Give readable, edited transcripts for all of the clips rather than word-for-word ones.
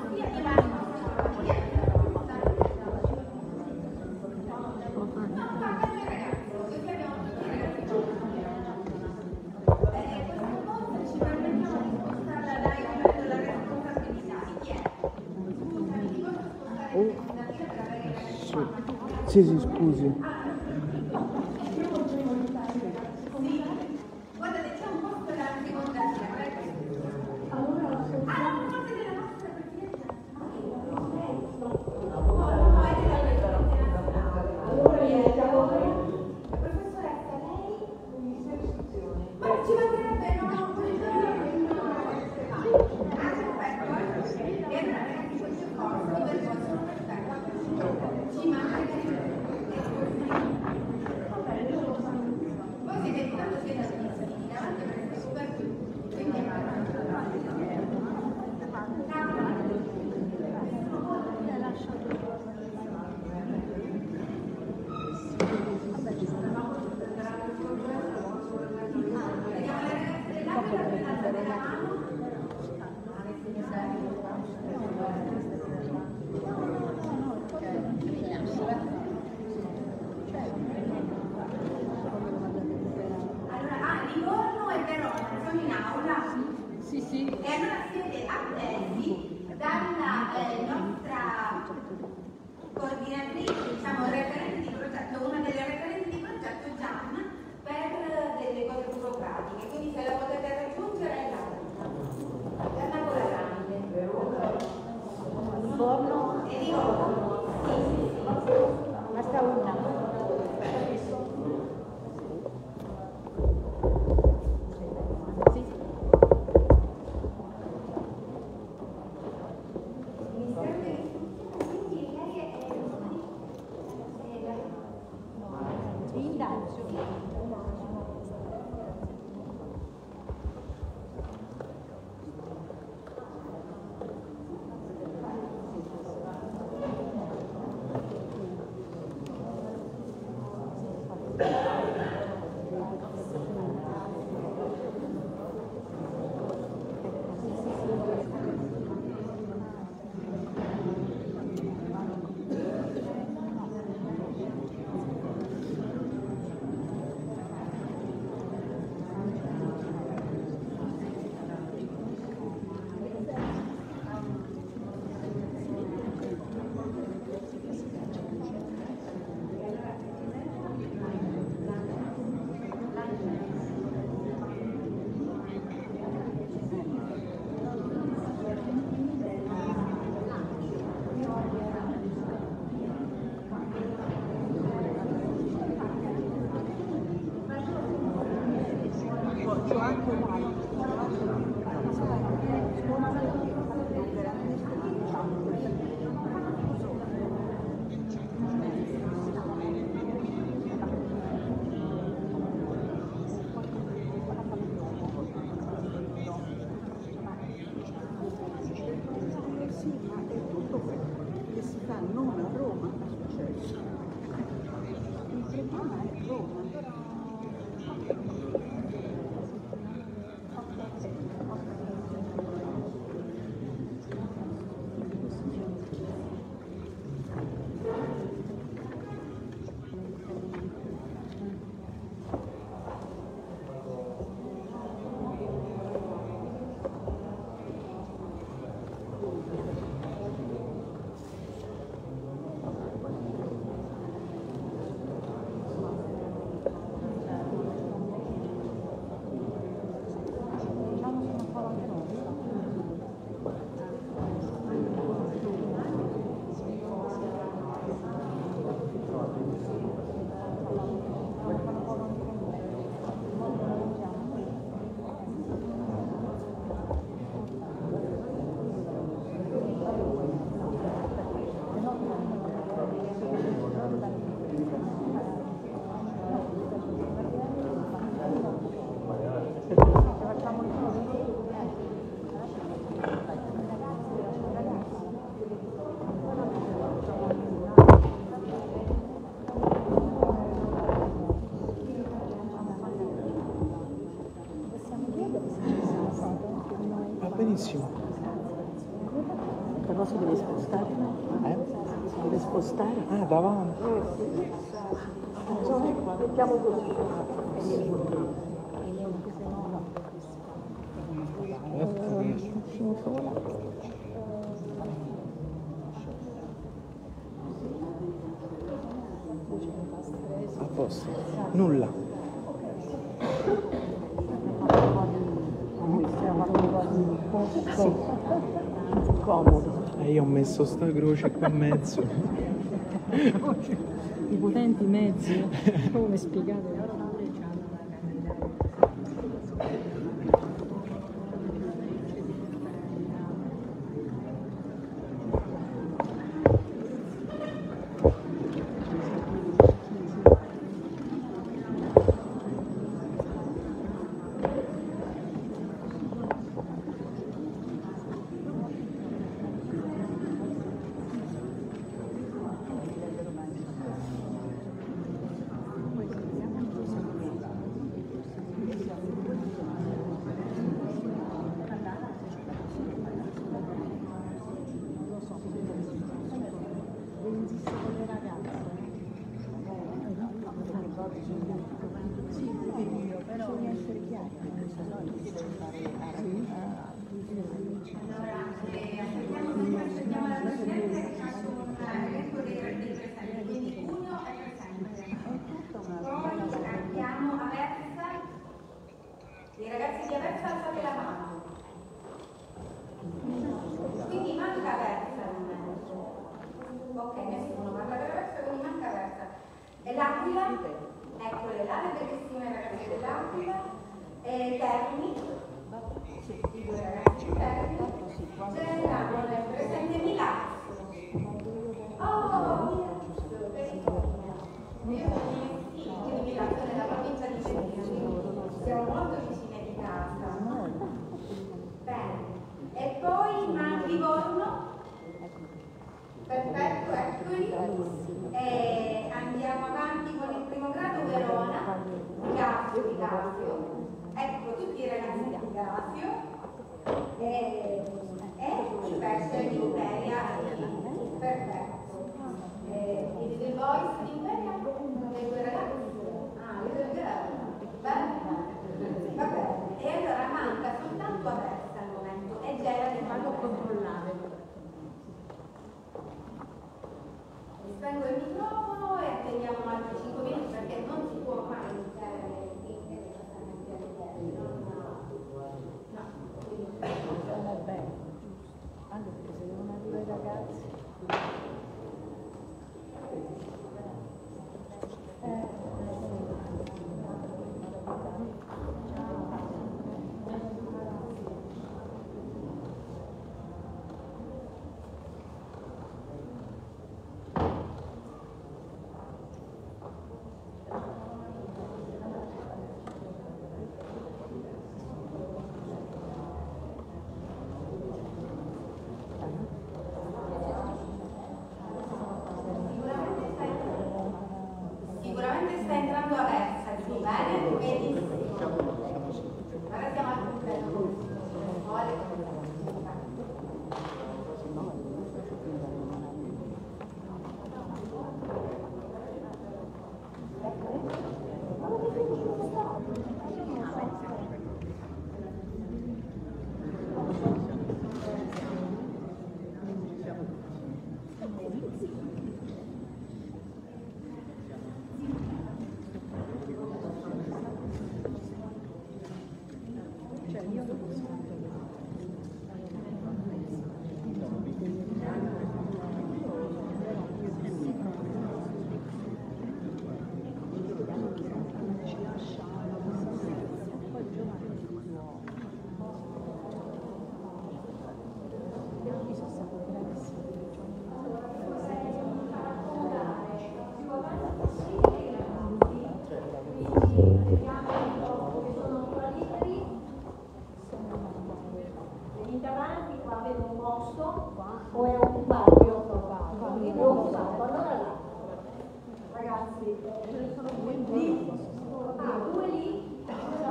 Sì, sì, scusi. no, si deve spostare. Si deve spostare. Ah, davanti. Mettiamo così. A posto. Nulla. Sì. Comodo. E io ho messo sta croce qua in mezzo. I potenti mezzi, come spiegate? I ragazzi di Aversa alzate la mano. Quindi manca Aversa al momento. Ok, nessuno parla per Aversa, quindi manca Aversa. E l'Aquila? Eccole là, le bellissime ragazze dell'Aquila. E Terni. I due ragazzi di Terni. Generale, presente Milazzo. Oh, quindi Milazzo nella provincia di Cesena. Siamo molto vicine di casa. Bene. E poi Livorno. Perfetto, eccoli. E andiamo avanti con il primo grado Verona. Casio. Ecco tutti i ragazzi di Casio. E il pesce di Imperia. Perfetto. I Little Boys di Imperia. Le due ragazzi. Ah, le due ragazzi. Bene. Va bene. E allora manca soltanto Aversa al momento. E Gela che fanno controllare. Spengo il microfono e attendiamo altri 5 minuti perché non si può mai iniziare Va bene. Anche perché se devono arrivare i ragazzi. Sicuramente sta entrando Aversa, dico bene? Benissimo. Ora siamo al completo. Venite avanti, qua avete un posto o è occupato? È occupato, allora là. Ragazzi, ce ne sono due lì. Ah, due lì, due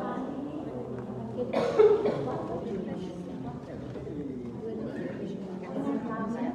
davanti.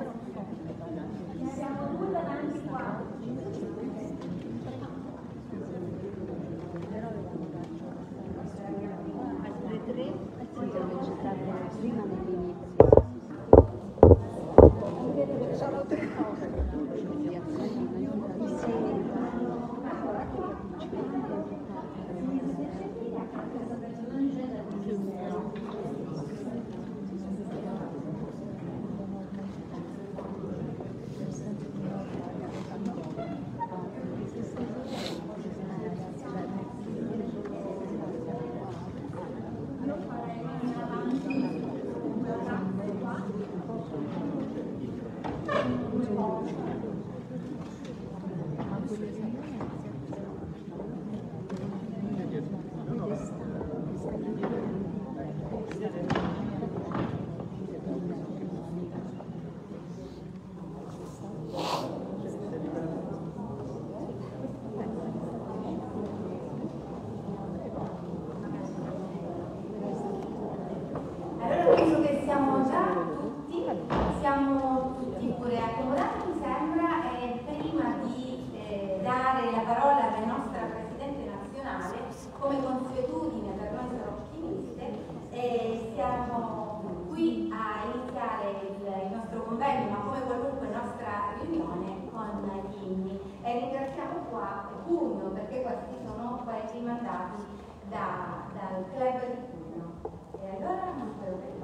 ringraziamo qua Cuneo, perché questi sono quelli mandati dal club di Cuneo. E allora non spero che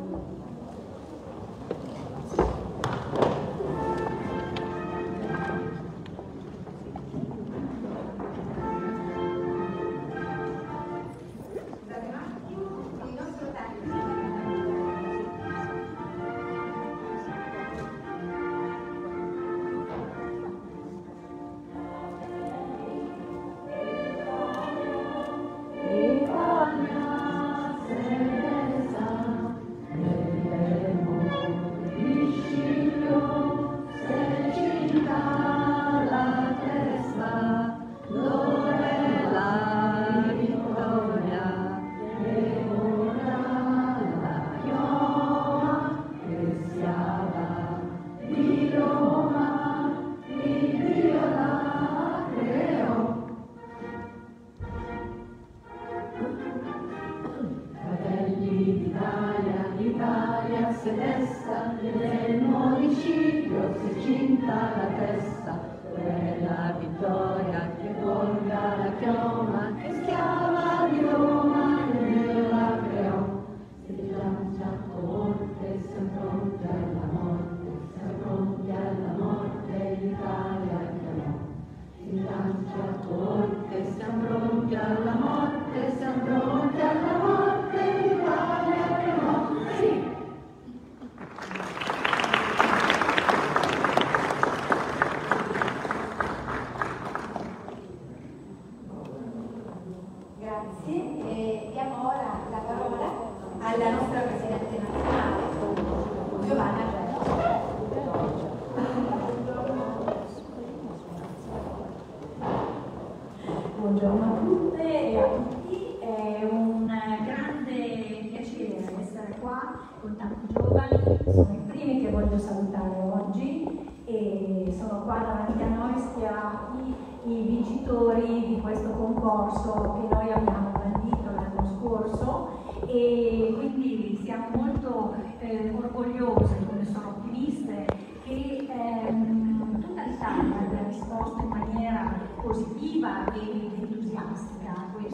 Buongiorno a tutte e a tutti, è un grande piacere essere qua con tanti giovani, sono i primi che voglio salutare oggi e sono qua davanti a noi schierati i vincitori di questo concorso che noi abbiamo bandito l'anno scorso e quindi siamo molto orgogliose, come sono ottimiste, che tutta l'Italia abbia risposto in maniera positiva e entusiastica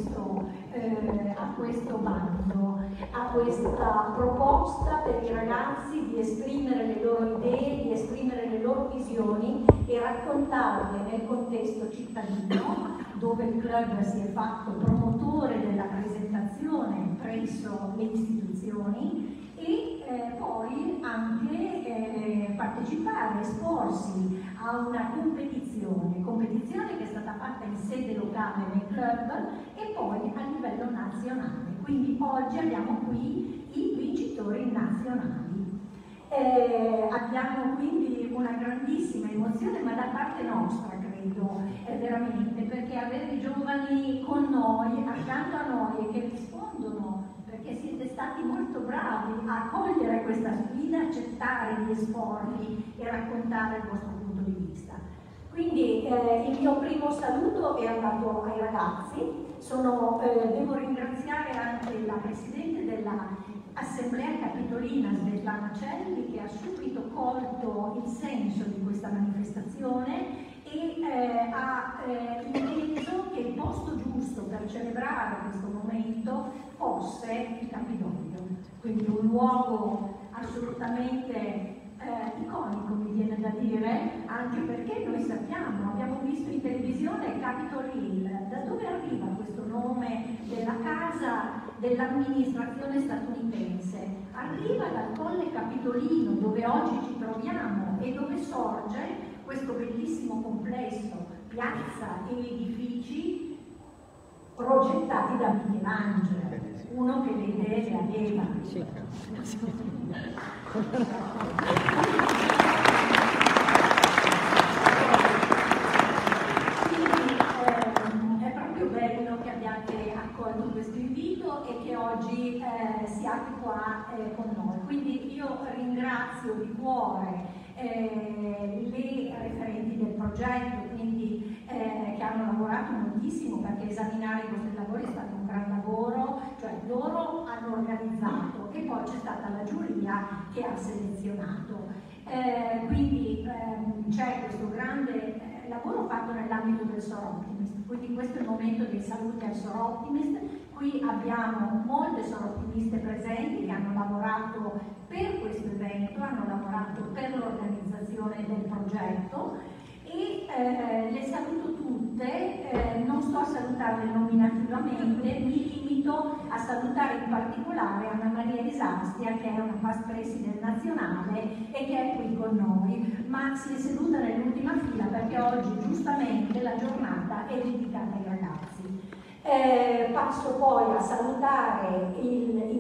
a questo bando, a questa proposta per i ragazzi di esprimere le loro idee, di esprimere le loro visioni e raccontarle nel contesto cittadino, dove il club si è fatto promotore della presentazione presso le istituzioni e poi anche partecipare, esporsi a una competizione che è stata fatta in sede locale nel club e poi a livello nazionale. Quindi oggi abbiamo qui i vincitori nazionali. Abbiamo quindi una grandissima emozione, ma da parte nostra credo, veramente, perché avere i giovani con noi, accanto a noi e che rispondono, perché siete stati molto bravi a cogliere questa sfida, accettare di esporvi e raccontare il vostro punto di vista. Quindi il mio primo saluto è andato ai ragazzi, devo ringraziare anche la Presidente dell'Assemblea Capitolina Svetlana Celli che ha subito colto il senso di questa manifestazione e ha inteso che il posto giusto per celebrare questo momento fosse il Campidoglio, quindi un luogo assolutamente iconico, mi viene da dire, anche perché noi sappiamo, abbiamo visto in televisione Capitol Hill, da dove arriva questo nome della casa dell'amministrazione statunitense? Arriva dal Colle Capitolino, dove oggi ci troviamo e dove sorge questo bellissimo complesso, piazza e edifici progettati da Michelangelo, uno che le idee le aveva. È proprio bello che abbiate accolto questo invito e che oggi siate qua con noi. Quindi io ringrazio di cuore le referenti del progetto, quindi che hanno lavorato moltissimo, perché esaminare i vostri lavori è stato un gran lavoro, cioè loro hanno organizzato e poi c'è stata la giuria che ha selezionato. Quindi c'è questo grande lavoro fatto nell'ambito del SOR Optimist, quindi questo è il momento dei saluti al SOR Optimist. Qui abbiamo molte SOR Optimiste presenti che hanno lavorato per questo evento, hanno lavorato per l'organizzazione del progetto e le saluto tutte, non sto a salutarle nominativamente, mi limito a salutare in particolare Anna Maria Isastia, che è una past president nazionale e che è qui con noi, ma si è seduta nell'ultima fila perché oggi giustamente la giornata è dedicata ai ragazzi. Passo poi a salutare i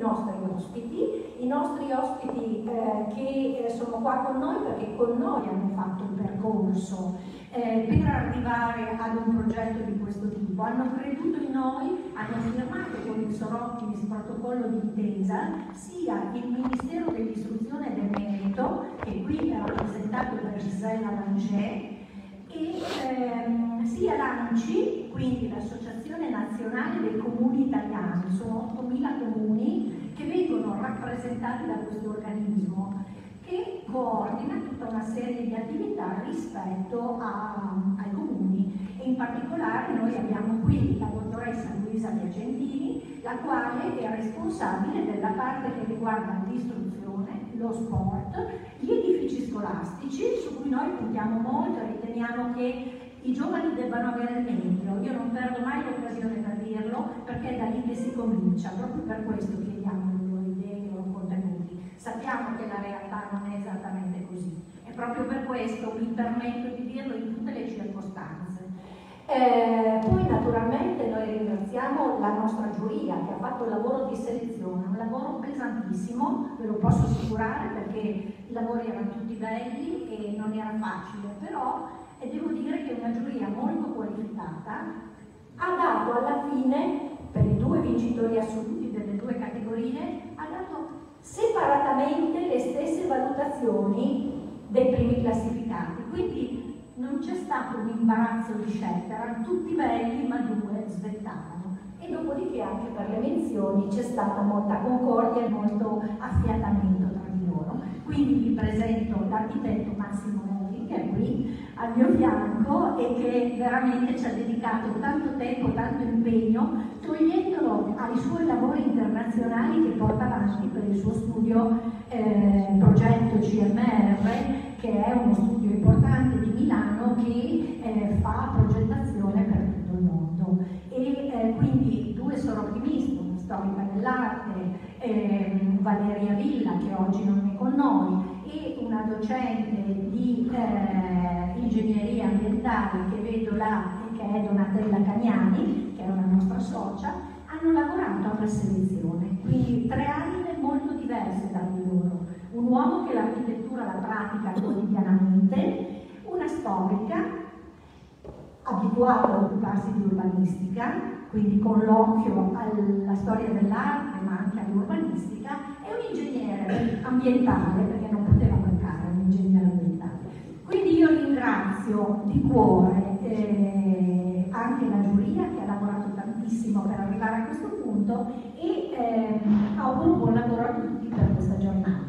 nostri ospiti che sono qua con noi perché con noi hanno fatto il percorso per arrivare ad un progetto di questo tipo. Hanno creduto in noi, hanno firmato con il SOR Optimist il protocollo d'intesa, sia il Ministero dell'Istruzione e del Merito, che qui è rappresentato da Gisella Langer, e sia l'ANCI, quindi l'Associazione Nazionale dei Comuni Italiani, sono 8.000 comuni che vengono rappresentati da questo organismo che coordina tutta una serie di attività rispetto ai comuni, e in particolare noi abbiamo qui la dottoressa Luisa Piacentini, la quale è responsabile della parte che riguarda l'istruzione, lo sport, gli edifici scolastici, su cui noi puntiamo molto e riteniamo che i giovani debbano avere meglio. Io non perdo mai l'occasione per dirlo, perché è da lì che si comincia, proprio per questo chiediamo le loro idee, i loro contenuti. Sappiamo che la realtà non è esattamente così e proprio per questo mi permetto di dirlo in tutte le circostanze. Poi naturalmente noi ringraziamo la nostra giuria che ha fatto il lavoro di selezione, un lavoro pesantissimo, ve lo posso assicurare, perché i lavori erano tutti belli e non era facile, però devo dire che una giuria molto qualificata ha dato alla fine, per i due vincitori assoluti delle due categorie, ha dato separatamente le stesse valutazioni dei primi classificati, quindi non c'è stato un imbarazzo di scelta, erano tutti belli ma due svettavano, e dopodiché anche per le menzioni c'è stata molta concordia e molto affiatamento tra di loro. Quindi vi presento l'architetto Massimo Novi, che è qui al mio fianco e che veramente ci ha dedicato tanto tempo, tanto impegno, togliendolo ai suoi lavori internazionali che porta avanti per il suo studio progetto CMR, che è uno studio importante di Milano che fa progettazione per tutto il mondo. E quindi due SOR Optimisti, una storica dell'arte, Valeria Villa, che oggi non è con noi, e una docente di ingegneria ambientale che vedo là, che è Donatella Cagnani, che è una nostra socia, hanno lavorato alla selezione. Quindi tre anime molto diverse tra di loro. Un uomo che l'architettura la pratica quotidianamente, una storica abituata a occuparsi di urbanistica, quindi con l'occhio alla storia dell'arte ma anche all'urbanistica, e un ingegnere ambientale, perché non poteva mancare un ingegnere ambientale. Quindi io ringrazio di cuore anche la giuria che ha lavorato tantissimo per arrivare a questo punto e auguro buon lavoro a tutti per questa giornata.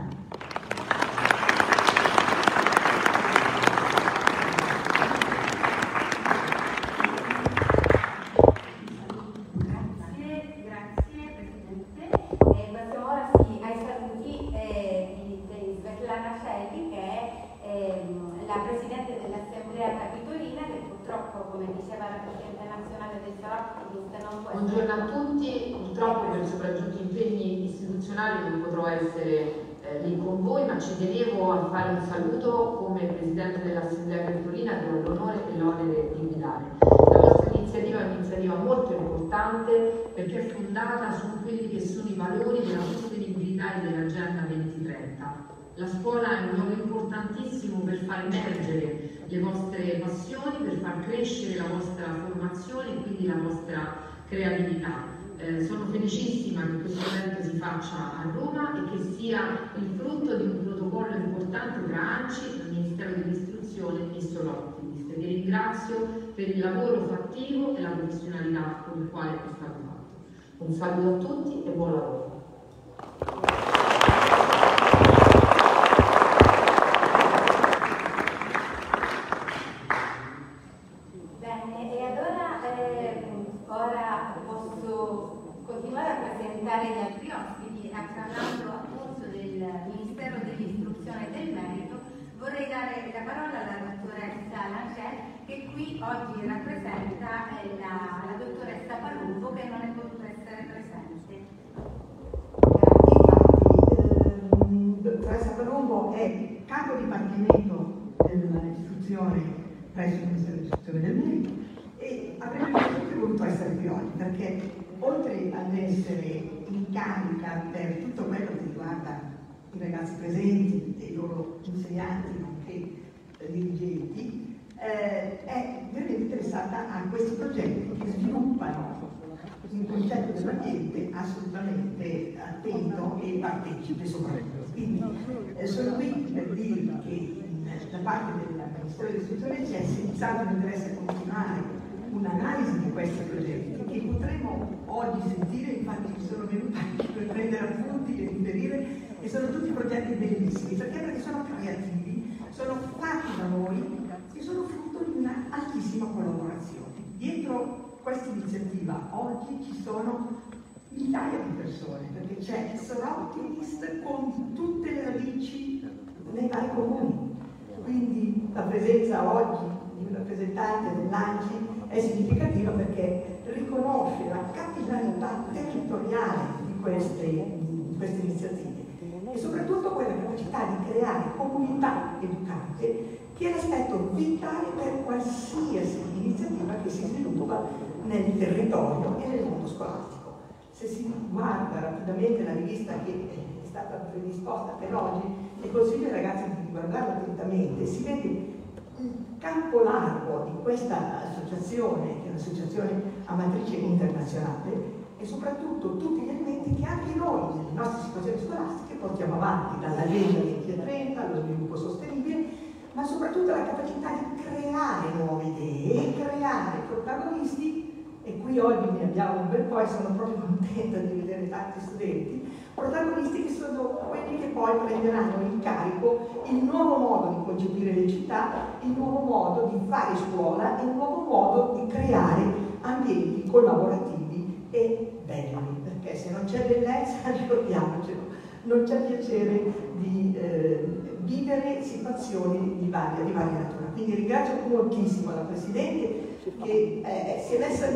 La Presidente dell'Assemblea Capitolina, che purtroppo, come diceva la Presidente nazionale del SOR Optimist, non può essere. Buongiorno a tutti, purtroppo per soprattutto impegni istituzionali non potrò essere lì con voi, ma ci tenevo a fare un saluto come Presidente dell'Assemblea Capitolina che ho l'onore e l'onere di guidare. La vostra iniziativa è un'iniziativa molto importante perché è fondata su quelli che sono i valori della sostenibilità e dell'Agenda 2030. La scuola è un luogo importantissimo per far emergere le vostre passioni, per far crescere la vostra formazione e quindi la vostra creatività. Sono felicissima che questo evento si faccia a Roma e che sia il frutto di un protocollo importante tra ANCI, il Ministero dell'Istruzione e SOR Optimist. Vi ringrazio per il lavoro fattivo e la professionalità con il quale è stato fatto. Un saluto a tutti e buon lavoro. discussione del merito, vorrei dare la parola alla dottoressa Langè, che qui oggi rappresenta la dottoressa Palumbo, che non è potuta essere presente. Infatti, dottoressa Palumbo è capo dipartimento dell'istruzione presso il Ministero dell'Istruzione del Merito e avrebbe voluto essere qui oggi perché oltre ad essere in carica per tutto quello che riguarda i ragazzi presenti e i loro insegnanti nonché dirigenti, è veramente interessata a questi progetti che sviluppano un concetto dell'ambiente assolutamente attento e partecipe soprattutto. Quindi sono qui per dirvi che da parte del Ministero dell'Istruzione c'è senz'altro interesse a continuare un'analisi di questi progetti che potremo oggi sentire, infatti sono venuta anche per prendere appunti e riferire, e sono tutti progetti bellissimi, perché sono creativi, sono fatti da noi e sono frutto di una altissima collaborazione. Dietro questa iniziativa oggi ci sono migliaia di persone, perché c'è Soroptimist con tutte le radici nei vari comuni. Quindi la presenza oggi di un rappresentante dell'ANCI è significativa perché riconosce la capillarità territoriale di queste iniziative e soprattutto quella capacità di creare comunità educate, che è l'aspetto vitale per qualsiasi iniziativa che si sviluppa nel territorio e nel mondo scolastico. Se si guarda rapidamente la rivista che è stata predisposta per oggi, e consiglio ai ragazzi di guardarla attentamente, si vede il campo largo di questa associazione, che è un'associazione a matrice internazionale, e soprattutto tutti gli elementi che anche noi, nelle nostre situazioni scolastiche, portiamo avanti, dall'agenda 2030 allo sviluppo sostenibile, ma soprattutto la capacità di creare nuove idee e creare protagonisti. E qui oggi ne abbiamo un bel po' e sono proprio contenta di vedere tanti studenti, protagonisti che sono quelli che poi prenderanno in carico il nuovo modo di concepire le città, il nuovo modo di fare scuola, il nuovo modo di creare ambienti collaborativi e belli, perché se non c'è bellezza, ricordiamocelo, non c'è piacere di vivere situazioni di varia natura. Quindi ringrazio moltissimo la Presidente che si è messa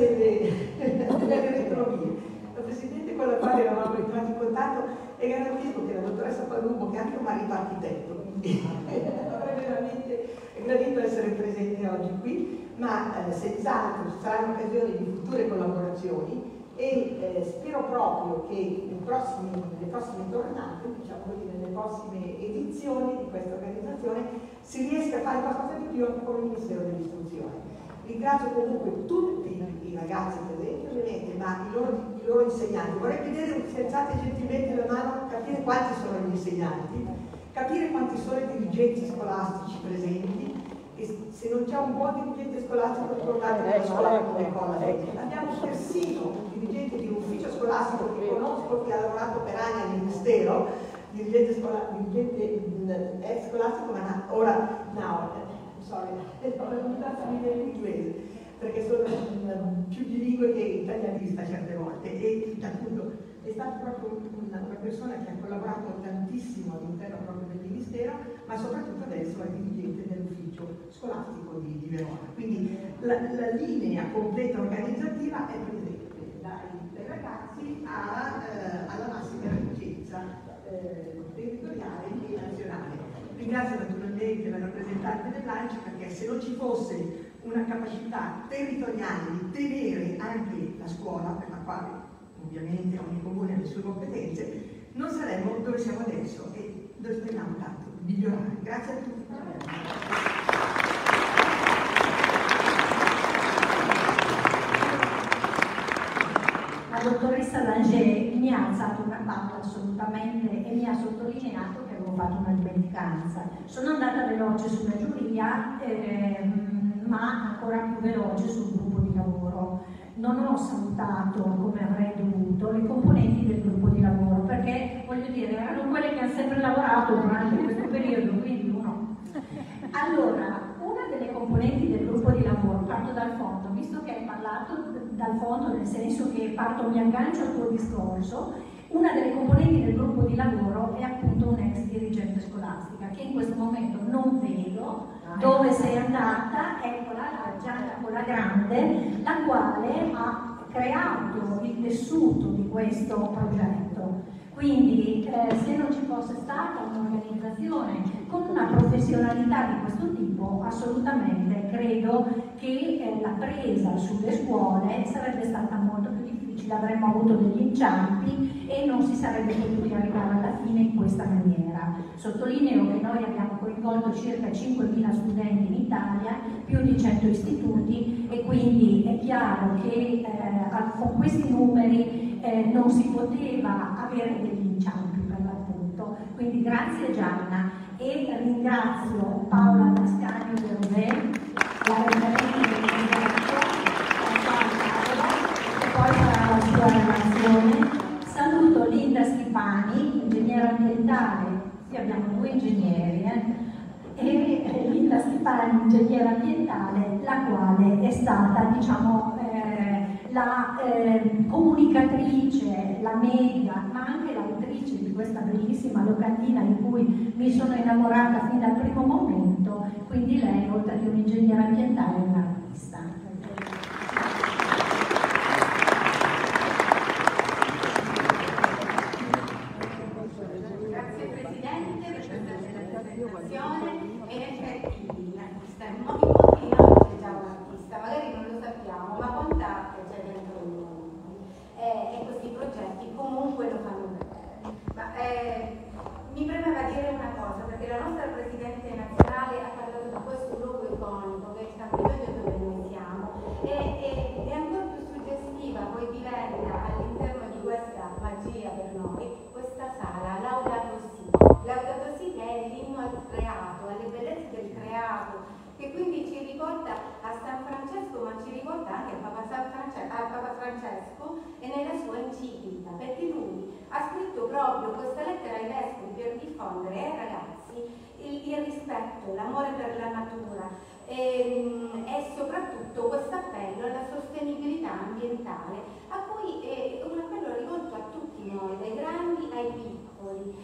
nelle retrovie. La Presidente con la quale eravamo entrati in contatto, e garantisco che la dottoressa Palumbo, che è anche un marito architetto, quindi avrebbe veramente gradito essere presente oggi qui, ma senz'altro ci saranno occasioni di future collaborazioni e spero proprio che nelle prossime tornate, diciamo così, nelle prossime edizioni di questa organizzazione si riesca a fare qualcosa di più anche con il Ministero dell'Istruzione. Ringrazio comunque tutti i ragazzi presenti ovviamente, ma i loro insegnanti. Vorrei chiedere, se alzate gentilmente la mano, capire quanti sono gli insegnanti, capire quanti sono i dirigenti scolastici presenti, e se non c'è un buon dirigente scolastico ricordate che la scuola come cosa. Abbiamo persino un dirigente di un ufficio scolastico che conosco, che ha lavorato per anni al Ministero, dirigente ex scolastico, ma ora non mi in inglese, perché sono più bilingue che italianista certe volte, e appunto è stata proprio una persona che ha collaborato tantissimo all'interno proprio del Ministero, ma soprattutto adesso è dirigente dell'ufficio scolastico di Verona. Quindi la linea completa organizzativa è presente dai ragazzi alla massima dirigenza territoriale e nazionale. Ringrazio naturalmente la rappresentante dell'ANCI, perché se non ci fosse una capacità territoriale di tenere anche la scuola, per la quale ovviamente ogni comune ha le sue competenze, non saremmo dove siamo adesso e dove speriamo tanto di migliorare. Grazie a tutti. La dottoressa Langè mi ha alzato una palla assolutamente e mi ha sottolineato che avevo fatto una dimenticanza. Sono andata veloce sulla giuria, ma ancora più veloce sul gruppo di lavoro. Non ho salutato, come avrei dovuto, le componenti del gruppo di lavoro, perché, voglio dire, erano quelle che hanno sempre lavorato durante questo periodo, quindi uno. Allora, una delle componenti del gruppo di lavoro, parto dal fondo, visto che hai parlato dal fondo, nel senso che mi aggancio al tuo discorso, Una delle componenti del gruppo di lavoro è appunto un ex dirigente scolastica che in questo momento non vedo. Dove sei andata? Eccola, la Gianna quella grande, la quale ha creato il tessuto di questo progetto. Quindi se non ci fosse stata un'organizzazione con una professionalità di questo tipo, assolutamente credo che la presa sulle scuole sarebbe stata molto più difficile, avremmo avuto degli inciampi e non si sarebbe potuti arrivare alla fine in questa maniera. Sottolineo che noi abbiamo coinvolto circa 5.000 studenti in Italia, più di 100 istituti, e quindi è chiaro che con questi numeri non si poteva avere degli inciampi per l'appunto. Quindi grazie Gianna, e ringrazio Paola Tascagno De Rubè, la referente del progetto, che poi farà la sua relazione. Saluto Linda Schipani, ingegnere ambientale, sì, abbiamo 2 ingegneri, e Linda Schipani, ingegnere ambientale, la quale è stata, diciamo, la comunicatrice, la media, ma anche l'autrice di questa bellissima locandina di cui mi sono innamorata fin dal primo momento. Quindi lei, oltre che un ingegnere ambientale, è un artista. Grazie Presidente per questa presentazione. E in effetti l'artista è molto è già un artista, magari non lo sappiamo, ma quant'arte c'è dentro di noi. E questi progetti comunque lo fanno vedere. Ma, mi premeva dire una cosa, perché la nostra Presidente nazionale ha parlato di questo luogo iconico che è il Campidoglio dove noi siamo, e ancora più suggestiva poi diventa all'interno di questa magia per noi questa sala Laudato Si. Laudato Si, che è l'inno al creato, alle bellezze del creato, che quindi ci riporta a San Francesco, ma ci riporta anche a Papa Francesco e nella sua enciclica, perché lui ha scritto proprio questa lettera ai vescovi per diffondere ai ragazzi il rispetto, l'amore per la natura e soprattutto questo appello alla sostenibilità ambientale, a cui è un appello rivolto a tutti noi, dai grandi ai piccoli.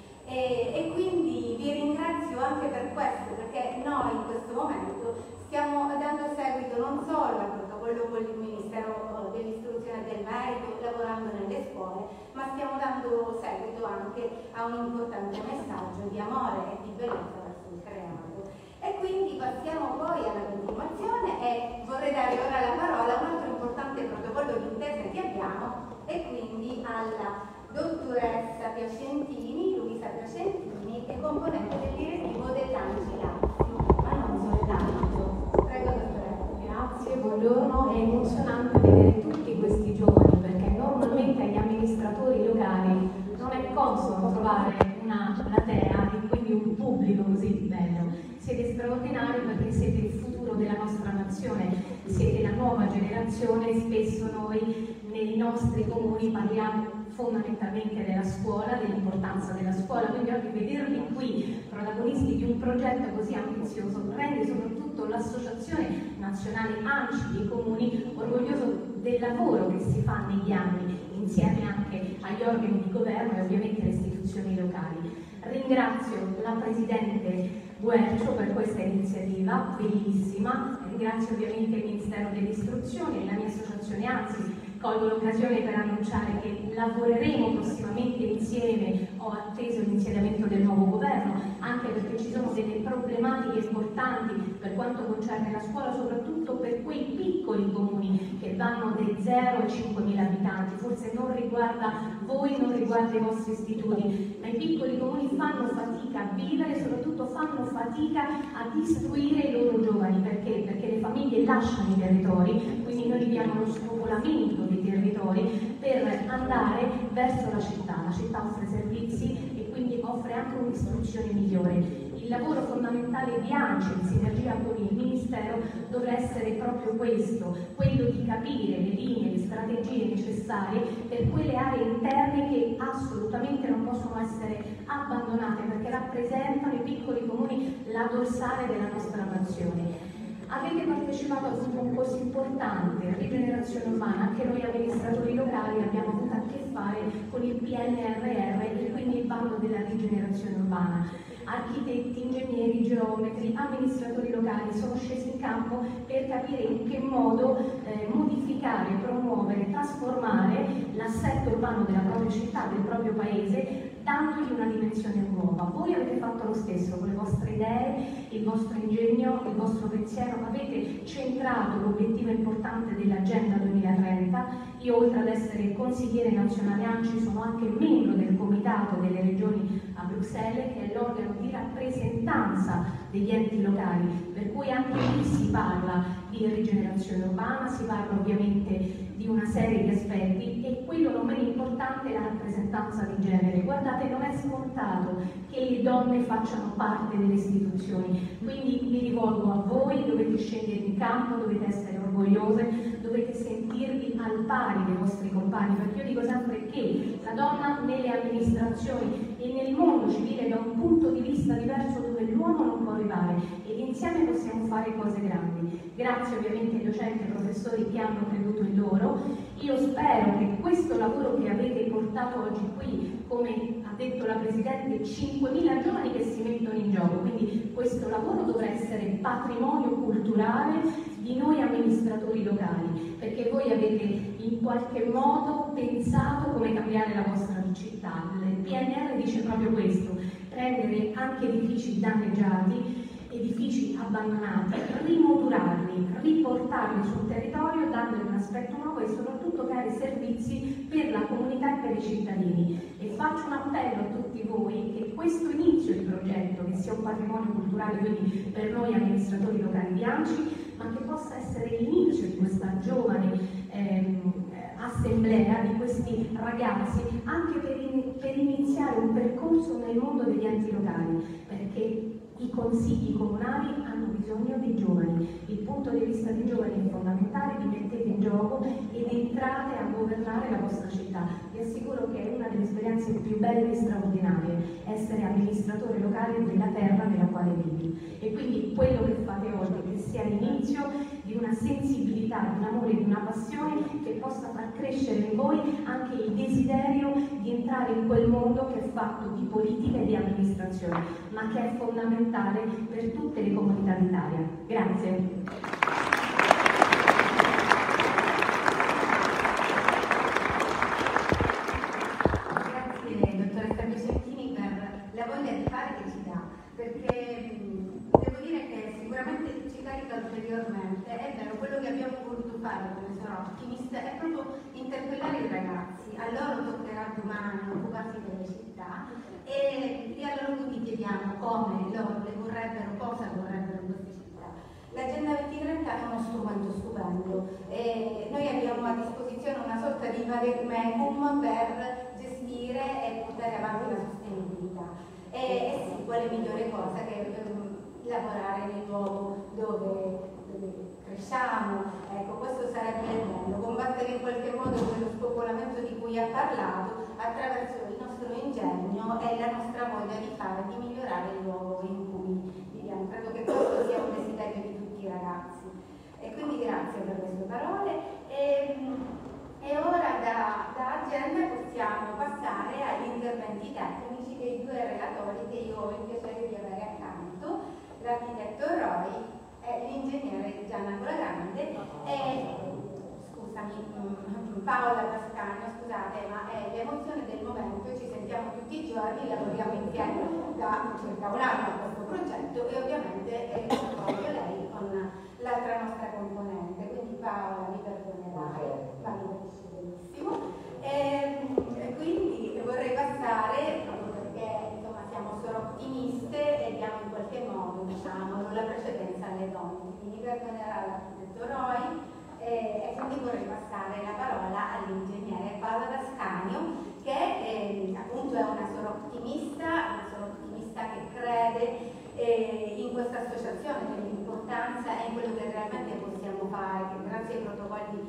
E quindi vi ringrazio anche per questo, perché noi in questo momento stiamo dando seguito non solo al protocollo con il Ministero dell'Istruzione e del Merito, lavorando nelle scuole, ma stiamo dando seguito anche a un importante messaggio di amore e di bellezza verso il creato. E quindi passiamo poi alla continuazione e vorrei dare ora la parola a un altro importante protocollo di intesa che abbiamo, e quindi alla dottoressa Piacentini, Luisa Piacentini, che è componente del direttivo dell'ANCI Lazio, ma non soltanto. Prego dottoressa. Grazie, buongiorno. È emozionante vedere tutti questi giovani, perché normalmente agli amministratori locali non è consono trovare una platea e quindi un pubblico così bello. Siete straordinari perché siete il futuro della nostra nazione, siete la nuova generazione. Spesso noi nei nostri comuni parliamo fondamentalmente della scuola, dell'importanza della scuola, quindi oggi vederli qui protagonisti di un progetto così ambizioso rende soprattutto l'Associazione Nazionale ANCI dei Comuni orgoglioso del lavoro che si fa negli anni, insieme anche agli organi di governo e ovviamente alle istituzioni locali. Ringrazio la Presidente Guercio per questa iniziativa bellissima, ringrazio ovviamente il Ministero dell'Istruzione e la mia associazione ANSI. Colgo l'occasione per annunciare che lavoreremo prossimamente insieme. Ho atteso l'insediamento del nuovo governo, anche perché ci sono delle problematiche importanti per quanto concerne la scuola, soprattutto per quei piccoli comuni che vanno dai 0 ai 5.000 abitanti. Forse non riguarda voi, non riguarda i vostri istituti, ma i piccoli comuni fanno fatica a vivere e soprattutto fanno fatica a istruire i loro giovani. Perché? Perché le famiglie lasciano i territori, quindi noi viviamo lo spopolamento dei territori per andare verso la città. La città offre servizi e quindi offre anche un'istruzione migliore. Il lavoro fondamentale di ANCI in sinergia con il Ministero dovrà essere proprio questo, quello di capire le linee, le strategie necessarie per quelle aree interne che assolutamente non possono essere abbandonate, perché rappresentano i piccoli comuni la dorsale della nostra nazione. Avete partecipato a un concorso importante, rigenerazione urbana, anche noi amministratori locali abbiamo avuto a che fare con il PNRR e quindi il bando della rigenerazione urbana. Architetti, ingegneri, geometri, amministratori locali sono scesi in campo per capire in che modo modificare, promuovere, trasformare l'assetto urbano della propria città, del proprio paese, dandogli una dimensione nuova. Voi avete fatto lo stesso con le vostre idee, il vostro ingegno, il vostro pensiero, avete centrato l'obiettivo importante dell'Agenda 2030. Io, oltre ad essere consigliere nazionale ANCI, sono anche membro del Comitato delle Regioni a Bruxelles, che è l'organo di rappresentanza degli enti locali, per cui anche qui si parla di rigenerazione urbana, si parla ovviamente di una serie di aspetti e quello non meno importante è la rappresentanza di genere. Guardate, non è scontato che le donne facciano parte delle istituzioni, quindi mi rivolgo a voi, dovete scendere in campo, dovete essere orgogliose, dovete sentirvi al pari dei vostri compagni, perché io dico sempre che la donna nelle amministrazioni e nel mondo civile da un punto di vista diverso dove l'uomo non può arrivare ed insieme possiamo fare cose grandi. Grazie ovviamente ai docenti e ai professori che hanno creduto in loro. Io spero che questo lavoro che avete portato oggi qui, come ha detto la Presidente, 5.000 giovani che si mettono in gioco, quindi questo lavoro dovrà essere patrimonio culturale di noi amministratori locali, perché voi avete in qualche modo pensato come cambiare la vostra città. Il PNR dice proprio questo: prendere anche edifici danneggiati, edifici abbandonati, rimodurarli, riportarli sul territorio, dandogli un aspetto nuovo e soprattutto creare servizi per la comunità e per i cittadini. E faccio un appello a tutti voi che questo inizio di progetto, che sia un patrimonio culturale quindi per noi amministratori locali di ANCI, ma che possa essere l'inizio di questa giovane assemblea, di questi ragazzi, anche per iniziare un percorso nel mondo degli enti locali, perché i consigli comunali hanno bisogno dei giovani. Il punto di vista dei giovani è fondamentale, vi mettete in gioco ed entrate a governare la vostra città. Vi assicuro che è una delle esperienze più belle e straordinarie essere amministratore locale della terra nella quale vivi. E quindi quello che fate oggi che sia l'inizio di una sensibilità, di un amore, di una passione che possa far crescere in voi anche il desiderio di entrare in quel mondo che è fatto di politica e di amministrazione, ma che è fondamentale per tutte le comunità d'Italia. Grazie. Grazie dottoressa Piacentini per la voglia di fare che ci dà, perché devo dire che sicuramente ci carica ulteriormente. È vero, quello che abbiamo voluto fare come sono ottimista è proprio interpellare i ragazzi. A loro toccherà domani occuparsi delle città e a loro tutti chiediamo come loro le vorrebbero, cosa vorrebbero in queste città. L'Agenda 2030 è uno strumento stupendo e noi abbiamo a disposizione una sorta di vademecum per gestire e portare avanti la sostenibilità. E sì, quale migliore cosa che lavorare nel luogo dove cresciamo. Ecco, questo sarebbe il bello, combattere in qualche modo quello spopolamento di cui ha parlato attraverso il nostro ingegno e la nostra voglia di fare, di migliorare il luogo in cui viviamo. Credo che questo sia un desiderio di tutti i ragazzi. E quindi grazie per le sue parole. E ora da agenda possiamo passare agli interventi tecnici dei due relatori che io ho il piacere di avere accanto, l'architetto Roy e l'ingegnere Gianna Colagrande e Paola Pascagno, scusate, ma è l'emozione del momento, ci sentiamo tutti i giorni, lavoriamo insieme da circa un anno a questo progetto e ovviamente proprio lei con l'altra nostra componente, quindi Paola mi perdonerai, ma mi capisci benissimo. E quindi vorrei passare, proprio perché insomma siamo solo ottimiste e diamo in qualche modo diciamo la precedenza alle donne, quindi mi perdonerà l'architetto Roy. E quindi vorrei passare la parola all'ingegnere Paola Pascagno che appunto è una sorottimista che crede in questa associazione, nell'importanza e in quello che realmente possiamo fare, che grazie ai protocolli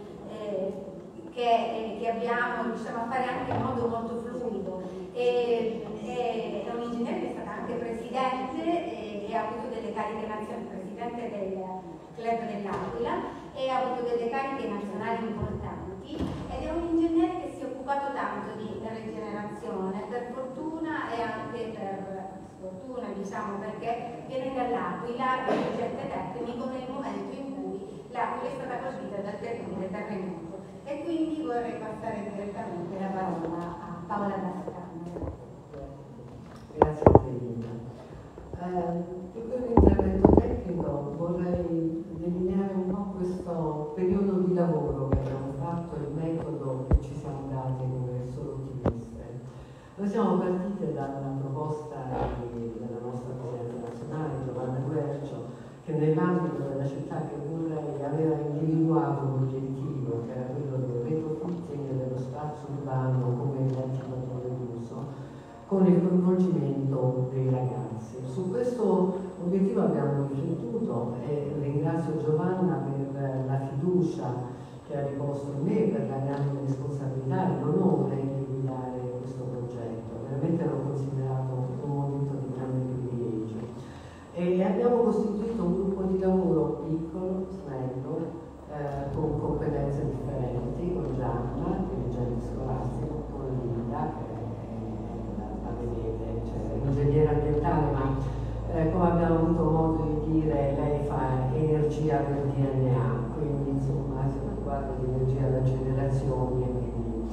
che abbiamo riusciamo a fare anche in modo molto fluido. È un ingegnere che è stata anche presidente e ha avuto delle cariche nazionali, presidente del club dell'Aquila e ha avuto delle cariche nazionali importanti ed è un ingegnere che si è occupato tanto di rigenerazione, per fortuna e anche per sfortuna, diciamo, perché viene dall'Aquila, è un agente tecnico nel momento in cui l'Aquila è stata colpita dal terribile terremoto. E quindi vorrei passare direttamente la parola a Paola D'Ascagna. Grazie Angelina. In quell'intervento tecnico vorrei delineare un po' questo periodo di lavoro che abbiamo fatto, il metodo che ci siamo dati come solo ottimiste. Noi siamo partite dalla proposta della nostra Presidenza nazionale, Giovanna Guercio, che nell'ambito della città che vorrei aveva individuato un obiettivo, che era quello del retrofitting dello spazio urbano come attivatore d'uso, con il coinvolgimento dei ragazzi. Su questo obiettivo abbiamo riflettuto e ringrazio Giovanna per la fiducia che ha riposto in me, per la grande responsabilità e l'onore di guidare questo progetto. Veramente l'ho considerato un momento di grande privilegio. E abbiamo costituito un gruppo di lavoro piccolo, snello, con competenze differenti, con Gianna, dirigente scolastico, con Linda, che la vedete, cioè ingegnere ambientale, ma come abbiamo avuto modo di dire, lei fa energia per DNA, quindi insomma si è occupata di energia da generazioni e quindi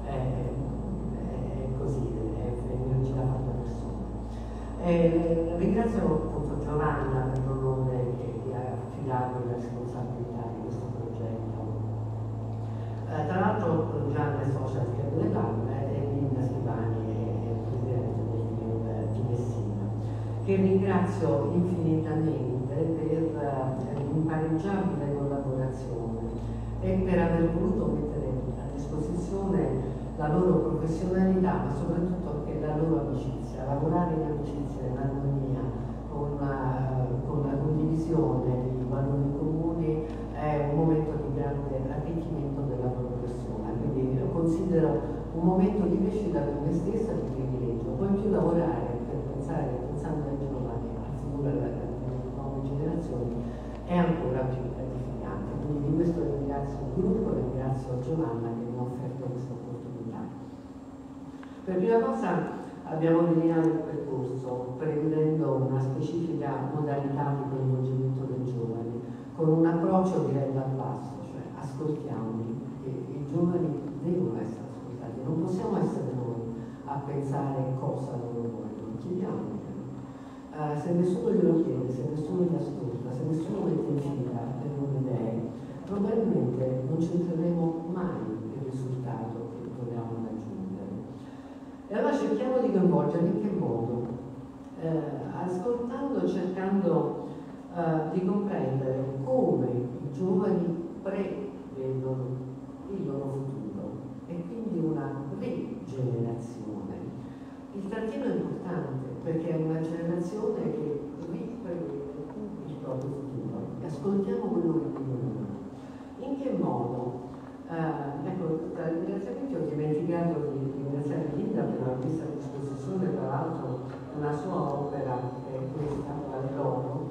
è così, è energia fatta persona. Ringrazio appunto Giovanna per l'onore che ha affidato la responsabilità di questo progetto. Tra l'altro Gianna è socia dell'ALM e Linda Schivani è presidente del di Messina, che ringrazio infinitamente per l'impareggiabile collaborazione e per aver voluto mettere a disposizione la loro professionalità, ma soprattutto anche la loro amicizia. Lavorare in amicizia, in armonia, con la condivisione di valori comuni è un momento di grande arricchimento della loro persona, quindi lo considero un momento di crescita per me stessa, di privilegio. Poi più lavorare per pensando ai giovani, al futuro delle nuove generazioni, è ancora più gratificante. Quindi di questo ringrazio il gruppo, ringrazio Giovanna che mi ha offerto questa opportunità. Per prima cosa abbiamo delineato il percorso prevedendo una specifica modalità di coinvolgimento dei giovani, con un approccio direi dal basso, cioè ascoltiamoli, perché i giovani devono essere ascoltati, non possiamo essere noi a pensare cosa loro vogliono, chiediamoli. Se nessuno glielo chiede, se nessuno li ascolta, se nessuno mette in fila le loro idee, probabilmente non centreremo mai il risultato che vogliamo raggiungere. E allora cerchiamo di coinvolgerli in che modo? Ascoltando, cercando di comprendere come i giovani prevedono il loro futuro e quindi una rigenerazione. Il trattino è importante perché è una generazione che riprevede il proprio futuro e ascoltiamo quello che dicono. In che modo? Ecco, tra i ringraziamenti ho dimenticato di ringraziare Linda per aver messo a disposizione tra l'altro una sua opera, che è questa, il logo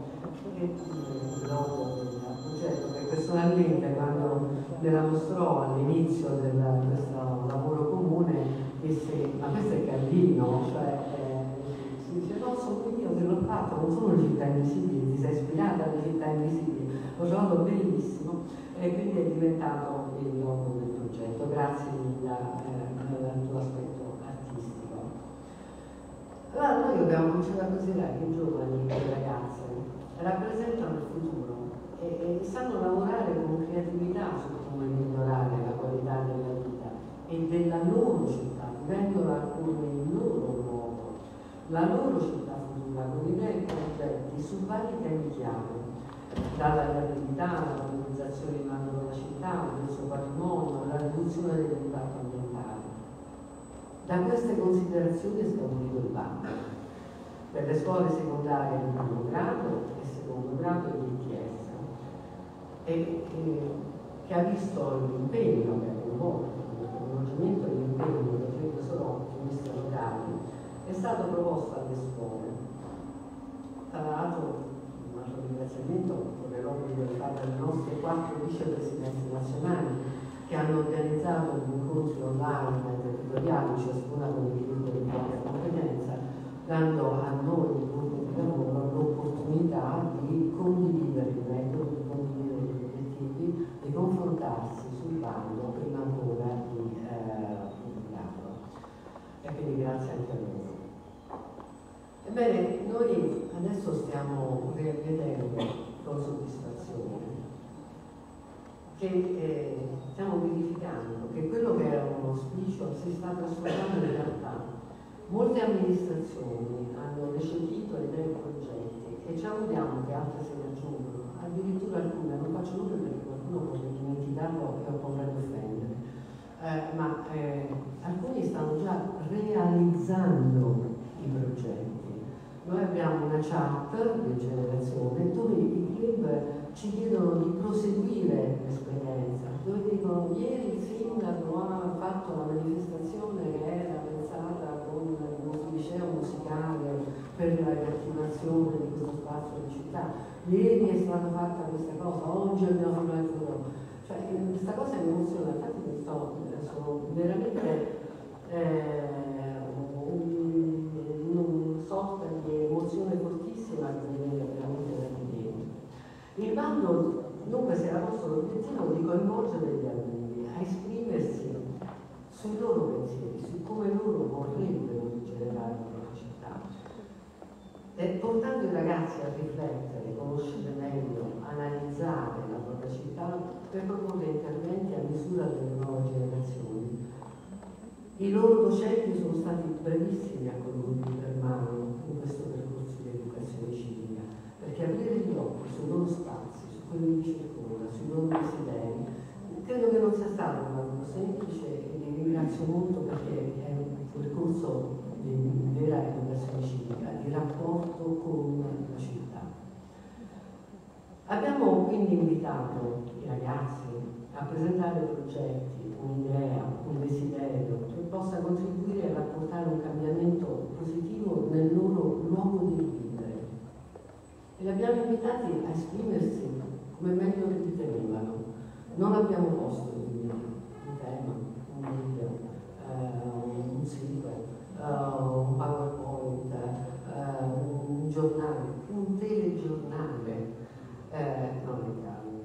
del progetto, che personalmente quando me la mostrò all'inizio di questo lavoro comune disse: ma questo è Carlino, cioè si dice no, sono io che l'ho fatto, non sono le città invisibili, ti sei ispirata alle città invisibili, l'ho trovato bellissimo e quindi è diventato il logo del progetto. Grazie Linda al tuo aspetto artistico. Allora noi abbiamo cominciato a considerare che i giovani e le ragazze rappresentano il futuro e sanno lavorare con creatività su come migliorare la qualità della vita e della loro città, vivendola come il loro luogo, la loro città futura, con idee e progetti su vari temi chiave, dalla creatività alla valorizzazione in mano della città, del suo patrimonio, alla riduzione dell'impatto ambientale. Da queste considerazioni è scaturito il bando per le scuole secondarie di primo grado e secondo grado e ITS, che ha visto l'impegno che abbiamo volto, il coinvolgimento e l'impegno delle tre ottimiste locali, è stato proposto alle scuole. Tra l'altro, un altro ringraziamento vorrei farlo dalle nostre 4 vicepresidenze nazionali che hanno organizzato gli incontri online territoriali, ciascuna con l'equilibrio di propria competenza, dando a noi, il gruppo di lavoro, l'opportunità di condividere il metodo, di condividere gli obiettivi, di confrontarsi sul bando prima ancora di pubblicarlo. E quindi grazie anche a loro. Ebbene, noi adesso stiamo rivedendo con soddisfazione che stiamo verificando che quello che era un auspicio si sta trasformando in realtà. Molte amministrazioni hanno recepito i loro progetti e ci auguriamo che altre se ne aggiungano, addirittura alcune, non faccio nulla perché qualcuno potrebbe dimenticarlo e potrebbe offendere, ma alcuni stanno già realizzando i progetti. Noi abbiamo una chat di generazione dove i club ci chiedono di proseguire l'esperienza, dove dicono ieri il sindaco ha fatto la manifestazione che era pensata con il nostro liceo musicale per la riattivazione di questo spazio di città, ieri è stata fatta questa cosa, oggi abbiamo fatto il futuro. Cioè questa cosa mi emoziona, infatti sono veramente una sorta di emozione fortissima che mi viene veramente da dentro. Il bando dunque si era posto l'obiettivo di coinvolgere gli alunni a esprimersi sui loro pensieri, su come loro vorrebbero generare la loro città, e portando i ragazzi a riflettere, conoscere meglio, analizzare la propria città per proporre interventi a misura delle nuove generazioni. I loro docenti sono stati brevissimi a condurli per mano in questo percorso di educazione civica, perché aprire gli occhi sui loro spazi, su quelli di circonda, sui loro desideri, credo che non sia stato un lavoro semplice e vi ringrazio molto perché è un percorso di vera educazione civica, di rapporto con la città. Abbiamo quindi invitato i ragazzi a presentare progetti, un'idea, un desiderio che possa contribuire a rapportare un cambiamento positivo nel loro luogo di vivere. E li abbiamo invitati a esprimersi come meglio ritenevano. Non abbiamo posto quindi un tema, un video, un sito, un PowerPoint, un giornale, un telegiornale, non è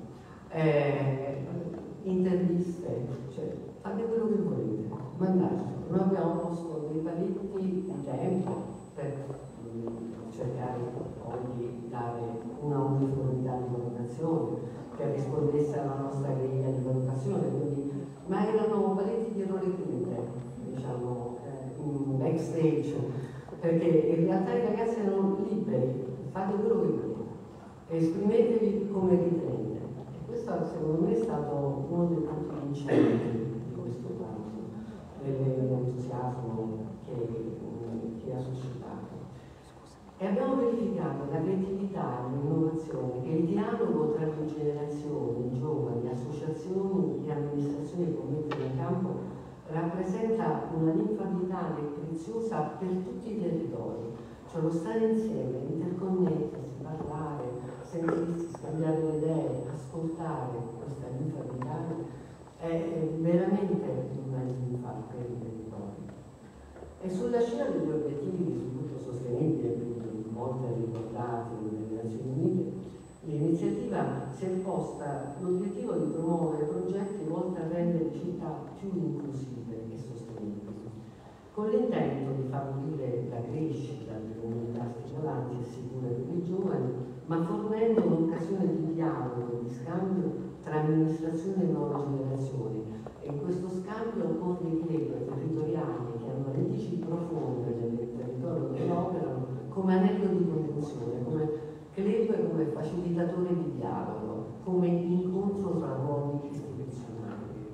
caso, interviste, cioè fate quello che volete, mandatelo. Noi abbiamo posto dei paletti di tempo per cercare poi di dare una uniformità di valutazione che rispondesse alla nostra griglia di valutazione, quindi, ma erano paletti di errore crudele, diciamo, in backstage, perché in realtà i ragazzi erano liberi, fate quello che volete, esprimetevi come ritenete. E questo secondo me è stato uno dei punti vincenti di questo caso, dell'entusiasmo che ha suscitato. E abbiamo verificato la creatività, l'innovazione, che il dialogo tra le generazioni, giovani, associazioni e amministrazioni che può mettere in campo rappresenta una linfa vitale preziosa per tutti i territori. Cioè lo stare insieme, interconnettersi, parlare, sentirsi, scambiare le idee, ascoltare questa linfa vitale è veramente una linfa per i territori. E sulla scia degli obiettivi di sviluppo sostenibile, volte ricordati nelle Nazioni Unite, l'iniziativa si è posta l'obiettivo di promuovere progetti volti a rendere città più inclusive e sostenibili, con l'intento di favorire la crescita delle comunità stimolanti e sicure per i giovani, ma fornendo un'occasione di dialogo e di scambio tra amministrazioni e nuove generazioni. E in questo scambio con i club territoriali che hanno radici profonde nel territorio dove operano, come anello di congiunzione, come club e come facilitatore di dialogo, come incontro tra ruoli istituzionali.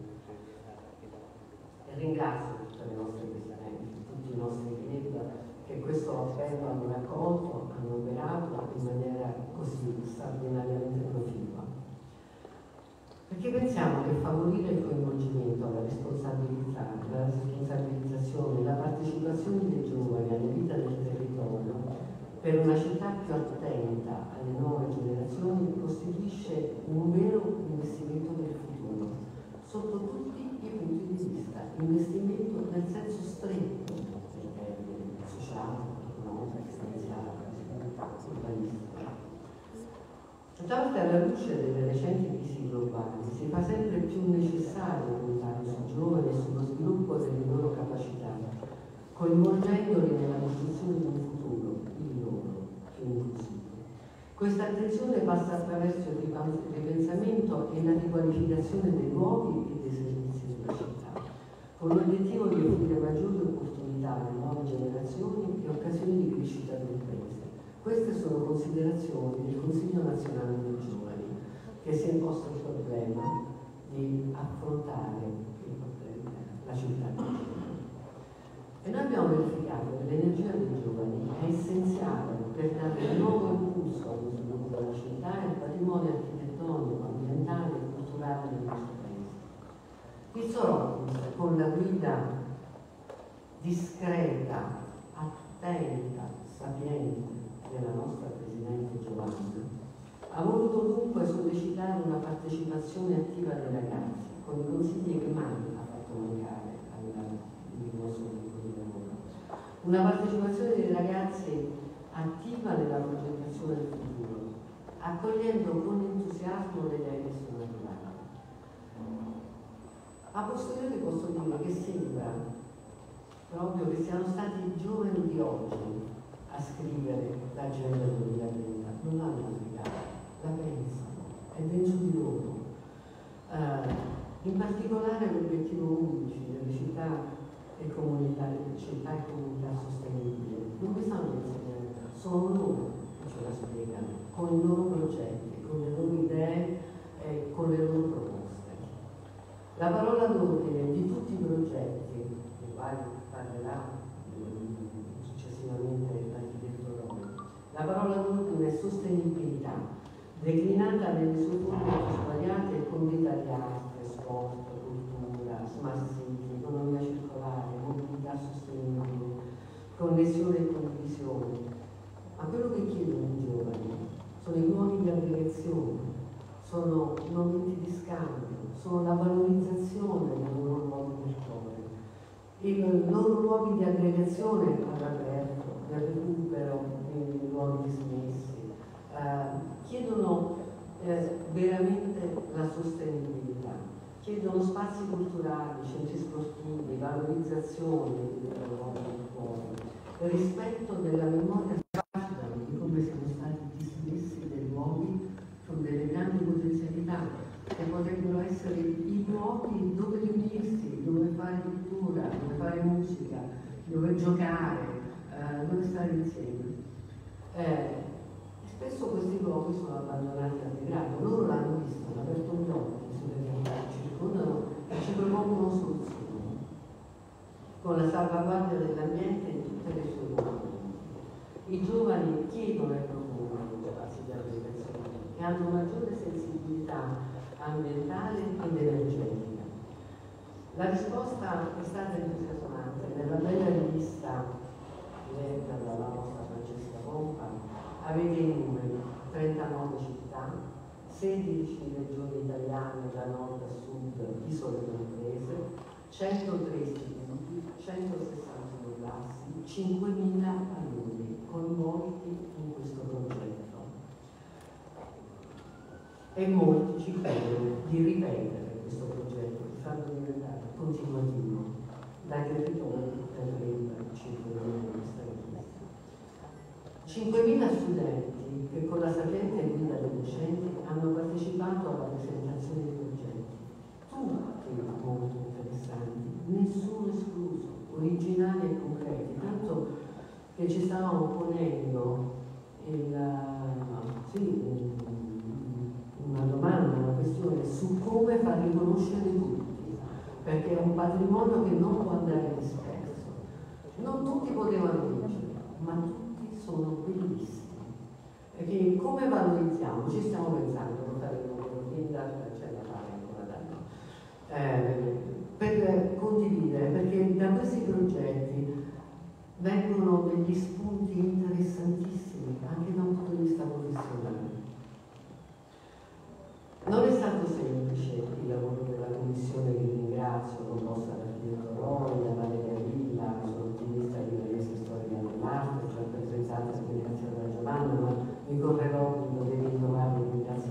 E ringrazio tutte le nostre presidenti, tutti i nostri club che questo appello hanno raccolto, hanno operato in maniera così straordinariamente proficua. Perché pensiamo che favorire il coinvolgimento, la responsabilizzazione, la partecipazione dei giovani alla vita del territorio per una città più attenta alle nuove generazioni costituisce Tuttavia, alla luce delle recenti crisi globali, si fa sempre più necessario puntare sui giovani e sullo sviluppo delle loro capacità, coinvolgendoli nella costruzione di un futuro, il loro, più inclusivo. Questa attenzione passa attraverso il ripensamento e la riqualificazione dei luoghi e dei servizi della città, con l'obiettivo di offrire maggiori opportunità alle nuove generazioni e occasioni di crescita delle imprese. Queste sono considerazioni del Consiglio nazionale dei giovani, che si è imposto il problema di affrontare la città dei giovani. E noi abbiamo verificato che l'energia dei giovani è essenziale per dare un nuovo impulso allo sviluppo della città e al patrimonio architettonico, ambientale e culturale del nostro paese. Pizzo Robbins, con la guida discreta, attenta, sapiente della nostra Presidente Giovanna, ha voluto dunque sollecitare una partecipazione attiva dei ragazzi, con i consigli che mai ha fatto mancare al nostro gruppo di lavoro. Una partecipazione dei ragazzi attiva nella progettazione del futuro, accogliendo con entusiasmo le idee che sono arrivate. A posteriori posso dire che sembra proprio che siano stati i giovani di oggi a scrivere l'agenda 2030, non l'hanno applicata, la pensano, è dentro di loro. In particolare l'obiettivo 11 delle città e comunità sostenibili. Non bisogna insegnare, sono loro che ce la spiegano, con i loro progetti, con le loro idee e con le loro proposte. La parola d'ordine di tutti i progetti, dei quali parlerà successivamente l'architetto Roma, la parola d'ordine è sostenibilità, declinata nelle sue forme più svariate con vita di arte, sport, cultura, smart city, economia circolare, mobilità sostenibile, connessione e condivisione. Ma quello che chiedono i giovani sono i luoghi di aggregazione, sono i momenti di scambio, sono la valorizzazione dei loro luoghi del cuore, i loro luoghi di aggregazione all'aperto, nel recupero, nei luoghi dismessi, chiedono veramente la sostenibilità, chiedono spazi culturali, centri sportivi, valorizzazione dei loro luoghi del cuore, rispetto della memoria di come siano stati dismessi dei luoghi con delle grandi potenzialità che potrebbero essere i luoghi dove riunirsi, dove fare cultura, dove fare musica, dove giocare, dove stare insieme. Spesso questi luoghi sono abbandonati al degrado, loro l'hanno visto, hanno aperto gli occhi sulle realtà che ci circondano e ci propongono soluzioni, con la salvaguardia dell'ambiente in tutte le sue forme. I giovani chiedono e propongono spazi di aggregazione che hanno maggiore sensibilità ambientale ed energetica. La risposta è stata entusiasmante. Nella bella rivista letta dalla nostra Francesca Pompa avete i numeri: 39 città, 16 regioni italiane da nord a sud, isole comprese, 103 istituti, 161 classi, 5.000 alunni coinvolti in questo progetto. E molti ci chiedono di ripetere questo progetto, di farlo diventare continuativo, dai territori del 35.000 di questa richiesta. 5.000 studenti che con la sapiente guida dei docenti hanno partecipato alla presentazione dei progetti, tutti molto interessanti, nessuno escluso, originali e concreti, tanto che ci stavamo ponendo una domanda, una questione su come far riconoscere tutti, perché è un patrimonio che non può andare disperso. Non tutti potevano vincere, ma tutti sono bellissimi. Perché come valorizziamo? Ci stiamo pensando, non faremo c'è da fare ancora per condividere, perché da questi progetti vengono degli spunti interessantissimi anche da un punto di vista professionale. Non è stato semplice il lavoro della commissione che ringrazio, composta da Pietro Roi, da Valeria Villa, sono ottimista di Varese Storia dell'Arte, cioè rappresentata qui grazie da Giovanna, ma mi correrò di dover rinnovare il ringraziamento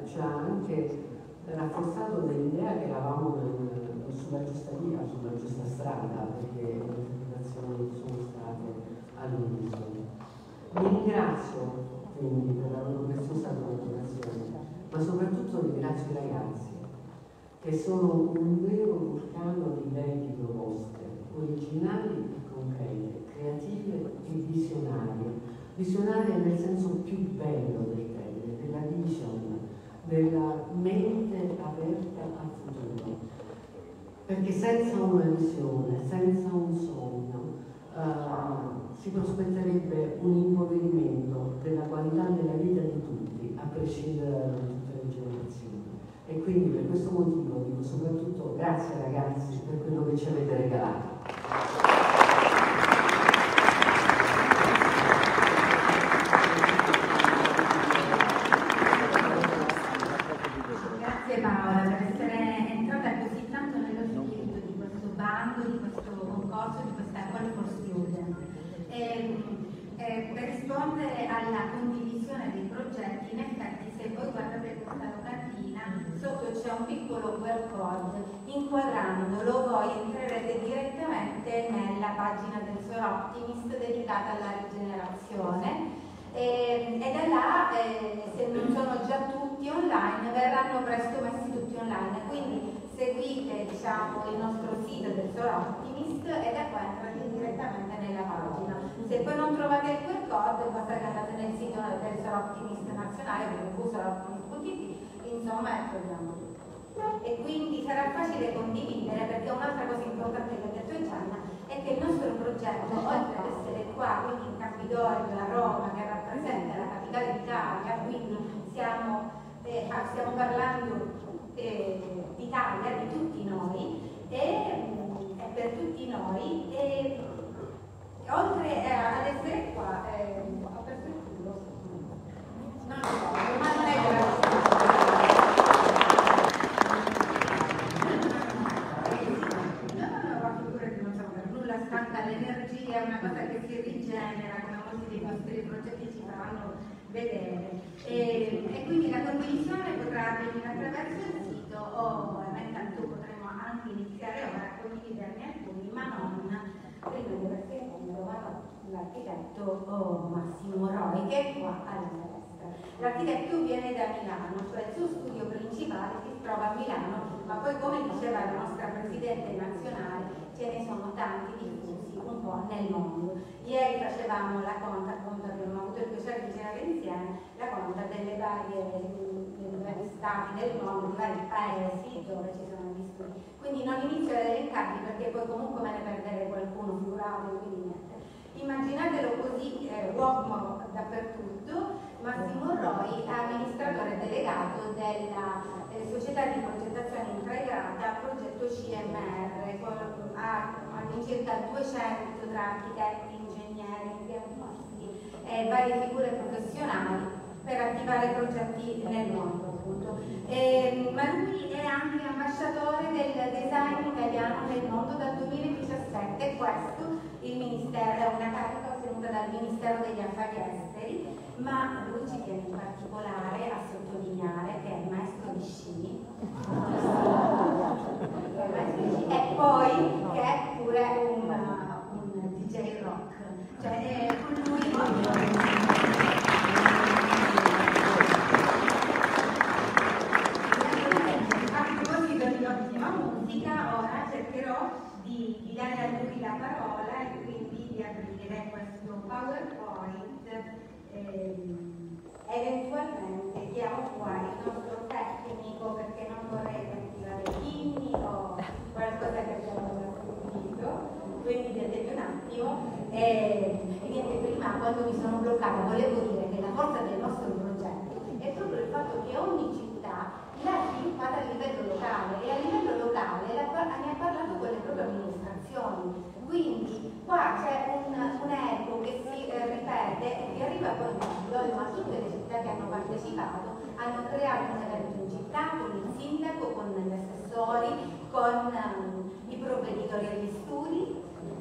ci ha anche rafforzato nell'idea che eravamo sulla giusta via, sulla giusta strada, perché le interpretazioni sono state all'unisono. Vi ringrazio quindi per la loro preziosa collaborazione, ma soprattutto ringrazio i ragazzi, che sono un vero vulcano di idee di proposte, originali e concrete, creative e visionarie. Visionarie nel senso più bello del termine, della vision, della mente aperta al futuro. Perché senza una visione, senza un sogno, si prospetterebbe un impoverimento della qualità della vita di tutti, a prescindere da tutte le generazioni. E quindi per questo motivo dico soprattutto grazie ragazzi per quello che ci avete regalato. Grazie Paola per essere entrata così tanto nello spirito di questo bando, di questo concorso, di questa Call for Student. Per rispondere alla condivisione dei progetti, in effetti se voi guardate questa locandina, sotto c'è un piccolo QR code, inquadrandolo voi entrerete direttamente nella pagina del Sor Optimist dedicata alla rigenerazione. E da là, se non sono già tutti online, verranno presto messi tutti online, quindi seguite il nostro sito del Sor Optimist e da qua entrate direttamente nella pagina. Se poi non trovate il QR code, basta che andate nel sito del Sor Optimist nazionale, www.soroptimist.it, insomma, e troviamo tutto. E quindi sarà facile condividere, perché un'altra cosa importante che ha detto Gianna è che il nostro progetto, oltre ad essere qua, quindi in Campidoglio, a Roma, che rappresenta la capitale d'Italia, quindi stiamo parlando d'Italia, di tutti noi, e per tutti noi, e oltre ad essere qua, ho perso il culo, non lo so, ma non è grave. Stanca l'energia, è una cosa che si rigenera, come molti dei nostri progetti ci faranno vedere. E quindi la condivisione potrà avvenire attraverso il sito o intanto potremo anche iniziare ora a condividerne alcuni, ma non prima di aver sentito l'architetto Massimo Roi, che è qua alla destra. L'architetto viene da Milano, cioè il suo studio principale si trova a Milano, ma poi, come diceva la nostra Presidente nazionale, ce ne sono tanti diffusi un po' nel mondo. Ieri facevamo la conta, appunto abbiamo avuto il piacere di girare insieme, la conta dei vari stati del mondo, dei vari paesi dove ci sono gli studi. Quindi non inizio ad elencarli perché poi comunque me ne perderei qualcuno, figurate, quindi niente. Immaginatelo così, uomo dappertutto. Massimo Roi, amministratore delegato della società di progettazione integrata progetto CMR, ha all'incirca 200 tra architetti, ingegneri, impiantisti e varie figure professionali per attivare progetti nel mondo, appunto. Ma lui è anche ambasciatore del design italiano nel mondo dal 2017 e questo il Ministero è una carica ottenuta dal Ministero degli Affari Esteri, ma lui ci tiene in particolare a sottolineare che è il maestro di sci e poi che è pure un DJ rock, cioè con lui a proposito di ottima musica, ora cercherò di dare a lui la parola e quindi di aprire questo PowerPoint. Eventualmente chiamo qua il nostro tecnico perché non vorrei attivare inni o qualcosa che abbiamo già sentito, quindi vedete un attimo. E niente, prima quando mi sono bloccata volevo dire che la forza del nostro progetto è proprio il fatto che ogni città l'ha sviluppata a livello locale e a livello locale ne ha parlato con le proprie amministrazioni. Quindi qua c'è un eco che si ripete e che arriva poi in Campidoglio, ma tutte le città che hanno partecipato hanno creato un evento in città con il sindaco, con gli assessori, con i provveditori agli studi.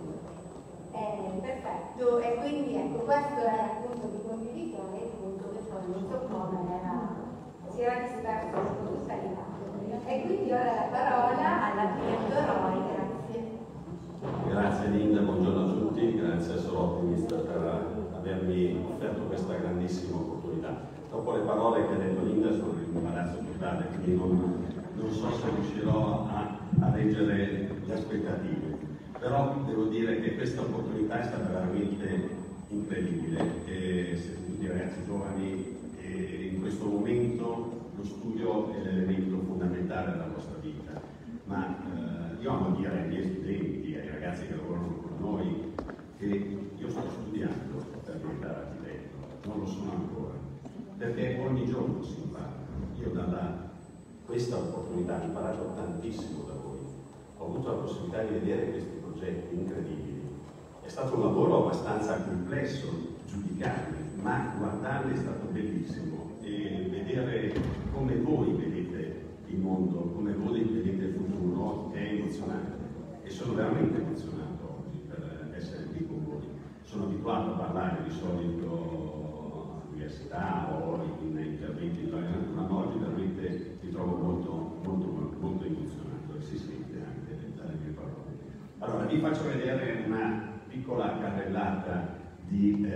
Perfetto, e quindi ecco, questo era il punto di condivisione, il punto che poi non so come era si era disperso un po' tutta l'Italia. E quindi ora la parola alla Cliente Roy, grazie. Grazie Linda, buongiorno a tutti, grazie a Sor Optimist per avermi offerto questa grandissima opportunità. Dopo le parole che ha detto Linda sono in imbarazzo totale, quindi non so se riuscirò a reggere le aspettative. Però devo dire che questa opportunità è stata veramente incredibile e siete tutti ragazzi giovani e in questo momento lo studio è l'elemento fondamentale della vostra vita. Ma io amo dire ai miei studenti, ai ragazzi che lavorano con noi, che io sto studiando per diventare architetto, non lo sono ancora, perché ogni giorno si impara. Io da questa opportunità ho imparato tantissimo da voi, ho avuto la possibilità di vedere questi progetti incredibili. È stato un lavoro abbastanza complesso giudicarli, ma guardarli è stato bellissimo e vedere come voi vedete il mondo, come voi vedete il futuro è emozionante e sono veramente emozionato oggi per essere qui con voi. Sono abituato a parlare di solito all'università o in interventi in storia natura, ma oggi veramente mi trovo molto emozionato e si sente anche dalle mie parole. Allora, vi faccio vedere una piccola carrellata di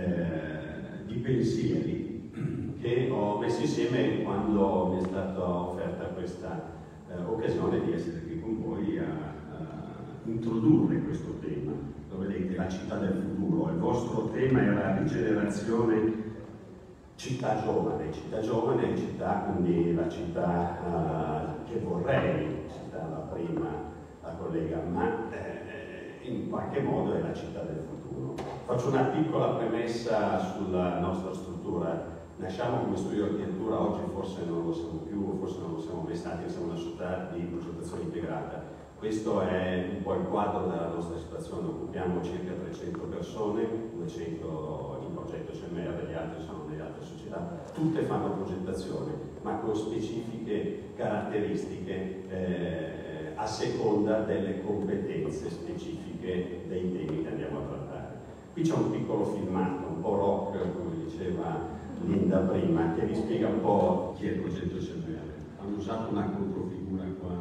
pensieri che ho messo insieme quando mi è stata offerta questa occasione di essere qui con voi a introdurre questo tema. Lo vedete, la città del futuro. Il vostro tema è la rigenerazione città giovane, città quindi la città che vorrei, citava prima la collega, ma in qualche modo è la città del futuro. Faccio una piccola premessa sulla nostra struttura. Nasciamo come studio di architettura, oggi forse non lo siamo più, forse non lo siamo mai stati, siamo una società di progettazione integrata. Questo è un po' il quadro della nostra situazione, occupiamo circa 300 persone, 200 in progetto CMR, gli altri sono nelle altre società, tutte fanno progettazione, ma con specifiche caratteristiche a seconda delle competenze specifiche dei temi che andiamo a trattare. Qui c'è un piccolo filmato, un po' rock, come diceva Linda prima, che vi spiega un po' chi è il progetto CMR. Hanno usato una controfigura qua,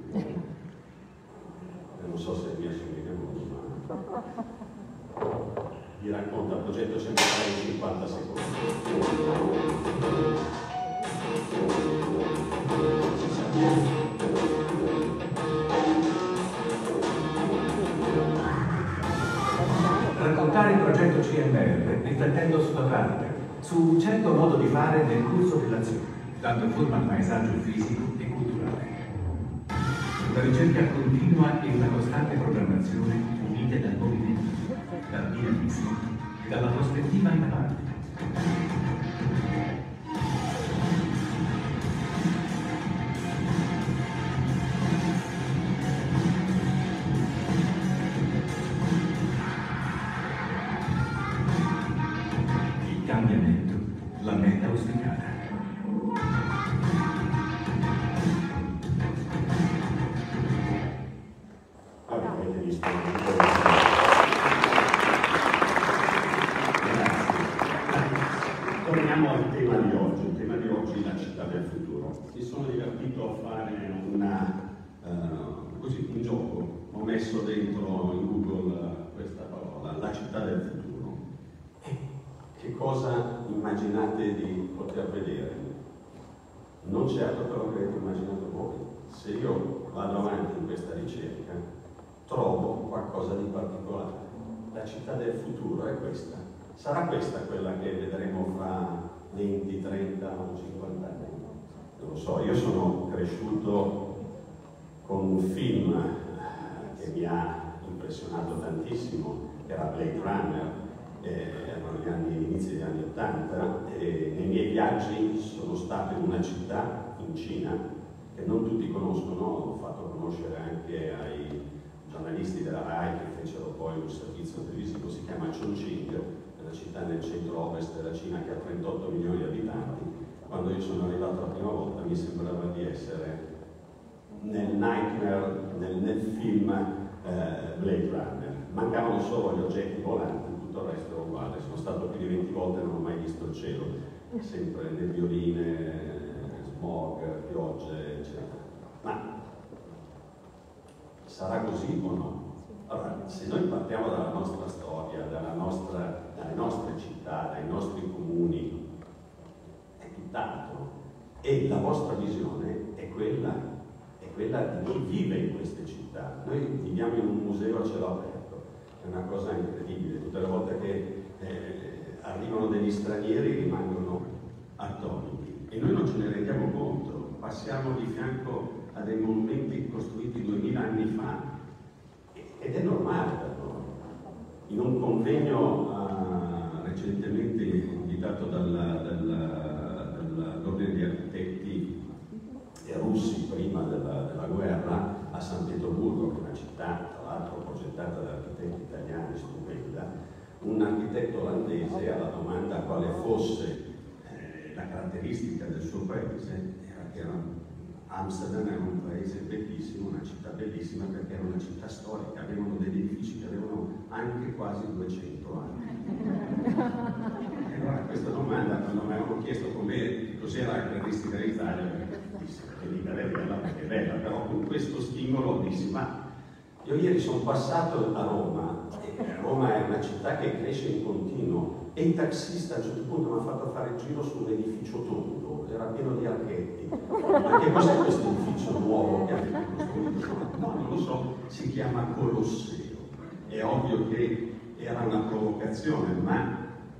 non so se riesce a vedere, ma vi racconta il progetto CMR in 50 secondi. Raccontare il progetto CMR riflettendo sulla pratica, su un certo modo di fare nel corso dell'azione, dando forma al paesaggio fisico e culturale. Una ricerca continua e una costante programmazione unite dal movimento, dal dinamismo e dalla prospettiva in avanti. La meta auspicata. Avete visto? Torniamo al tema di oggi. Il tema di oggi è la città del futuro. Mi sono divertito a fare un gioco. Ho messo dentro in Google questa parola, la città del futuro. Che cosa immaginate di poter vedere? Non certo quello che avete immaginato voi. Se io vado avanti in questa ricerca, trovo qualcosa di particolare. La città del futuro è questa. Sarà questa quella che vedremo fra 20, 30 o 50 anni? Non lo so, io sono cresciuto con un film che mi ha impressionato tantissimo, che era Blade Runner. Erano gli inizi degli anni 80 e nei miei viaggi sono stato in una città in Cina che non tutti conoscono, ho fatto conoscere anche ai giornalisti della RAI che fecero poi un servizio televisivo, si chiama Chongqing, è una città nel centro-ovest della Cina che ha 38 milioni di abitanti. Quando io sono arrivato la prima volta mi sembrava di essere nel nightmare, nel film Blade Runner. Mancavano solo gli oggetti volanti, tutto il resto era uguale. Sono stato più di 20 volte e non ho mai visto il cielo, sempre nebbione, smog, piogge, eccetera. Ma sarà così o no? Allora, se noi partiamo dalla nostra storia, dalle nostre città, dai nostri comuni, è tutt'altro. E la vostra visione è quella di chi vive in queste città. Noi viviamo in un museo a cielo aperto, è una cosa incredibile. Tutte le volte che arrivano degli stranieri rimangono attoniti e noi non ce ne rendiamo conto. Passiamo di fianco a dei monumenti costruiti 2000 anni fa ed è normale per noi. In un convegno recentemente invitato dall'Ordine di Architetti russi prima della guerra a San Pietroburgo, che è una città tra l'altro progettata da architetti italiani stupenda, un architetto olandese alla domanda quale fosse la caratteristica del suo paese era che Amsterdam era un paese bellissimo, una città bellissima perché era una città storica, avevano degli edifici che avevano anche quasi 200 anni. E allora questa domanda, quando mi avevano chiesto cos'era la caratteristica dell'Italia, dissi che l'Italia è bella perché è bella, però con questo stimolo dissi, ma io ieri sono passato a Roma, e Roma è una città che cresce in continuo, e il taxista a un certo punto mi ha fatto fare il giro su un edificio tondo, era pieno di archetti. Ma che cos'è questo edificio nuovo che avete costruito? No, non lo so, si chiama Colosseo. È ovvio che era una provocazione, ma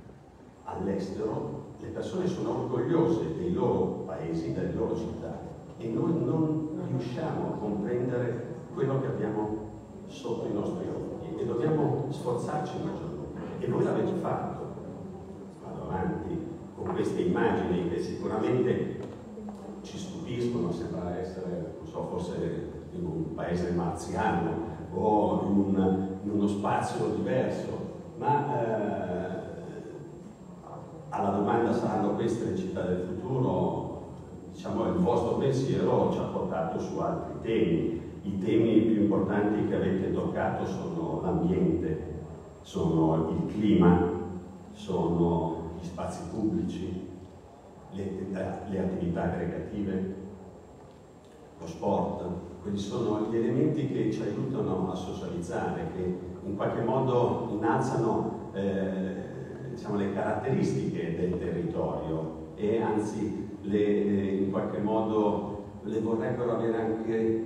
all'estero le persone sono orgogliose dei loro paesi, delle loro città, e noi non riusciamo a comprendere quello che abbiamo sotto i nostri occhi e dobbiamo sforzarci maggiormente. E voi l'avete fatto. Vado avanti con queste immagini che sicuramente ci stupiscono, sembra essere, non so, forse in un paese marziano o in uno spazio diverso, ma alla domanda saranno queste le città del futuro, diciamo il vostro pensiero ci ha portato su altri temi. I temi più importanti che avete toccato sono l'ambiente, sono il clima, sono gli spazi pubblici, le attività aggregative, lo sport. Quelli sono gli elementi che ci aiutano a socializzare, che in qualche modo innalzano diciamo, le caratteristiche del territorio e anzi in qualche modo le vorrebbero avere anche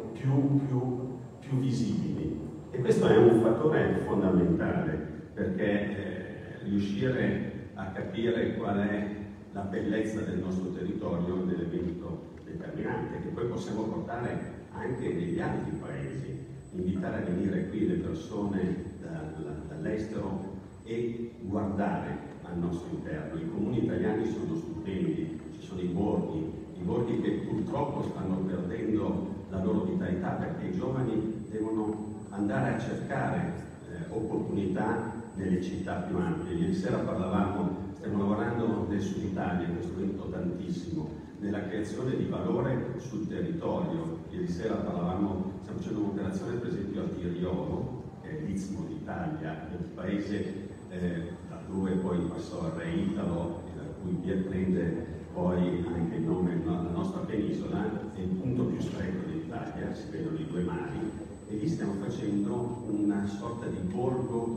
più visibili. E questo è un fattore fondamentale, perché riuscire a capire qual è la bellezza del nostro territorio è un elemento determinante che poi possiamo portare anche negli altri paesi, invitare a venire qui le persone dall'estero e guardare al nostro interno. I comuni italiani sono stupendi, ci sono i borghi che purtroppo stanno perdendo la loro vitalità perché i giovani devono andare a cercare opportunità nelle città più ampie. Ieri sera stiamo lavorando nel Sud Italia in questo momento tantissimo, nella creazione di valore sul territorio. Ieri sera stiamo facendo un'operazione per esempio a Tiriolo, che è l'Istmo d'Italia, il paese da dove poi passò il re Italo, da cui prende poi anche il nome della nostra penisola, è il punto più stretto d'Italia, si vedono i due mari, e lì stiamo facendo una sorta di borgo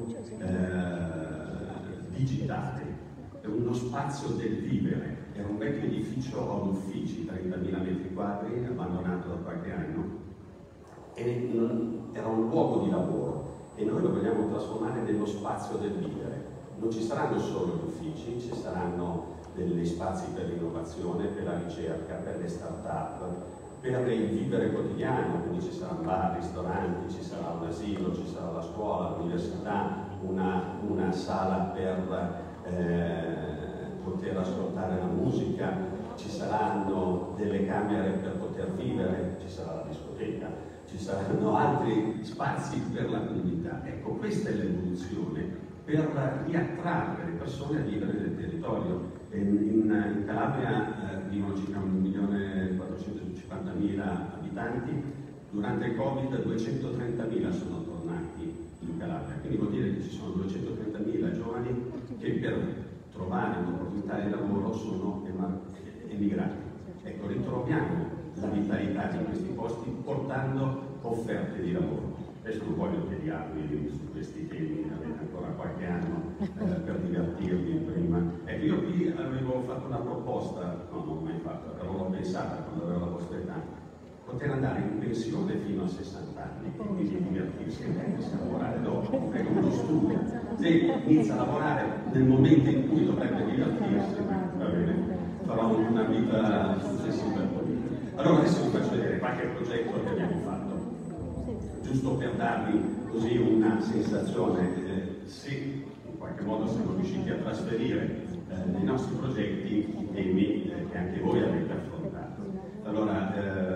digitale, è uno spazio del vivere. Era un vecchio edificio ad uffici, 30.000 metri quadri, abbandonato da qualche anno, e era un luogo di lavoro e noi lo vogliamo trasformare nello spazio del vivere. Non ci saranno solo gli uffici, ci saranno degli spazi per l'innovazione, per la ricerca, per le start-up, per il vivere quotidiano, quindi ci saranno bar, ristoranti, ci sarà un asilo, ci sarà la scuola, l'università, una sala per poter ascoltare la musica, ci saranno delle camere per poter vivere, ci sarà la discoteca, ci saranno altri spazi per la comunità. Ecco, questa è l'evoluzione per riattrarre le persone a vivere nel territorio. In Calabria vivono circa 1.450.000 abitanti, durante il Covid 230.000 sono tornati in Calabria, quindi vuol dire che ci sono 230.000 giovani che per trovare un'opportunità di lavoro sono emigrati. Ecco, ritroviamo la vitalità di questi posti portando offerte di lavoro. Adesso non voglio tediarvi su questi temi, avete ancora qualche anno per divertirvi prima. Ecco, io qui avevo fatto una proposta, no, non l'ho mai fatta, però l'ho pensata quando avevo la vostra età, poter andare in pensione fino a 60 anni e quindi divertirsi e mettersi a lavorare dopo, non è come uno studio. Se inizia a lavorare nel momento in cui dovrebbe divertirsi, va bene, farò una vita successiva. Allora adesso vi faccio vedere qualche progetto che abbiamo fatto, giusto per darvi così una sensazione, se in qualche modo siamo riusciti a trasferire nei nostri progetti i temi che anche voi avete affrontato. Allora,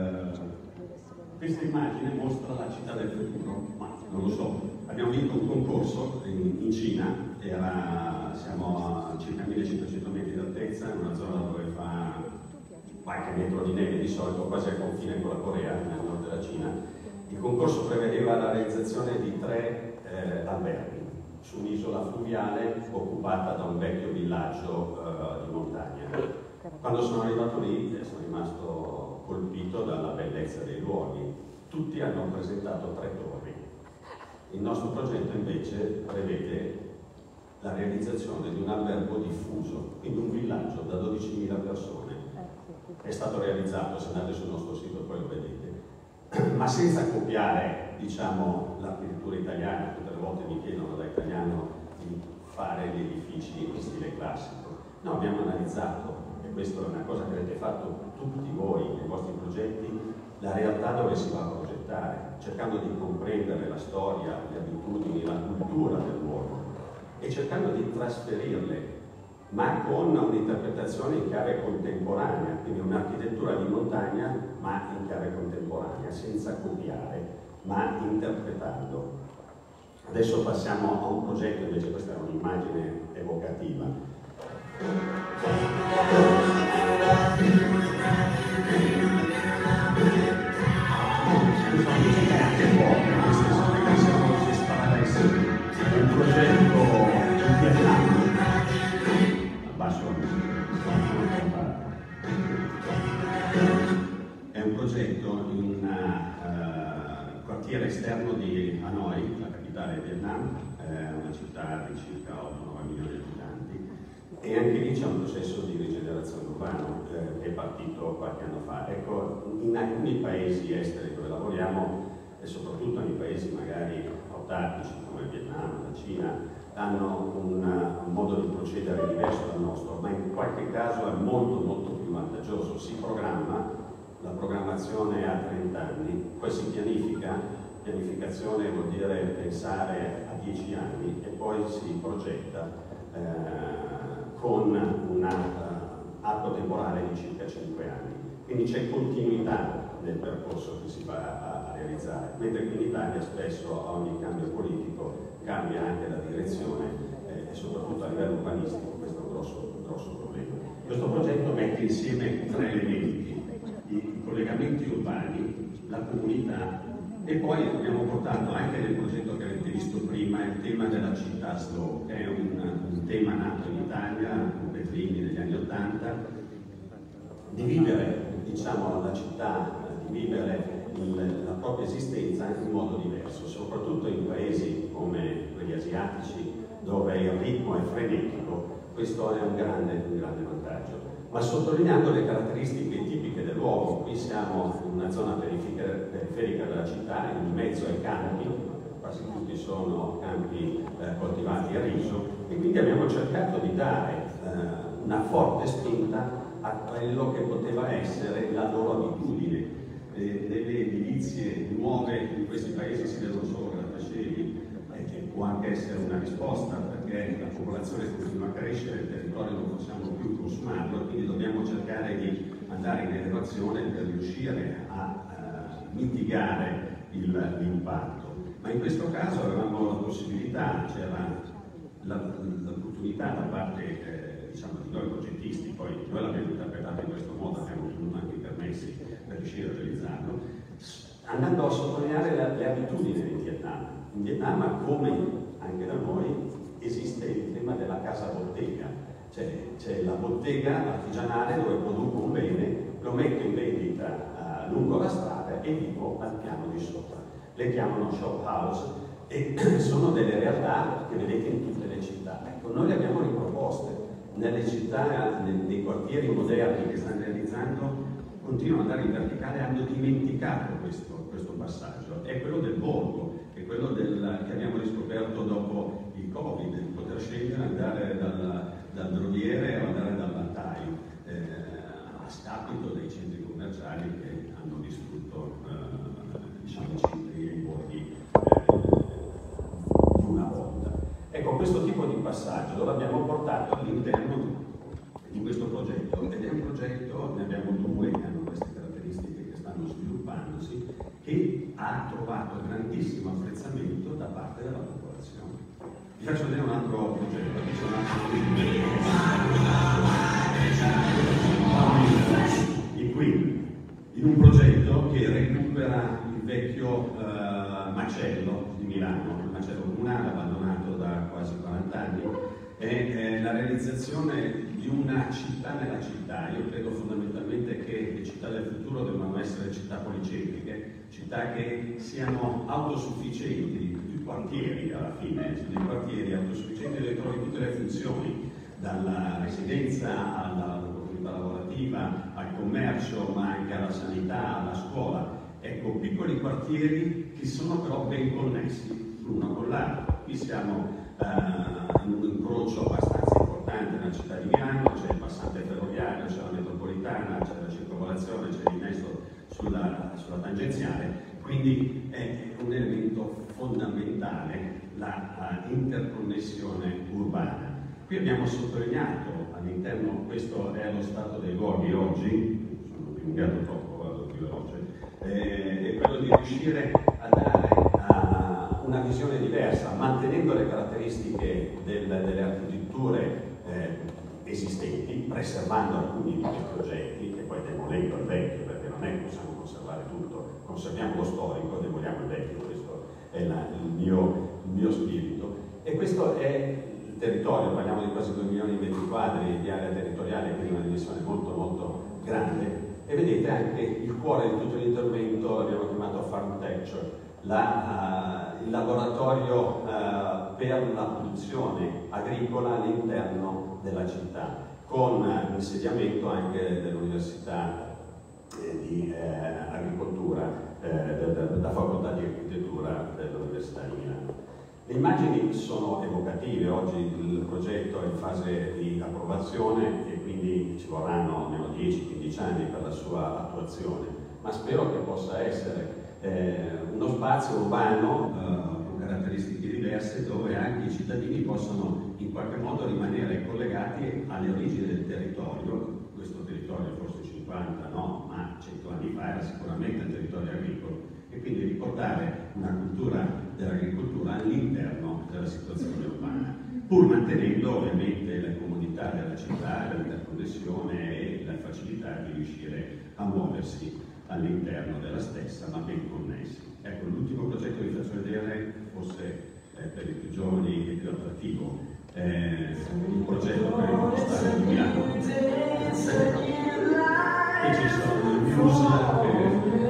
questa immagine mostra la città del futuro, ma non lo so, abbiamo vinto un concorso in Cina, siamo a circa 1500 metri d'altezza, in una zona dove fa qualche metro di neve di solito, quasi al confine con la Corea, nel nord della Cina. Il concorso prevedeva la realizzazione di 3 alberghi su un'isola fluviale occupata da un vecchio villaggio di montagna. Quando sono arrivato lì sono rimasto colpito dalla bellezza dei luoghi. Tutti hanno presentato 3 torri. Il nostro progetto invece prevede la realizzazione di un albergo diffuso, quindi un villaggio da 12.000 persone. È stato realizzato, se andate sul nostro sito poi lo vedete, ma senza copiare, diciamo, l'architettura italiana. Tutte le volte mi chiedono da italiano di fare gli edifici in stile classico. No, abbiamo analizzato, e questa è una cosa che avete fatto tutti voi nei vostri progetti, la realtà dove si va a progettare, cercando di comprendere la storia, le abitudini, la cultura del luogo e cercando di trasferirle, ma con un'interpretazione in chiave contemporanea, quindi un'architettura di montagna ma in chiave contemporanea, senza copiare, ma interpretando. Adesso passiamo a un progetto, invece questa è un'immagine evocativa. È un progetto in Vietnam. È un progetto in un quartiere esterno di Hanoi, la capitale del Vietnam, una città di circa 8-9 milioni di abitanti, e anche lì c'è un processo di rigenerazione urbana che è partito qualche anno fa. Ecco, in alcuni paesi esteri dove lavoriamo, e soprattutto nei paesi magari autarchici come il Vietnam, la Cina, hanno un modo di procedere diverso dal nostro, ma in qualche caso è molto molto più vantaggioso. Si programma, la programmazione a 30 anni, poi si pianifica, pianificazione vuol dire pensare a 10 anni e poi si progetta con un arco temporale di circa 5 anni. Quindi c'è continuità nel percorso che si va a realizzare, mentre qui in Italia spesso a ogni cambio politico cambia anche la direzione e soprattutto a livello urbanistico questo è un grosso problema. Questo progetto mette insieme 3 elementi, i collegamenti urbani, la comunità e poi abbiamo portato anche nel progetto che avete visto prima il tema della città slow, che è un tema nato in Italia con Petrini negli anni '80, di vivere, diciamo, la città, di vivere la propria esistenza in modo diverso, soprattutto in paesi come quelli asiatici dove il ritmo è frenetico. Questo è un grande vantaggio, ma sottolineando le caratteristiche tipiche del luogo. Qui siamo in una zona periferica della città, in mezzo ai campi, quasi tutti sono campi coltivati a riso, e quindi abbiamo cercato di dare una forte spinta a quello che poteva essere la loro abitudine. Delle edilizie nuove in questi paesi si vedono solo grattacieli, e può anche essere una risposta perché la popolazione continua a crescere, il territorio non possiamo più consumarlo, quindi dobbiamo cercare di andare in elevazione per riuscire a mitigare l'impatto. Ma in questo caso avevamo la possibilità, c'era l'opportunità da parte diciamo, di noi progettisti, poi noi l'abbiamo interpretato in questo modo, abbiamo ottenuto anche i permessi per riuscire a realizzarlo, andando a sottolineare le abitudini in Vietnam. In Vietnam, come anche da noi, esiste il tema della casa bottega, c'è la bottega artigianale dove produco un bene lo metto in vendita lungo la strada e vivo al piano di sopra. Le chiamano shop house e sono delle realtà che vedete in tutte le città. Ecco, noi le abbiamo riproposte nelle città, nei quartieri moderni che stanno realizzando, continuano ad andare in verticale, hanno dimenticato questo passaggio. È quello del borgo, è quello che abbiamo riscoperto dopo il Covid, di poter scegliere, andare dal droghiere o andare dal lattaio, a scapito dei centri commerciali che hanno distrutto diciamo, i centri e i borghi di una volta. Ecco, questo tipo di passaggio lo abbiamo portato all'interno di questo progetto, ed è un progetto, ne abbiamo due che hanno queste caratteristiche che stanno sviluppandosi, che ha trovato grandissimo apprezzamento da parte della popolazione. Vi faccio vedere un altro progetto, qui c'è un altro il Queen, in un progetto che recupera il vecchio macello di Milano, il macello comunale abbandonato da quasi 40 anni, è la realizzazione di una città nella città. Io credo fondamentalmente che le città del futuro devono essere città policentriche, città che siano autosufficienti, i quartieri alla fine, sono dei quartieri autosufficienti dove trovi tutte le funzioni, dalla residenza all'opportunità lavorativa, al commercio, ma anche alla sanità, alla scuola. Ecco, piccoli quartieri che sono però ben connessi l'uno con l'altro. Qui siamo in un incrocio abbastanza importante nella città di Milano, c'è il passante ferroviario, c'è la metropolitana, c'è la circolazione, c'è l'innesto sulla tangenziale, quindi è un elemento fondamentale la interconnessione urbana. Qui abbiamo sottolineato all'interno, questo è lo stato dei luoghi oggi, sono dilungato troppo, vado più veloce, è quello di riuscire a dare una visione diversa, mantenendo le caratteristiche delle architetture esistenti, preservando alcuni di questi oggetti, e poi demolendo il vecchio, perché non è che possiamo conservare tutto, conserviamo lo storico, demoliamo il vecchio, questo è il mio spirito. E questo è il territorio, parliamo di quasi 2 milioni di metri quadri di area territoriale, quindi una dimensione molto molto grande, e vedete anche il cuore di tutto l'intervento, l'abbiamo chiamato Farm Tech, il laboratorio per la produzione agricola all'interno della città, con l'insediamento anche dell'Università di Agricoltura, della Facoltà di Architettura dell'Università di Milano. Le immagini sono evocative, oggi il progetto è in fase di approvazione e quindi ci vorranno almeno 10-15 anni per la sua attuazione, ma spero che possa essere uno spazio urbano con caratteristiche diverse, dove anche i cittadini possano in qualche modo rimanere collegati alle origini del territorio. Questo territorio forse 50, no, ma 100 anni fa era sicuramente un territorio agricolo, e quindi riportare una cultura dell'agricoltura all'interno della situazione urbana, pur mantenendo ovviamente le comodità della città, l'interconnessione e la facilità di riuscire a muoversi all'interno della stessa, ma ben connessi. Ecco, l'ultimo progetto che vi faccio vedere, forse per i più giovani e più attrattivo, un progetto per il nuovo stadio di Milano. Qui ci sono i news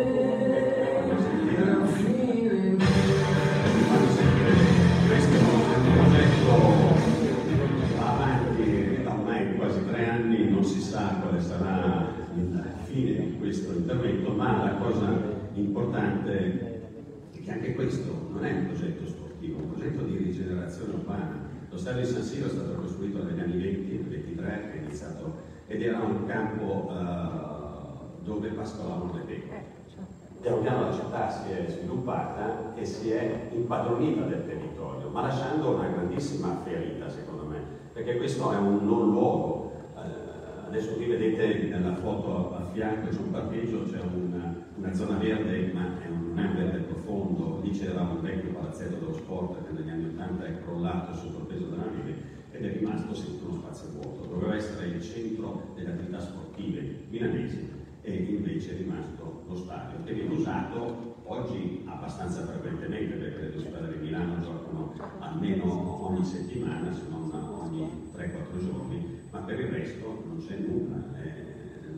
questo è un progetto va avanti da ormai quasi 3 anni, non si sa quale sarà la fine di questo intervento, ma la cosa importante è che anche questo non è un progetto sportivo, è un progetto di rigenerazione urbana. Lo stadio di San Siro è stato costruito negli anni 20 e 23, è iniziato, ed era un campo dove pascolavano le pecore. Piano piano la città si è sviluppata e si è impadronita del territorio, ma lasciando una grandissima ferita, secondo me, perché questo è un non luogo. Adesso qui vedete nella foto a fianco c'è un parcheggio, c'è una zona verde, ma non è un verde profondo. Lì c'era un vecchio palazzetto dello sport che negli anni 80 è crollato sotto il peso della neve ed è rimasto sempre uno spazio vuoto. Doveva essere il centro delle attività sportive milanesi e invece è rimasto lo stadio, che viene usato oggi abbastanza frequentemente, perché le squadre di Milano giocano almeno ogni settimana, se non ogni 3-4 giorni, ma per il resto non c'è nulla,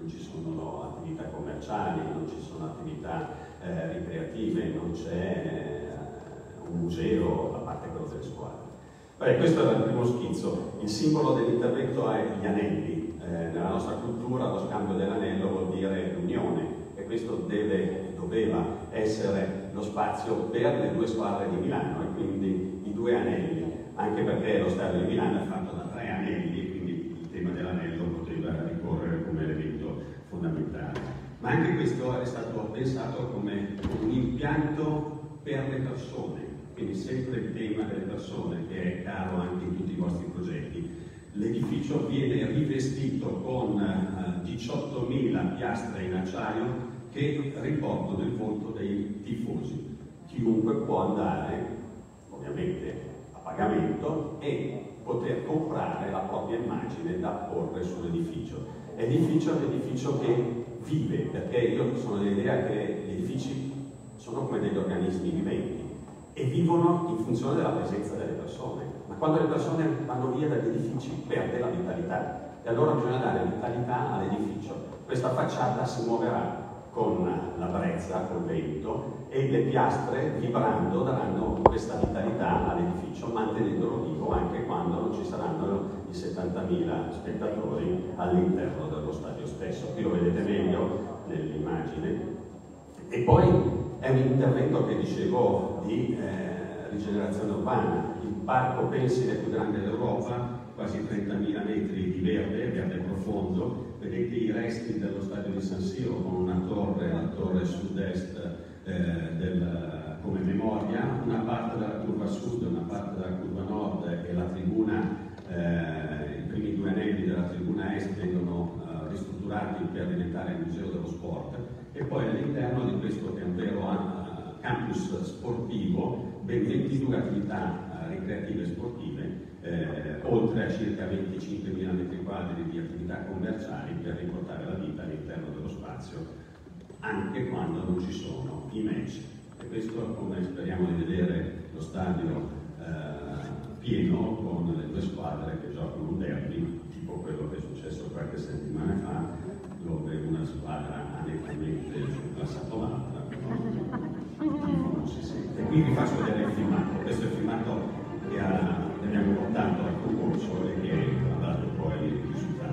non ci sono attività commerciali, non ci sono attività ricreative, non c'è un museo a parte quello delle squadre. Beh, questo era il primo schizzo. Il simbolo dell'intervento è gli anelli. Nella nostra cultura lo scambio dell'anello vuol dire unione, e questo doveva essere lo spazio per le due squadre di Milano, e quindi i due anelli, anche perché lo stadio di Milano è fatto da 3 anelli, quindi il tema dell'anello poteva ricorrere come elemento fondamentale. Ma anche questo è stato pensato come un impianto per le persone, quindi sempre il tema delle persone, che è caro anche in tutti i vostri progetti. L'edificio viene rivestito con 18.000 piastre in acciaio che ricordano il volto dei tifosi. Chiunque può andare, ovviamente a pagamento, e poter comprare la propria immagine da apporre sull'edificio. L'edificio è un edificio che vive, perché io sono dell'idea che gli edifici sono come degli organismi viventi e vivono in funzione della presenza delle persone. Ma quando le persone vanno via dagli edifici perde la vitalità, e allora bisogna dare vitalità all'edificio. Questa facciata si muoverà con la brezza, col vento, e le piastre vibrando daranno questa vitalità all'edificio, mantenendolo vivo anche quando non ci saranno i 70.000 spettatori all'interno dello stadio stesso. Qui lo vedete meglio nell'immagine. E poi è un intervento che dicevo di rigenerazione urbana. Il parco pensile più grande d'Europa, quasi 30.000 metri di verde profondo. Vedete i resti dello stadio di San Siro con una torre, la torre sud-est come memoria, una parte della curva sud, una parte della curva nord, e la tribuna, i primi 2 anelli della tribuna est vengono ristrutturati per diventare il museo dello sport, e poi all'interno di questo, che è un vero campus sportivo, ben 22 attività ricreative e sportive, oltre a circa 25.000 metri quadri di attività commerciali per riportare la vita all'interno dello spazio, anche quando non ci sono i match. E questo, come speriamo di vedere lo stadio pieno, con le 2 squadre che giocano un derby, tipo quello che è successo qualche settimana fa, dove una squadra ha nettamente surclassato l'altra, però il tifo non si sente. E qui vi faccio vedere il filmato. Questo è il filmato che abbiamo portato al concorso e che ha dato poi i risultati.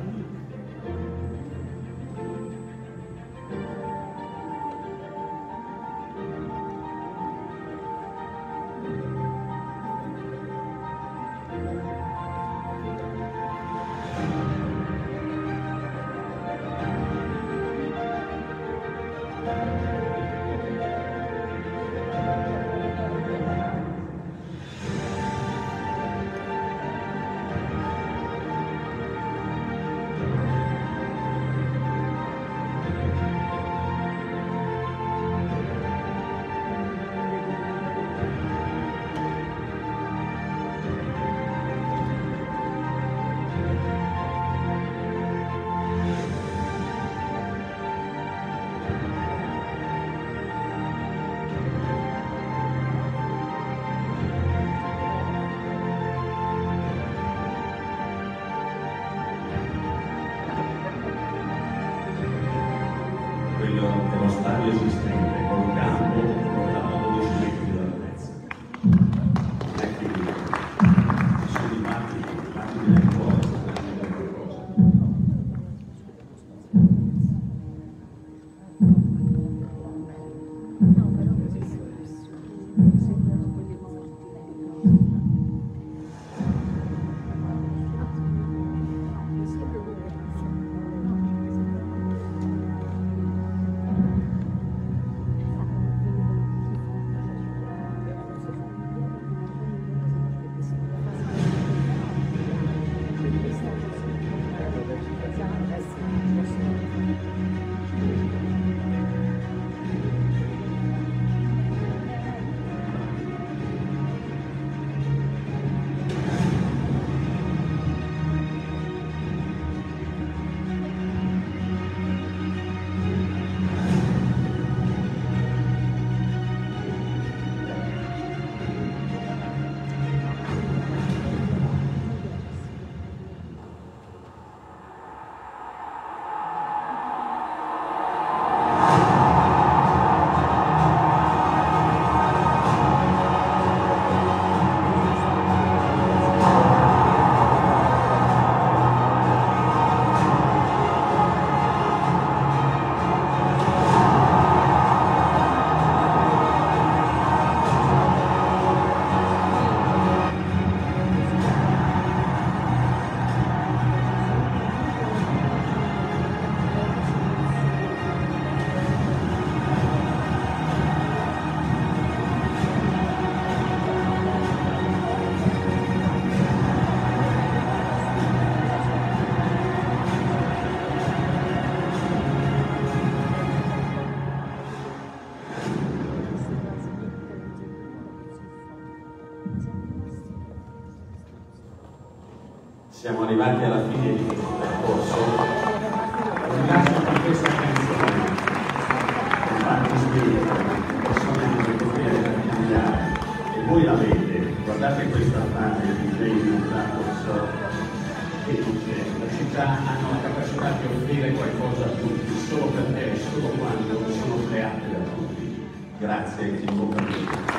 Siamo arrivati alla fine di questo percorso. Ringrazio per questa canzone, infatti spirito, persone di categoria della familiare, e voi l'avete. Guardate questa frase di James Jacobs che dice: la città hanno la capacità di offrire qualcosa a tutti, solo perché, solo quando sono create da tutti. Grazie, in bocca al lupo.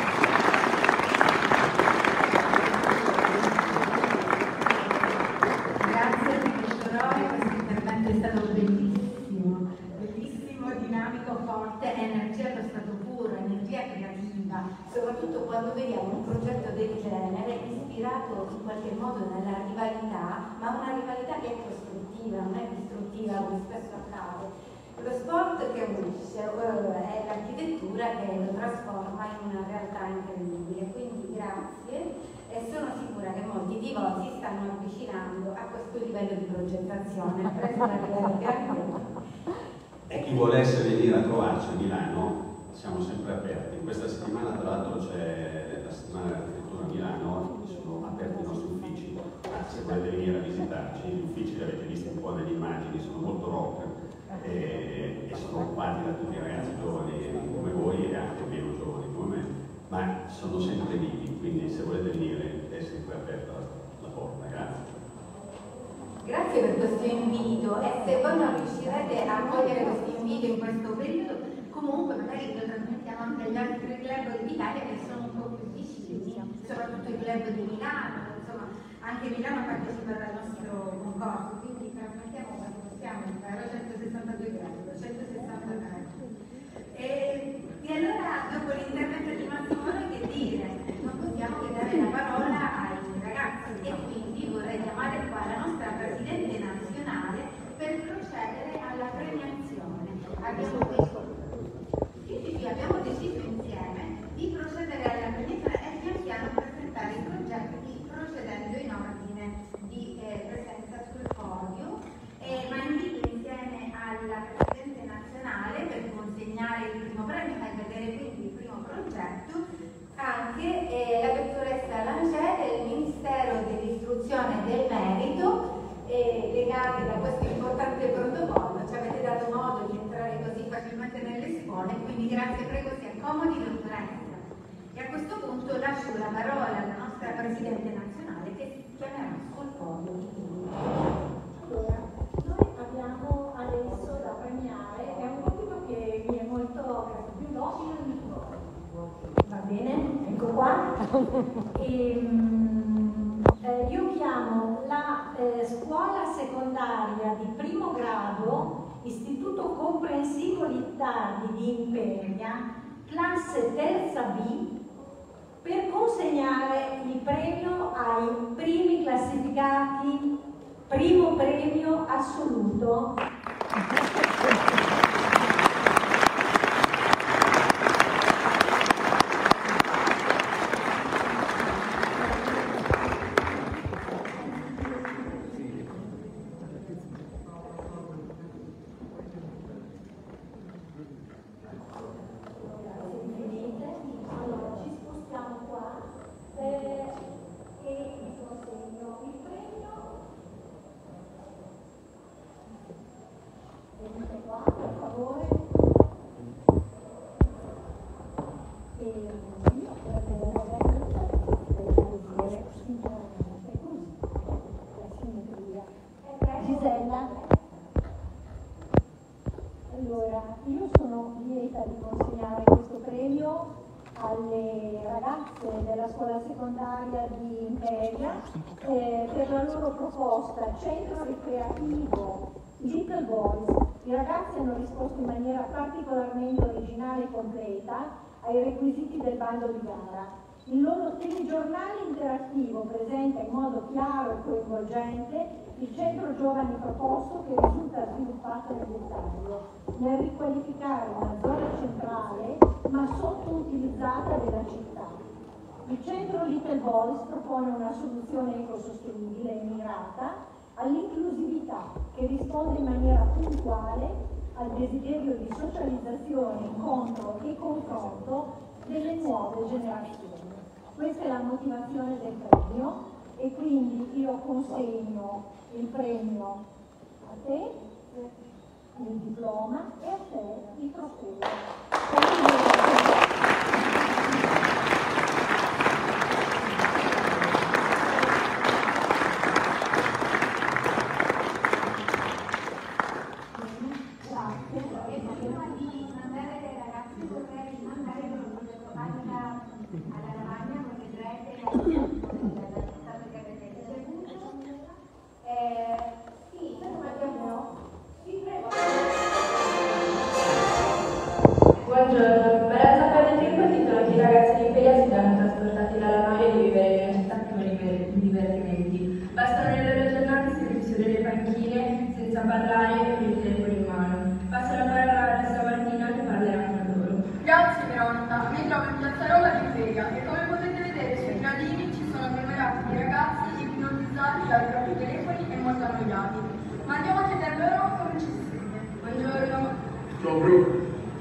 È stato bellissimo, bellissimo, dinamico, forte, energia allo stato puro, energia creativa, soprattutto quando vediamo un progetto del genere ispirato in qualche modo nella rivalità, ma una rivalità che è costruttiva, non è distruttiva come spesso accade. Lo sport che unisce è l'architettura che lo trasforma in una realtà incredibile, quindi grazie. E sono sicura che molti di voi si stanno avvicinando a questo livello di progettazione, preso da e chi volesse venire a trovarci a Milano siamo sempre aperti. Questa settimana tra l'altro c'è la settimana dell'architettura a Milano, sono aperti i nostri uffici, se volete venire a visitarci. Gli uffici li avete visti un po' nelle immagini, sono molto rock e sono occupati da tutti i ragazzi giovani come voi e anche meno giovani come me, ma sono sempre vivi, quindi se volete venire è sempre aperta la porta. Grazie. Grazie per questo invito, e se voi non riuscirete a cogliere questo invito in questo periodo, comunque magari lo trasmettiamo anche agli altri club d'Italia che sono un po' più vicini, soprattutto i club di Milano, insomma anche Milano parteciperà al nostro concorso, quindi trasmettiamo quando possiamo, a 162 gradi, 160 gradi. E allora, dopo l'intervento di Massimo, che dire? Non possiamo che dare la parola ai ragazzi, e quindi vorrei chiamare qua la nostra Presidente nazionale per procedere alla premiazione. Abbiamo deciso insieme di procedere alla premiazione e pian piano presentare i progetti procedendo in ordine di presenza sul podio, ma invito insieme alla Presidente nazionale per consegnare il primo premio e vedere quindi il primo progetto anche la dottoressa Langer del Ministero dell'Istruzione e del Merito, legate da questo importante protocollo. Ci avete dato modo di entrare così facilmente nelle scuole, quindi grazie, prego si accomodi dottoressa. E a questo punto lascio la parola alla nostra Presidente nazionale che chiamerà sul podio. Allora, noi abbiamo adesso da premiare, è un compito che mi è molto più docile del microfono. Va bene? Ecco qua. Io chiamo la scuola secondaria di primo grado, Istituto Comprensivo Littardi di Imperia, classe terza B, per consegnare il premio ai primi classificati, primo premio assoluto. Gisella. Allora, io sono lieta di consegnare questo premio alle ragazze della scuola secondaria di Imperia per la loro proposta Centro Ricreativo Little Boys. I ragazzi hanno risposto in maniera particolarmente originale e completa ai requisiti del bando di gara. Il loro telegiornale interattivo presenta in modo chiaro e coinvolgente il centro giovani proposto che risulta sviluppato nel dettaglio, nel riqualificare una zona centrale ma sottoutilizzata della città. Il centro Little Boys propone una soluzione ecosostenibile e mirata all'inclusività che risponde in maniera puntuale al desiderio di socializzazione, incontro e confronto delle nuove generazioni. Questa è la motivazione del premio e quindi io consegno il premio a te, il diploma, e a te il trofeo. Buongiorno, per sapere tempo titolo che i ragazzi di Imperia si saranno trasportati dalla noia di vivere in una città piena di divertimenti. Bastano le loro giornate seduti sulle panchine senza parlare e con il telefono in mano. Passo la parola alla stamattina che parlerà con loro. Grazie Veronica, mi trovo in piazzarola di Imperia e come potete vedere sui gradini ci sono memorati di ragazzi ipnotizzati dai propri telefoni e molto annoiati. Ma andiamo a chiedere loro come ci si sente. Buongiorno. Ciao bro.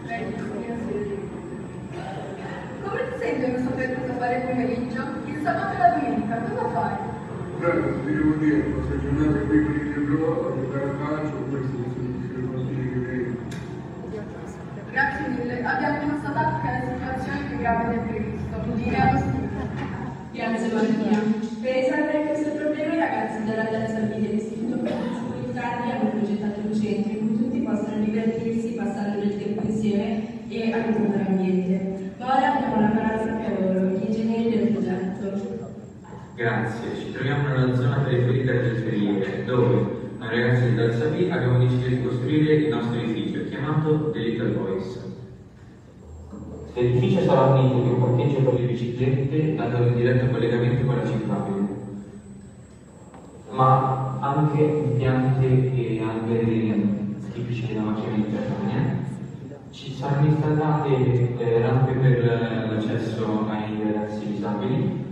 Come ti senti questo percorso fare il pomeriggio? Il sabato e la domenica, cosa fai? Beh, ti devo dire, queste giornate qui per il libro, a giocare a calcio, queste sono le partite che vedo. Grazie mille, abbiamo constatato che la situazione è più grave del previsto. Linea allo studio. Grazie Martina. Per risolvere questo problema i ragazzi della terza B dell'Istituto Securitardi hanno progettato un centro in cui tutti possano divertirsi, passare del tempo insieme e aiutare l'ambiente. Ma ora abbiamo la parola proprio a loro, gli ingegneri del progetto. Grazie, ci troviamo nella zona periferica del Feriere, dove noi ragazzi di terza B abbiamo deciso di costruire il nostro edificio, chiamato The Little Boys. L'edificio sarà unito di un parcheggio per le biciclette dato in diretto collegamento con la ciclabile, ma anche piante e alberi tipici della macchina mediterranea. Ci saranno installate rampe per l'accesso ai ragazzi disabili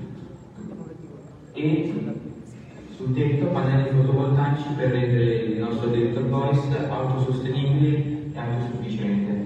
e sul tetto pannelli fotovoltaici per rendere il nostro The Little Boys autosostenibile e autosufficiente.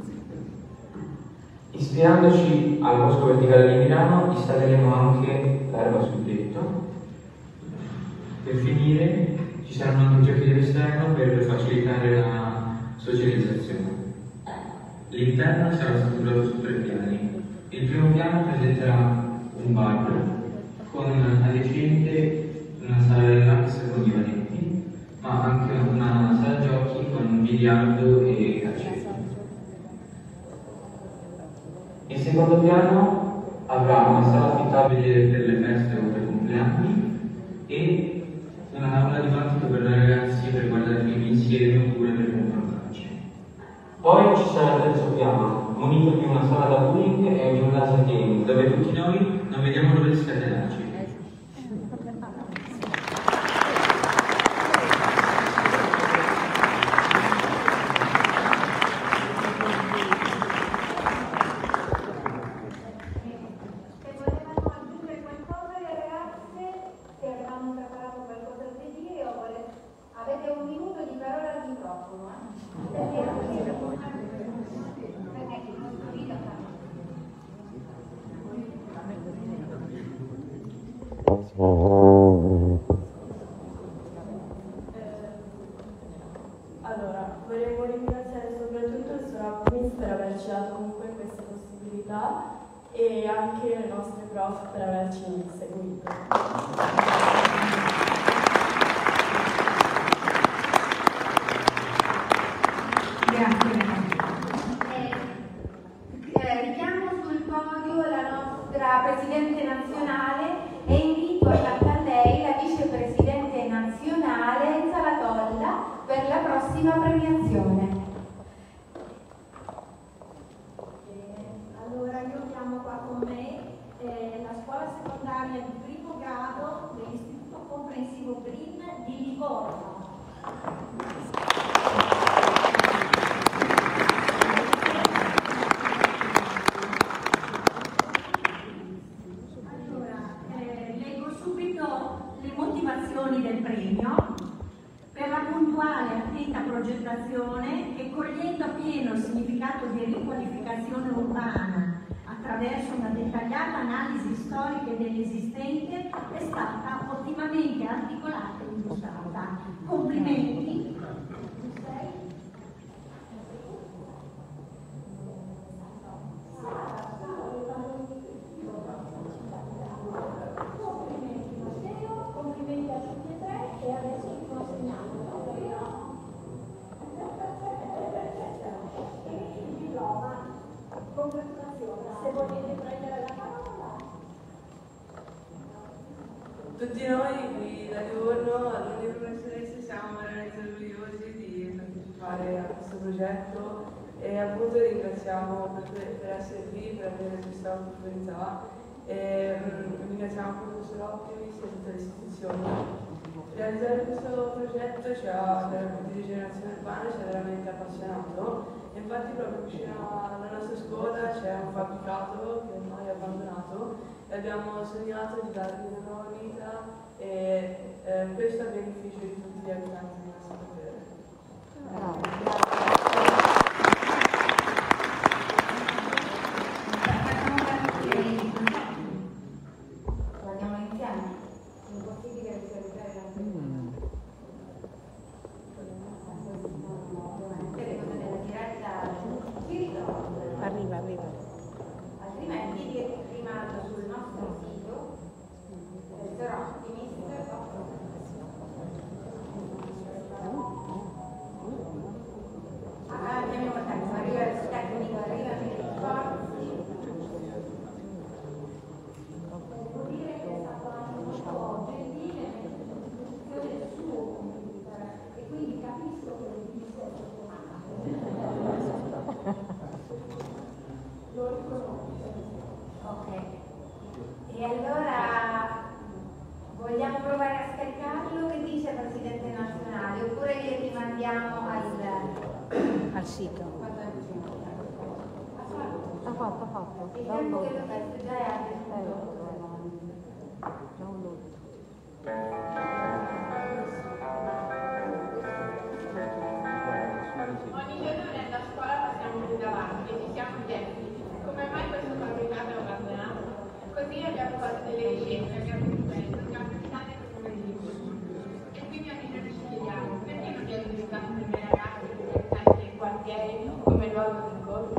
Ispirandoci al bosco verticale di Milano, installeremo anche l'erba sul tetto. Per finire, ci saranno anche giochi dell'esterno per facilitare la socializzazione. L'interno sarà strutturato su 3 piani. Il primo piano presenterà un bar con adiacente una sala relax con divanetti, ma anche una sala giochi con biliardo e calcetto. Il secondo piano avrà una sala affittabile per le feste o per i compleanni e una aula dibattito per i ragazzi per guardare film insieme oppure per confrontarci. Poi ci sarà il terzo piano, munito di una sala da bowling e di un laser game, dove tutti noi non vediamo l'ora di scatenarci. Avete un minuto di parola al microfono, Allora, volevo ringraziare soprattutto il Sorapmis per averci dato comunque queste possibilità e anche le nostre prof per averci seguito. Richiamo sul podio la nostra Presidente nazionale e invito accanto a lei la Vicepresidente nazionale Elsa Latolla per la prossima premiazione. Allora io chiamo qua con me la scuola secondaria di primo grado dell'Istituto Comprensivo Green di Livorno. Leggo subito le motivazioni del premio per la puntuale e attenta progettazione che, cogliendo appieno il significato di riqualificazione urbana attraverso una dettagliata analisi storica storiche dell'esistente è stata ottimamente articolata e illustrata. Complimenti. Complimenti a tutti e tre e adesso vi consegniamo il diploma. Congratulazioni. Se volete prendere la parola. Tutti noi qui da Livorno, alunni e professoresse, siamo veramente orgogliosi di partecipare a questo progetto e appunto ringraziamo per essere qui, per avere questa opportunità. E ringraziamo il professor Optimis e tutte le istituzioni. Realizzare questo progetto di rigenerazione urbana ci ha veramente appassionato. Infatti proprio vicino alla nostra scuola c'è un fabbricato che ormai è abbandonato e abbiamo sognato di dargli una nuova vita e questo a beneficio di tutti gli abitanti del nostro quartiere. Guardiamo insieme. Impossibile visualizzare la Arriva. Altrimenti rimando sul nostro sito Professor Optimis. Abbiamo contatto, arriva il tecnico, arrivano i rinforzi. Devo dire che è stato anche molto gentile nell'introduzione del suo computer e quindi capisco che le disse lo riconosce. Ok. E allora vogliamo provare a scaricarlo? Che dice il Presidente nazionale? Oppure li rimandiamo al sito. Ha fatto. Il tempo che l'ho chiesto già è avvenuto. Ogni giorno venendo a scuola passiamo più davanti e ci siamo chiesti come mai questo fabbricato è abbandonato. Così abbiamo fatto delle ricerche, abbiamo scoperto che abitanti come libri. E quindi ogni giorno ci chiediamo perché non viene utilizzato per i ragazzi e per abitanti dei quartieri come luogo di incontro?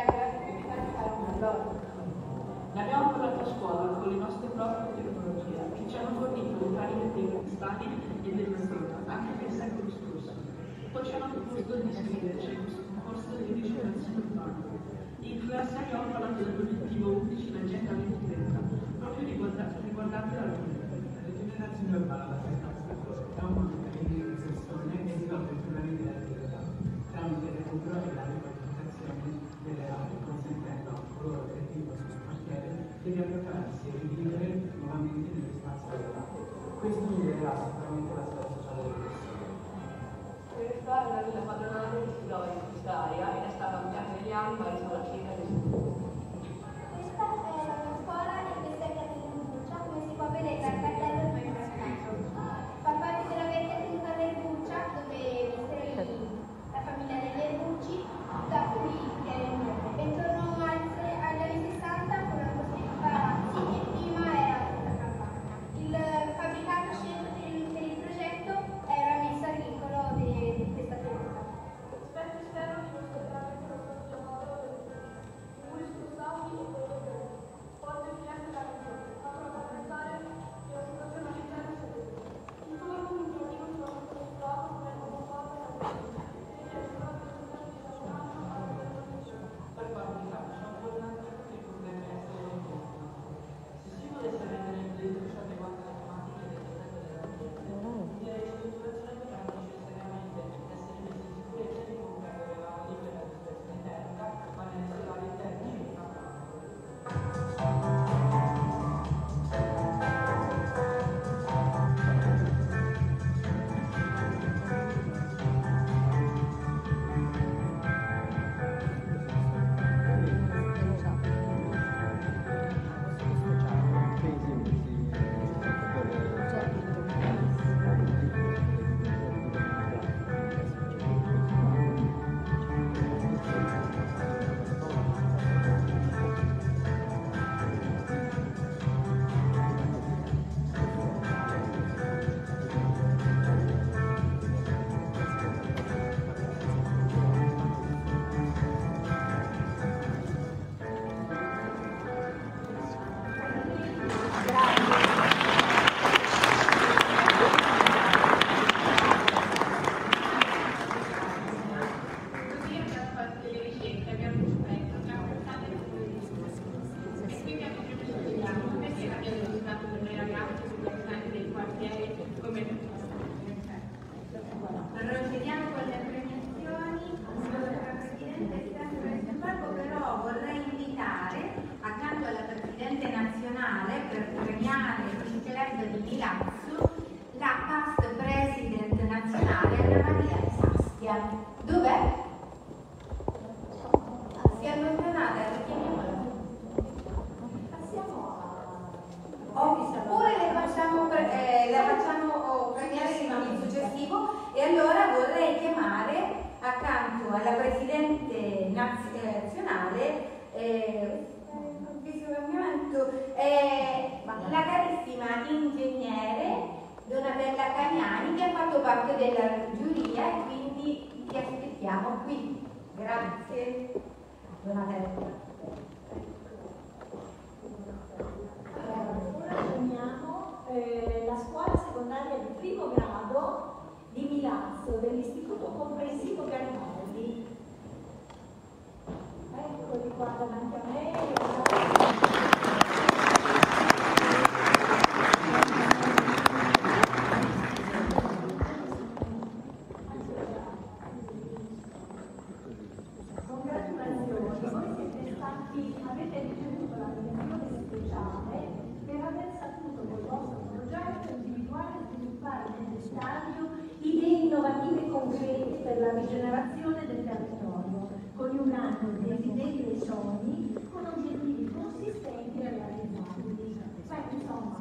L'abbiamo portato a scuola con le nostre prove di tecnologia, che ci hanno fornito le pagine dei stati e delle zone, anche per il secolo scorso. Poi ci hanno proposto di iscriverci a questo corso di rigenerazione urbana. In classe abbiamo parlato dell'obiettivo 11 l'agenda 2030, proprio riguardante la rigenerazione urbana. È un meccanismo di inserzione che risolve i problemi della terra tramite il recupero e la riqualificazione delle aree, consentendo a coloro che vivono sul quartiere di riappropriarsi e rivivere nuovamente negli spazi abitati. Questo migliorerà sicuramente la storia sociale del paese. Questa è una villa padronale che si trova in quest'area ed è stata ampliata negli anni ma resta la cieca del sud. Questa è una scuola in questa è Buccia, come si può vedere dal cartello del mercato. Fa parte della vecchia tenuta del Buccia, dove visse la famiglia degli Erbucci, da cui viene il nome. Intorno agli anni 60 furono costruiti palazzi e prima Milazzo, la past president nazionale Anna Maria Sastia. Dov'è? Si è allontanata, richiamiamola. Oppure la facciamo premiare il successivo, e allora vorrei chiamare accanto alla Presidente nazionale la carissima ingegnere Donatella Cagnani, che ha fatto parte della giuria, e quindi ti aspettiamo qui. Grazie Donatella. Ora chiamiamo la scuola secondaria di primo grado di Milazzo dell'Istituto Comprensivo Garibaldi. Eccoli qua davanti a me. Avete ricevuto la menzione speciale per aver saputo col vostro progetto individuare e sviluppare nel dettaglio idee innovative e concrete per la rigenerazione del territorio, coniugando desideri e sogni con obiettivi consistenti e realizzabili. Insomma,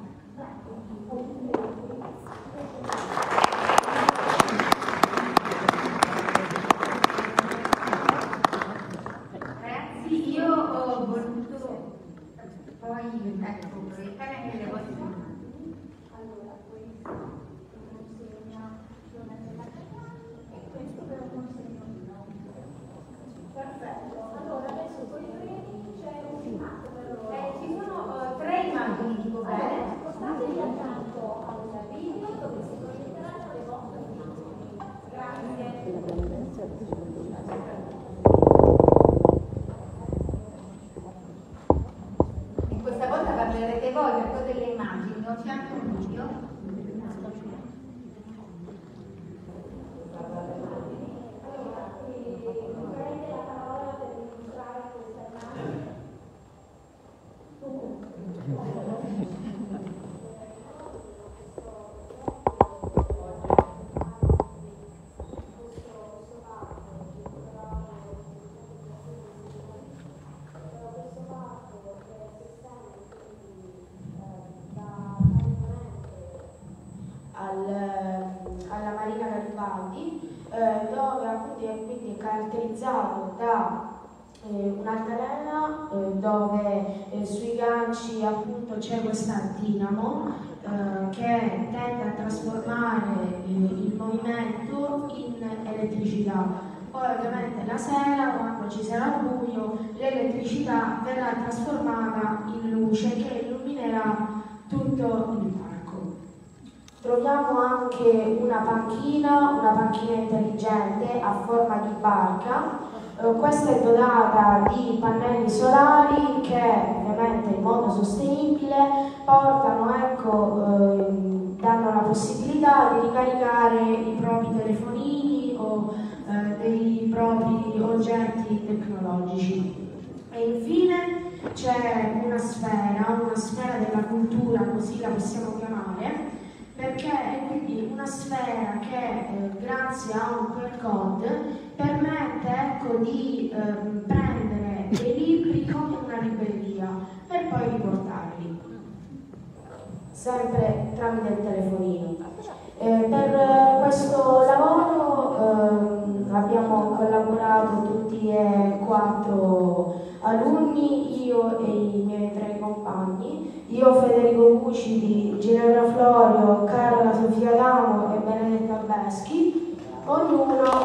Ragazzi, io ho voluto poi, ecco, proiettare anche le vostre mani. Allora, questo consegna e questo ve lo consegno io. Perfetto. Allora, adesso con i treni c'è un filmato per loro. Ci sono 3 immagini, dico bene. Spostatevi accanto al video dove si proietteranno le vostre immagini. Grazie. Questa volta parlerete voi per delle immagini, non c'è anche un video. alla Marina Garibaldi, dove appunto è quindi caratterizzato da un'altalena dove sui ganci appunto c'è questa dinamo che tende a trasformare il movimento in elettricità. Poi ovviamente la sera, quando ci sarà il buio, l'elettricità verrà trasformata in luce che illuminerà tutto il parco. Troviamo anche una panchina intelligente a forma di barca. Questa è dotata di pannelli solari che ovviamente in modo sostenibile danno la possibilità di ricaricare i propri telefonini o dei propri oggetti tecnologici. E infine c'è una sfera della cultura, così la possiamo chiamare, perché è quindi una sfera che grazie a un QR code permette di prendere dei libri come una libreria per poi riportarli, sempre tramite il telefonino. Per questo lavoro abbiamo collaborato tutti e 4 alunni, io e i miei 3 compagni, io Federico Cucidi, Ginevra Florio, Carola Sofia Adamo e Benedetta Beschi, ognuno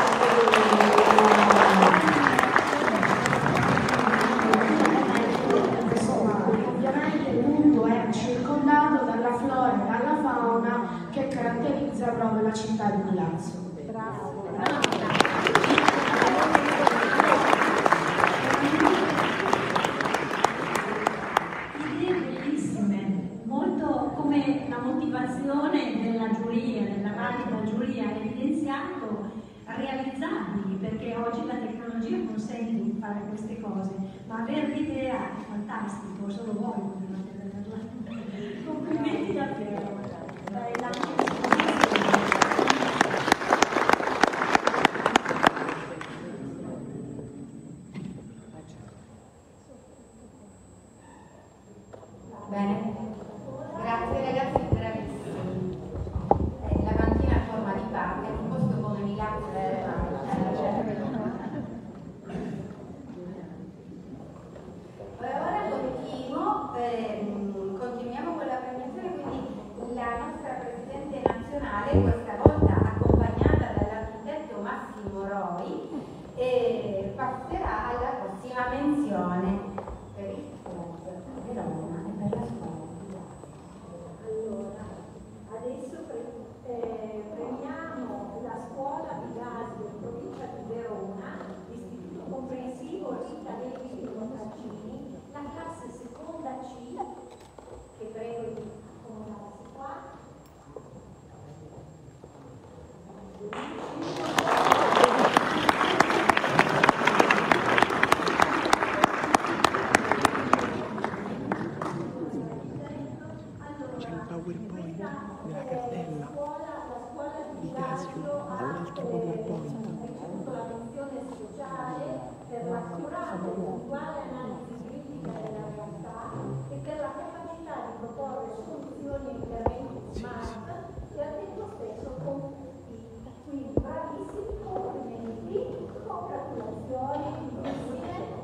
ovviamente tutto è circondato dalla flora e dalla fauna che caratterizza proprio la città di Milazzo. Idee bellissime, molto come la motivazione della giuria, della valida giuria ha evidenziato, realizzabili, perché oggi la tecnologia consente di fare queste cose, ma avere l'idea è fantastico, solo voi potete averla. Complimenti davvero. dei ragazzi bravissimi. La cantina a forma di barca, un posto come Milano. Ora continuiamo con la premiazione, quindi la nostra Presidente nazionale, questa volta accompagnata dall'architetto Massimo Roi, passerà alla prossima menzione per il sport di Roma e per la scuola. Allora, adesso premiamo la scuola Bigasio in provincia di Verona, l'istituto comprensivo Rita Levi di Montalcini, la classe seconda C, che prego di accomodarsi qua. Per l'accurata e puntuale analisi critica della realtà e per la capacità di proporre soluzioni e interventi smart e al tempo stesso concreti. Quindi bravissimi, complimenti, congratulazioni, insieme.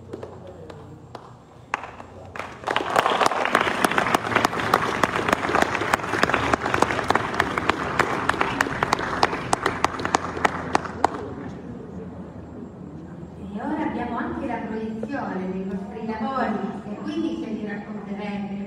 Dei vostri lavori e quindi ce li racconterete.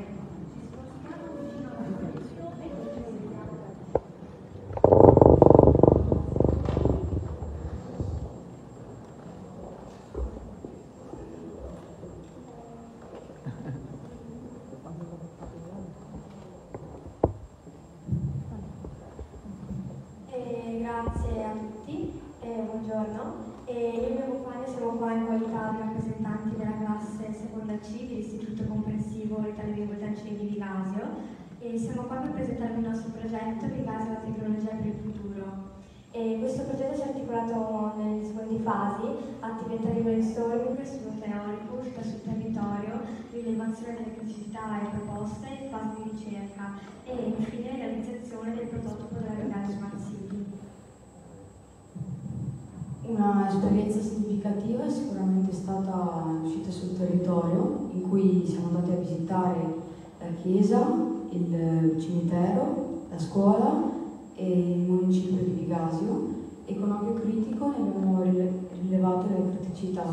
Grazie a tutti, buongiorno. Io e mio compagno siamo qua in qualità di rappresentanti della classe seconda C dell'Istituto Comprensivo Rita Levi Montalcini di Vigasio e siamo qua per presentarvi il nostro progetto Vigasio la tecnologia per il futuro. Questo progetto si è articolato nelle seconde fasi, attività di brainstorming, studio teorico, uscita sul territorio, rilevazione delle criticità e proposte, fase di ricerca e infine realizzazione del prototipo della Vigasio Smart City. Una esperienza significativa è sicuramente stata l'uscita sul territorio, in cui siamo andati a visitare la chiesa, il cimitero, la scuola e il municipio di Vigasio e con occhio critico ne abbiamo rilevato le criticità.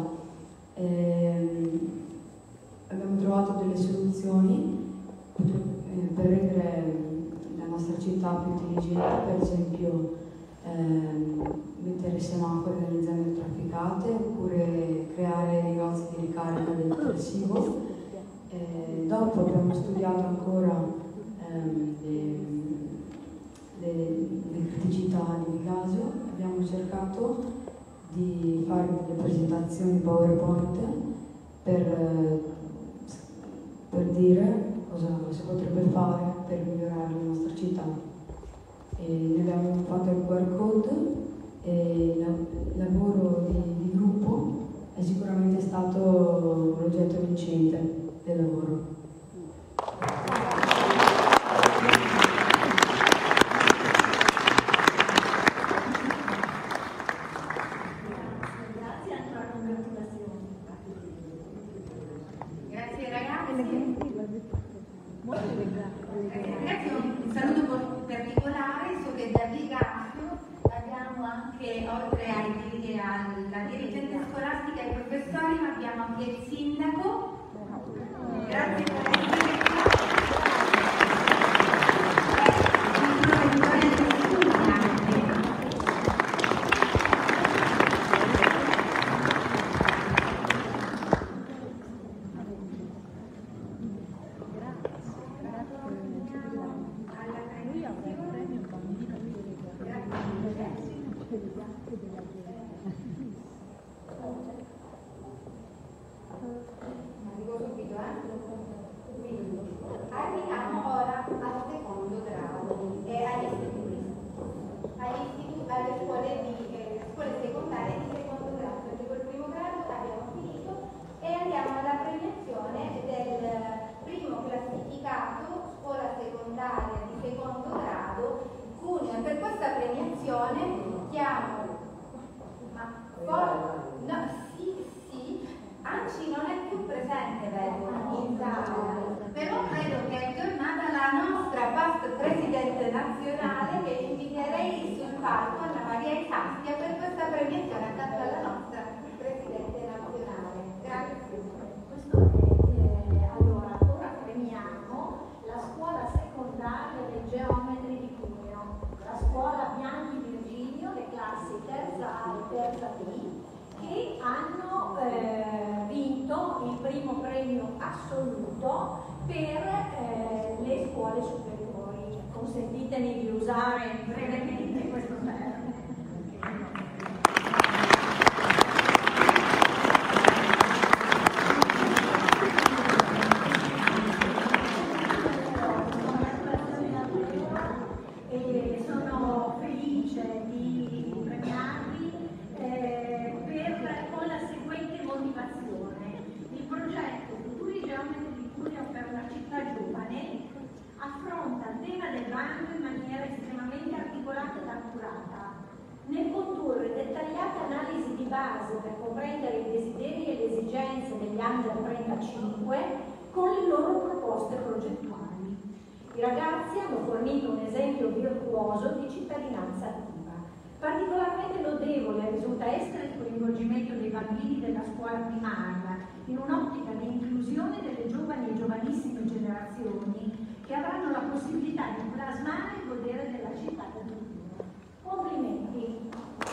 Abbiamo trovato delle soluzioni per rendere la nostra città più intelligente, per esempio mettere semafori nelle zone trafficate oppure creare negozi di ricarica del detersivo. Dopo abbiamo studiato ancora le criticità di Vigasio, abbiamo cercato di fare delle presentazioni PowerPoint per dire cosa si potrebbe fare per migliorare la nostra città. Ne abbiamo fatto il QR code e il lavoro di gruppo è sicuramente stato l'oggetto vincente del lavoro. Grazie, ancora congratulazioni. Grazie ragazzi. Ragazzi, un saluto particolare, so che da Vigasio abbiamo anche, oltre alla dirigente scolastica e ai professori, ma abbiamo anche il sindaco. Grazie per essere qua. Arriviamo ora al secondo grado e alle scuole secondarie di secondo grado, perché col primo grado abbiamo finito e andiamo alla premiazione del primo classificato scuola secondaria nazionale che inviterei sul palco Anna Maria Isastia per questa premiazione accanto alla nostra Presidente nazionale. Grazie. Allora, ora premiamo la scuola secondaria dei geometri di Cuneo, la scuola Bianchi Virginio, le classi terza A e terza B, che hanno vinto il primo premio assoluto per le scuole superiori. Consentitemi di usare brevemente questo termine. Sono felice di premiarvi con la seguente motivazione. Il progetto Futuri Geometri di Cuneo per una città giovane affronta il tema del bando in maniera estremamente articolata ed accurata, nel condurre dettagliate analisi di base per comprendere i desideri e le esigenze degli under 35 con le loro proposte progettuali. I ragazzi hanno fornito un esempio virtuoso di cittadinanza attiva. Particolarmente lodevole risulta essere il coinvolgimento dei bambini della scuola primaria in un'ottica di inclusione delle giovani e giovanissime generazioni che avranno la possibilità di plasmare il godere della città del futuro. Complimenti!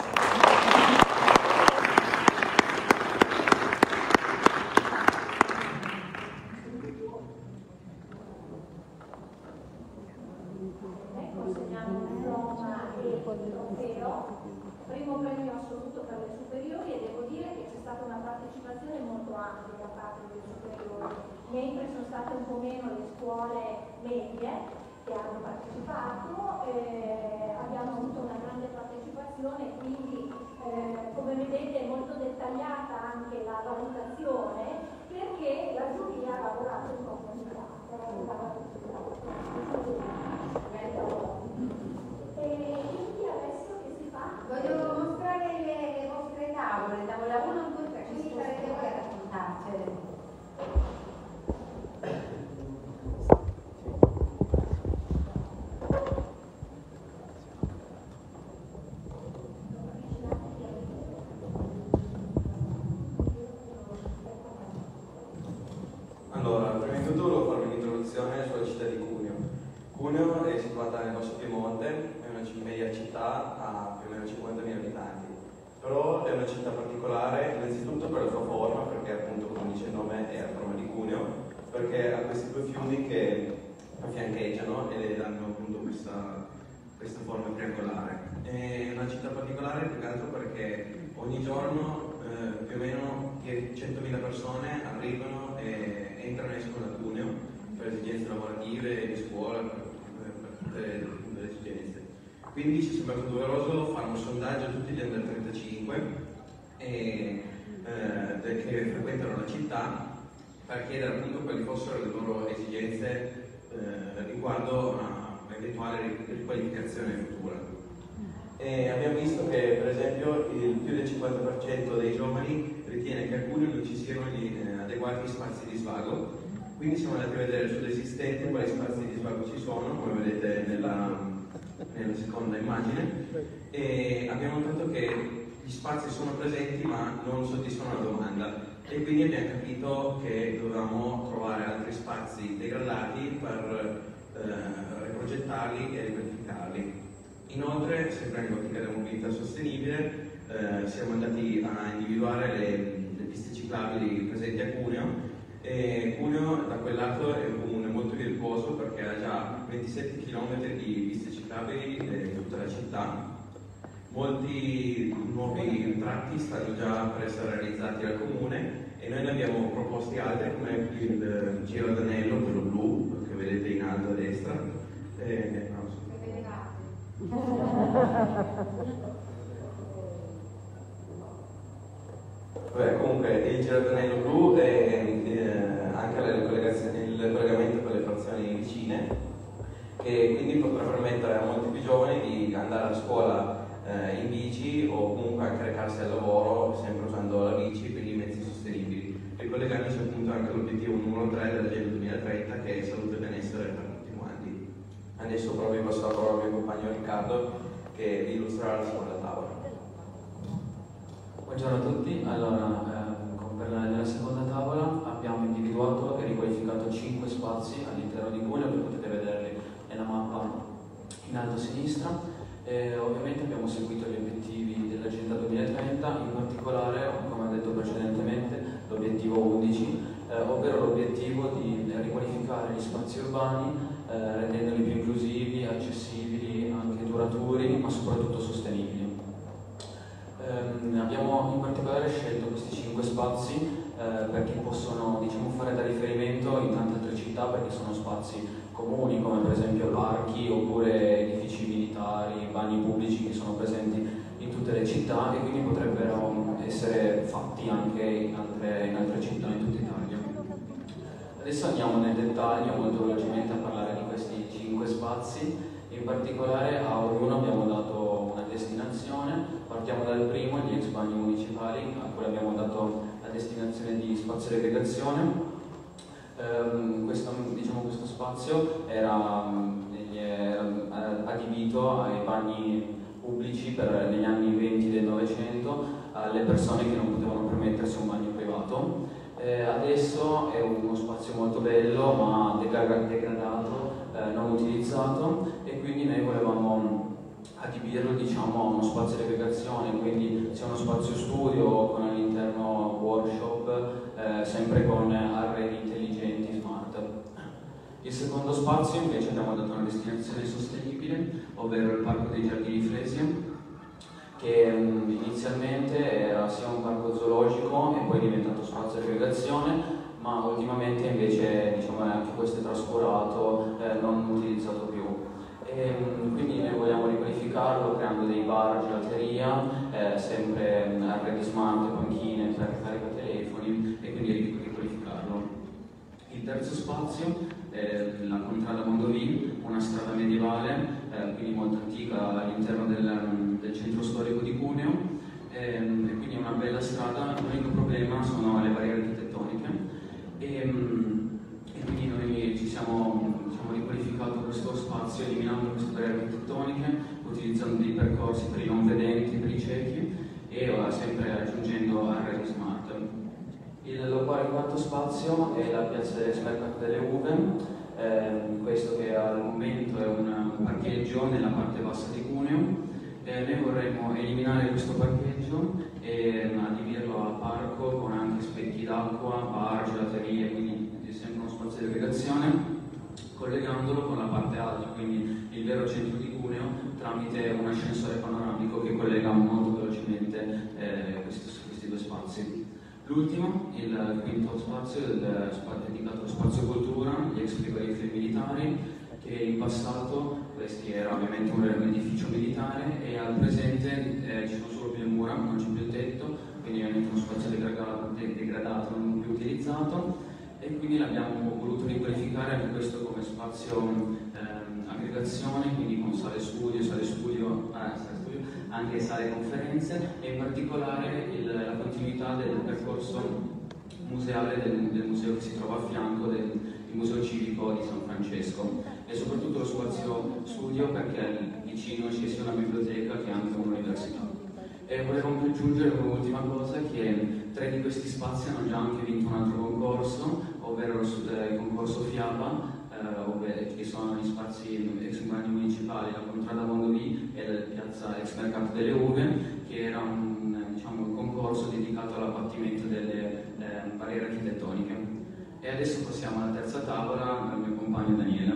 Consegniamo un diploma e il trofeo, primo premio assoluto per le superiori, e devo dire che c'è stata una partecipazione molto ampia da parte dei superiori, mentre sono state un po' meno le scuole medie che hanno partecipato, abbiamo avuto una grande partecipazione, quindi come vedete è molto dettagliata anche la valutazione, perché la giuria ha lavorato in profondità. E quindi adesso che si fa? Voglio mostrare le vostre tavole, tavola 1, 2, 3, quindi sarete voi a raccontarcele. Allora, prima di tutto volevo farvi un'introduzione sulla città di Cuneo. Cuneo è situata nel Basso Piemonte, è una media città a più o meno 50.000 abitanti, però è una città particolare innanzitutto per la sua forma, perché appunto come dice il nome è a forma di Cuneo, perché ha questi due fiumi che fiancheggiano e le danno appunto questa forma triangolare. È una città particolare più che altro perché ogni giorno più o meno 100.000 persone arrivano e entrano e escono da Cuneo per esigenze lavorative, di scuola, per tutte le esigenze. Quindi ci è sembrato doveroso fare un sondaggio a tutti gli under 35 che frequentano la città per chiedere appunto quali fossero le loro esigenze riguardo a un'eventuale riqualificazione futura. E abbiamo visto che per esempio più del 50% dei giovani ritiene che a Cuneo non ci siano gli adeguati spazi di svago, quindi siamo andati a vedere sull'esistente quali spazi di svago ci sono, come vedete nella seconda immagine, e abbiamo notato che gli spazi sono presenti ma non soddisfano la domanda, e quindi abbiamo capito che dovevamo trovare altri spazi degradati per riprogettarli e riqualificarli. Inoltre, sempre in ottica della mobilità sostenibile, siamo andati a individuare le piste ciclabili presenti a Cuneo, e Cuneo da quel lato è un comune molto virtuoso perché ha già 27 km di piste ciclabili in tutta la città. Molti nuovi tratti stanno già per essere realizzati dal comune e noi ne abbiamo proposti altri, come il Giro d'Anello, quello blu che vedete in alto a destra. Comunque il Giro d'Anello blu è anche il collegamento con le frazioni vicine, che quindi potrà permettere a molti più giovani di andare a scuola in bici o comunque anche recarsi al lavoro sempre usando la bici, quindi mezzi sostenibili, ricollegandosi appunto anche all'obiettivo numero 3 dell'Agenda 2030, che è salute e benessere per tutti quanti. Adesso però vi passo la parola al mio compagno Riccardo che vi illustrerà la seconda tavola. Buongiorno a tutti, allora nella seconda tavola abbiamo individuato e riqualificato 5 spazi all'interno di Cuneo, che potete vederli nella mappa in alto a sinistra. Ovviamente abbiamo seguito gli obiettivi dell'Agenda 2030, in particolare, come ho detto precedentemente, l'obiettivo 11, ovvero l'obiettivo di riqualificare gli spazi urbani rendendoli più inclusivi, accessibili, anche duraturi, ma soprattutto sostenibili. Abbiamo in particolare scelto questi 5 spazi perché possono, diciamo, fare da riferimento in tante altre città, perché sono spazi comuni come per esempio parchi oppure edifici militari, bagni pubblici che sono presenti in tutte le città e quindi potrebbero essere fatti anche in altre città in tutta Italia. Adesso andiamo nel dettaglio molto velocemente a parlare di questi 5 spazi. In particolare a ognuno abbiamo dato una destinazione. Partiamo dal primo, gli ex bagni municipali, a cui abbiamo dato la destinazione di spazio di aggregazione. Questo spazio era adibito ai bagni pubblici negli anni 20 del Novecento alle persone che non potevano permettersi un bagno privato. Adesso è uno spazio molto bello ma degradato, non utilizzato, e quindi noi volevamo adibirlo, diciamo, a uno spazio di aggregazione, quindi sia uno spazio studio con all'interno workshop, sempre con arredi intelligenti, smart. Il secondo spazio invece abbiamo dato una destinazione sostenibile, ovvero il Parco dei Giardini Fresia, che inizialmente era sia un parco zoologico e poi è diventato spazio di aggregazione, ma ultimamente invece, diciamo, anche questo è trascurato, non utilizzato più. Quindi noi vogliamo riqualificarlo creando dei bar, gelateria, sempre arredi smart, panchine per carica telefoni, e quindi riqualificarlo. Il terzo spazio è la contrada Mondovì, una strada medievale, quindi molto antica all'interno del centro storico di Cuneo, e quindi è una bella strada. L'unico problema sono le barriere architettoniche, e quindi noi ci siamo riqualificato questo spazio eliminando queste barriere architettoniche, utilizzando dei percorsi per i non vedenti, per i ciechi, e sempre aggiungendo arredi smart. Il quarto spazio è la piazza del mercato delle uve, questo che al momento è un parcheggio nella parte bassa di Cuneo. Noi vorremmo eliminare questo parcheggio e adibirlo a parco con anche specchi d'acqua, bar, gelaterie, quindi è sempre uno spazio di aggregazione, collegandolo con la parte alta, quindi il vero centro di Cuneo, tramite un ascensore panoramico che collega molto velocemente questi due spazi. L'ultimo, il quinto spazio, dedicato allo spazio cultura, gli ex frigoriferi militari, che in passato questo era ovviamente un edificio militare e al presente ci sono solo più le mura, non c'è più il tetto, quindi ovviamente uno spazio degradato, non più utilizzato, e quindi l'abbiamo voluto riqualificare anche questo come spazio aggregazione, quindi con sale studio, anche sale conferenze, e in particolare la continuità del percorso museale del museo che si trova a fianco del Museo Civico di San Francesco, e soprattutto lo spazio studio perché vicino ci sia una biblioteca che è anche un'università. E volevo anche aggiungere un'ultima cosa, che 3 di questi spazi hanno già anche vinto un altro concorso, ovvero il concorso FIABA, che sono gli spazi ex bagni municipali, la contrada Mondovì e la piazza ex mercato delle uve, che era un concorso dedicato all'abbattimento delle barriere architettoniche. E adesso passiamo alla terza tavola, al mio compagno Daniele.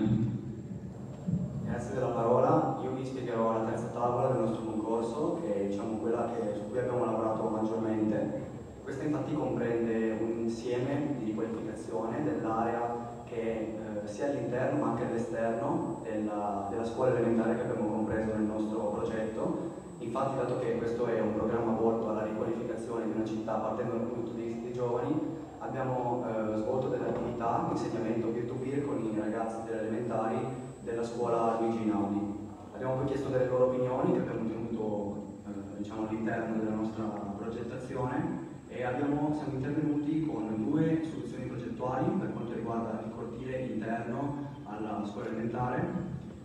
Grazie della parola. Io vi spiegherò la terza tavola del nostro concorso, che è quella su cui abbiamo lavorato maggiormente. Questa infatti comprende un insieme di riqualificazione dell'area che sia all'interno ma anche all'esterno della scuola elementare che abbiamo compreso nel nostro progetto. Infatti, dato che questo è un programma volto alla riqualificazione di una città partendo dal punto di vista dei giovani, abbiamo svolto delle attività di insegnamento peer-to-peer con i ragazzi delle elementari della scuola Luigi Einaudi. Abbiamo poi chiesto delle loro opinioni che abbiamo tenuto all'interno della nostra progettazione, e siamo intervenuti con 2 soluzioni progettuali per quanto riguarda il cortile interno alla scuola elementare.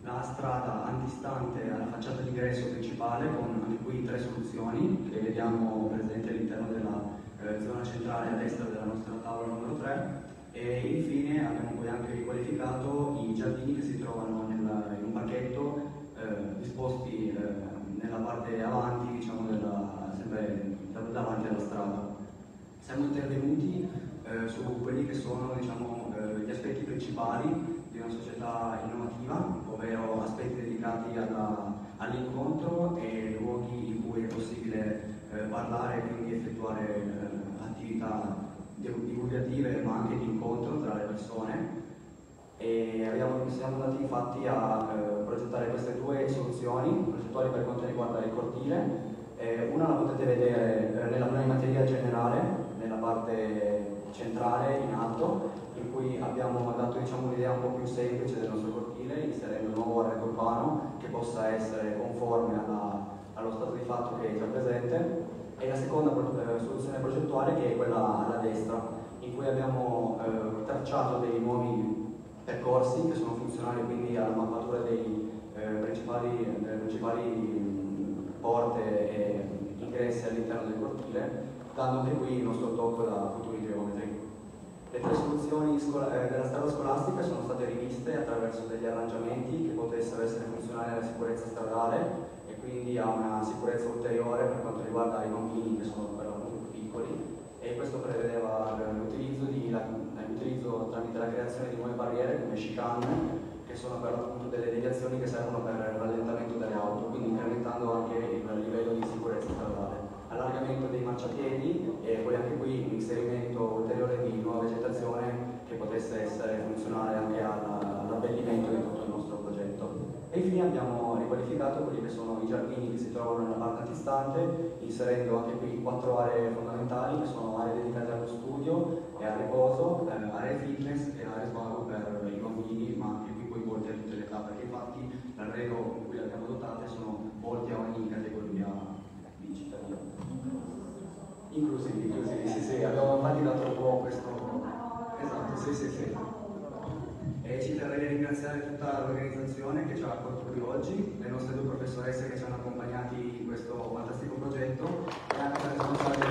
la strada antistante alla facciata d'ingresso principale, con anche qui 3 soluzioni che vediamo presenti all'interno della zona centrale a destra della nostra tavola numero 3, e infine abbiamo poi anche riqualificato i giardini che si trovano in un pacchetto disposti nella parte avanti, diciamo, sempre davanti alla strada. Siamo intervenuti su quelli che sono, diciamo, gli aspetti principali di una società innovativa, ovvero aspetti dedicati all'incontro e luoghi in cui è possibile parlare e quindi effettuare attività divulgative ma anche di incontro tra le persone. E siamo andati infatti a progettare queste 2 soluzioni progettuali per quanto riguarda il cortile. Una la potete vedere nella planimetria generale, nella parte centrale in alto, in cui abbiamo dato, diciamo, un'idea un po' più semplice del nostro cortile, inserendo un nuovo arredo urbano che possa essere conforme allo stato di fatto che è già presente, e la seconda soluzione progettuale, che è quella alla destra, in cui abbiamo tracciato dei nuovi percorsi che sono funzionali quindi alla mappatura delle principali porte e ingressi all'interno del cortile, dando anche qui il nostro tocco da futuri geometri. Le 3 soluzioni della strada scolastica sono state riviste attraverso degli arrangiamenti che potessero essere funzionali alla sicurezza stradale e quindi a una sicurezza ulteriore per quanto riguarda i bambini, che sono per l'appunto più piccoli, e questo prevedeva l'utilizzo tramite la creazione di nuove barriere come chicane, che sono per l'appunto delle deviazioni che servono per il rallentamento delle auto, quindi incrementando anche il livello di sicurezza stradale. Allargamento dei marciapiedi e poi anche qui l'inserimento ulteriore di nuova vegetazione che potesse essere funzionale anche all'abbellimento di tutto il nostro progetto. E infine abbiamo riqualificato quelli che sono i giardini che si trovano nella parte antistante, inserendo anche qui 4 aree fondamentali, che sono aree dedicate allo studio e al riposo, aree fitness e aree svago per i bambini, ma anche qui poi volti a tutte le età, perché infatti l'arredo con cui le abbiamo dotate sono volti a ogni categoria di cittadino. Inclusivi, sì, abbiamo infatti dato un po' questo. Esatto, sì. E ci terrei a ringraziare tutta l'organizzazione che ci ha accolto qui oggi, le nostre 2 professoresse che ci hanno accompagnati in questo fantastico progetto e anche la responsabile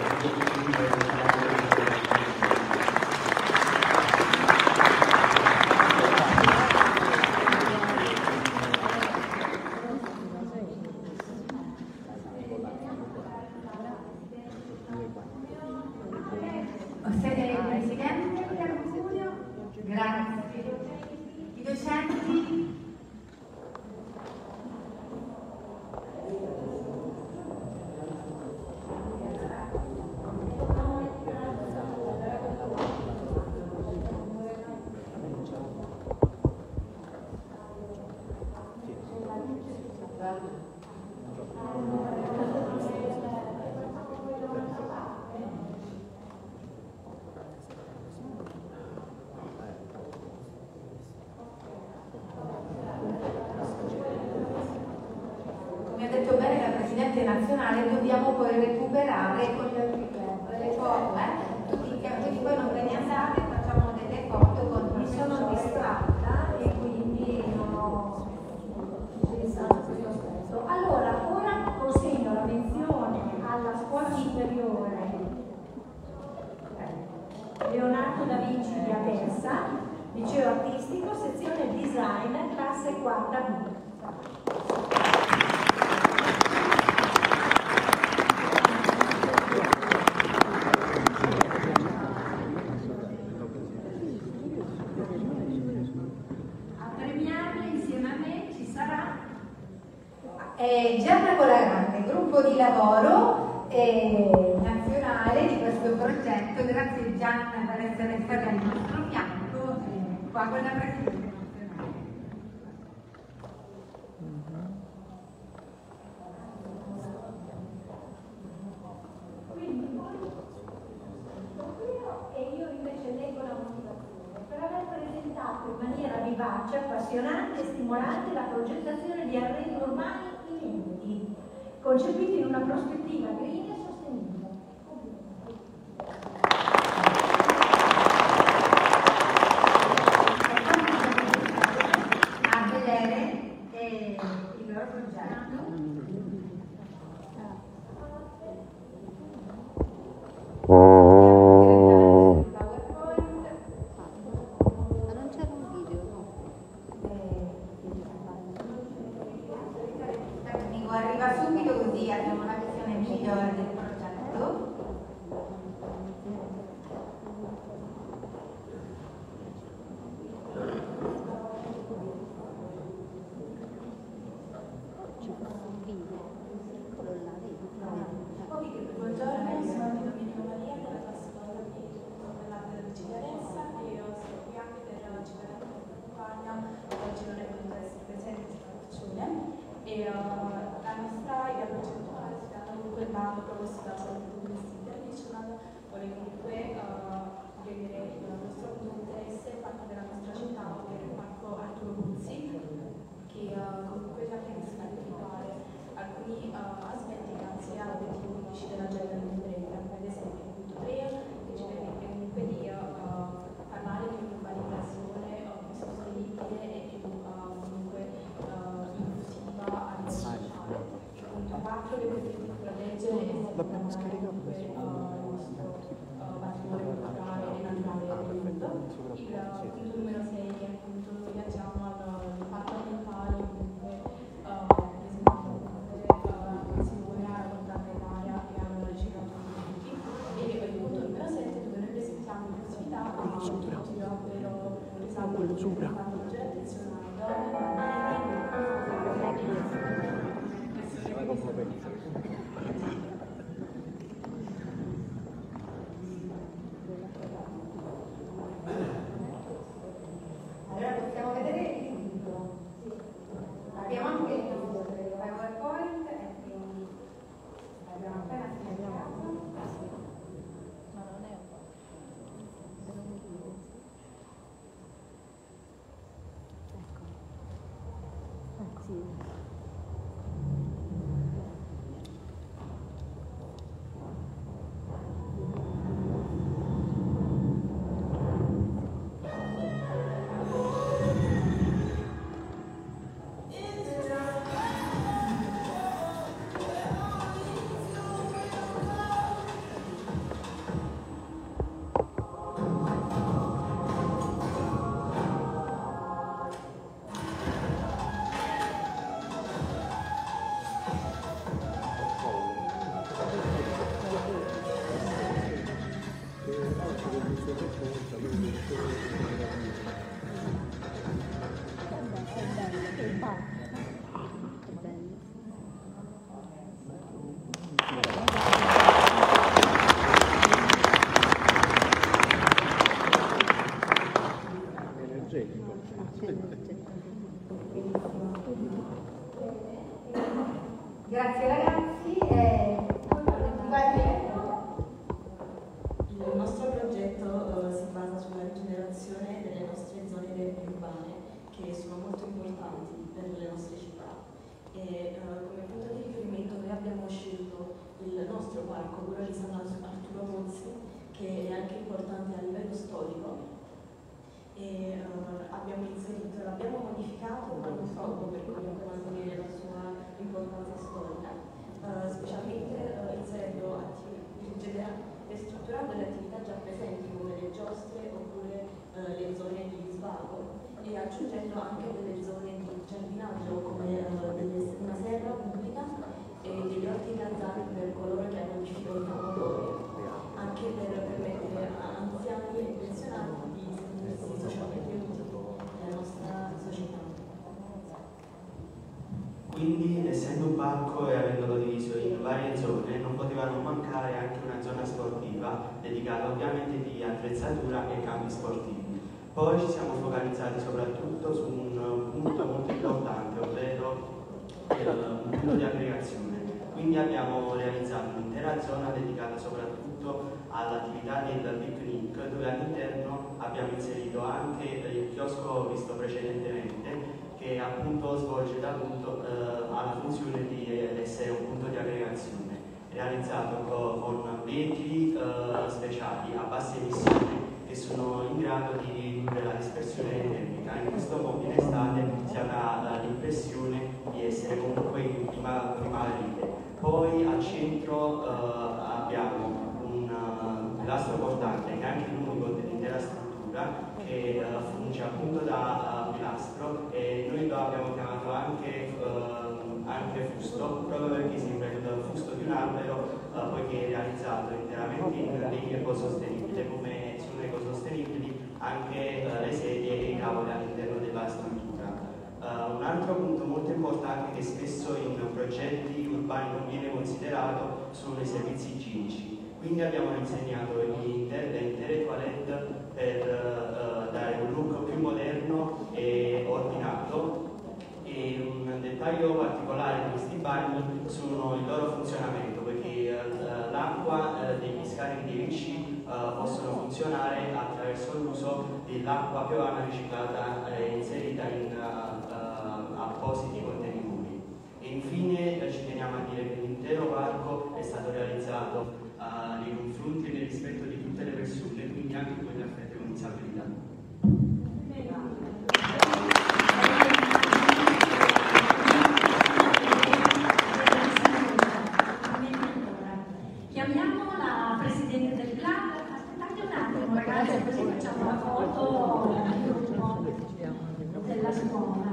nazionale, dobbiamo poi recuperare con le foto, quindi poi non ve ne andate, facciamo delle foto con mi sono distratta e quindi non ho pensato a questo aspetto. Allora, ora consegno la menzione alla scuola superiore Leonardo da Vinci di Aversa, liceo artistico, sezione design, classe 4B. Gianna Colarante, gruppo di lavoro nazionale di questo progetto. Grazie Gianna per essere stata al nostro fianco, qua con la Presidente nazionale. Quindi e io invece leggo la motivazione per aver presentato in maniera vivace, appassionante e stimolante la progettazione di arredi urbani inediti, concepiti in una prospettiva green e sostenibile. A vedere progetto. Arriva subito così abbiamo una visione migliore del progetto. Buongiorno, sono Domenico Maria della classe 9 dell'arte della Cigaressa e io sono qui anche per la Cigaretta che accompagna, oggi non è potuta essere presente per fortuna. E la nostra idea progettuale si chiama comunque nato proprio sulla Salute Business International, vuole comunque vedere il nostro punto di interesse parte della nostra città, ovvero il parco Arturo Buzzi, che comunque ci ha permesso di identificare alcuni aspetti grazie all'obiettivo 15 dell'agenda 2030, ad esempio il punto 3 che ci permette comunque di parlare di un'urbanizzazione più sostenibile e più comunque inclusiva a livello sociale. Il punto 4 che permette di proteggere e salvaguardare comunque il nostro patrimonio culturale e naturale del mondo. Il punto numero 6 che appunto noi viaggiamo all'impatto ambientale, comunque quello sopra. Allora possiamo vedere il libro. Abbiamo anche il PowerPoint e quindi abbiamo appena scaricato. Ma non è un po'. Sì. Grazie ragazzi. Il nostro progetto si basa sulla rigenerazione delle nostre zone verdi urbane che sono molto importanti per le nostre città e come punto di riferimento noi abbiamo scelto il nostro parco, quello di San Arturo Buzzi, che è anche importante a livello storico e l'abbiamo modificato ma non troppo per comunque mantenere la sua importanza storica, specialmente ristrutturando le attività già presenti come le giostre oppure le zone di svago e aggiungendo anche delle zone di giardinaggio come una serra pubblica e degli orti calzati per coloro che hanno difficoltà motorie, anche per permettere a anziani e pensionati di sentirsi socialmente utili nella nostra società. Quindi, essendo un parco e avendolo diviso in varie zone, non poteva non mancare anche una zona sportiva dedicata ovviamente di attrezzatura e campi sportivi. Poi ci siamo focalizzati soprattutto su un punto molto importante, ovvero un punto di aggregazione. Quindi abbiamo realizzato un'intera zona dedicata soprattutto all'attività del picnic, dove all'interno abbiamo inserito anche il chiosco visto precedentemente, che appunto svolge alla funzione di essere un punto di aggregazione, realizzato con vetri speciali a basse emissioni che sono in grado di ridurre la dispersione termica. In questo modo in estate si avrà l'impressione di essere comunque in prima ride. Poi al centro abbiamo un pilastro portante che è anche l'unico dell'intera struttura che funge appunto da pilastro, e noi lo abbiamo chiamato anche fusto, proprio perché sembra il fusto di un albero, poiché è realizzato interamente in legno ecosostenibile. Come sono ecosostenibili anche le sedie e i tavoli all'interno della struttura. Un altro punto molto importante che spesso in progetti urbani non viene considerato sono i servizi igienici. Quindi abbiamo disegnato le intere toilette per dare un look più moderno e ordinato. E un dettaglio particolare di questi bagni sono il loro funzionamento, perché l'acqua degli scarichi di WC possono funzionare attraverso l'uso dell'acqua piovana riciclata e inserita in appositi contenitori. E infine ci teniamo a dire che l'intero parco è stato realizzato nei confronti e nel rispetto di tutte le persone, quindi anche quelle affette con disabilità. Chiamiamo la Presidente del club. Aspettate un attimo ragazzi, così facciamo la foto del gruppo della scuola.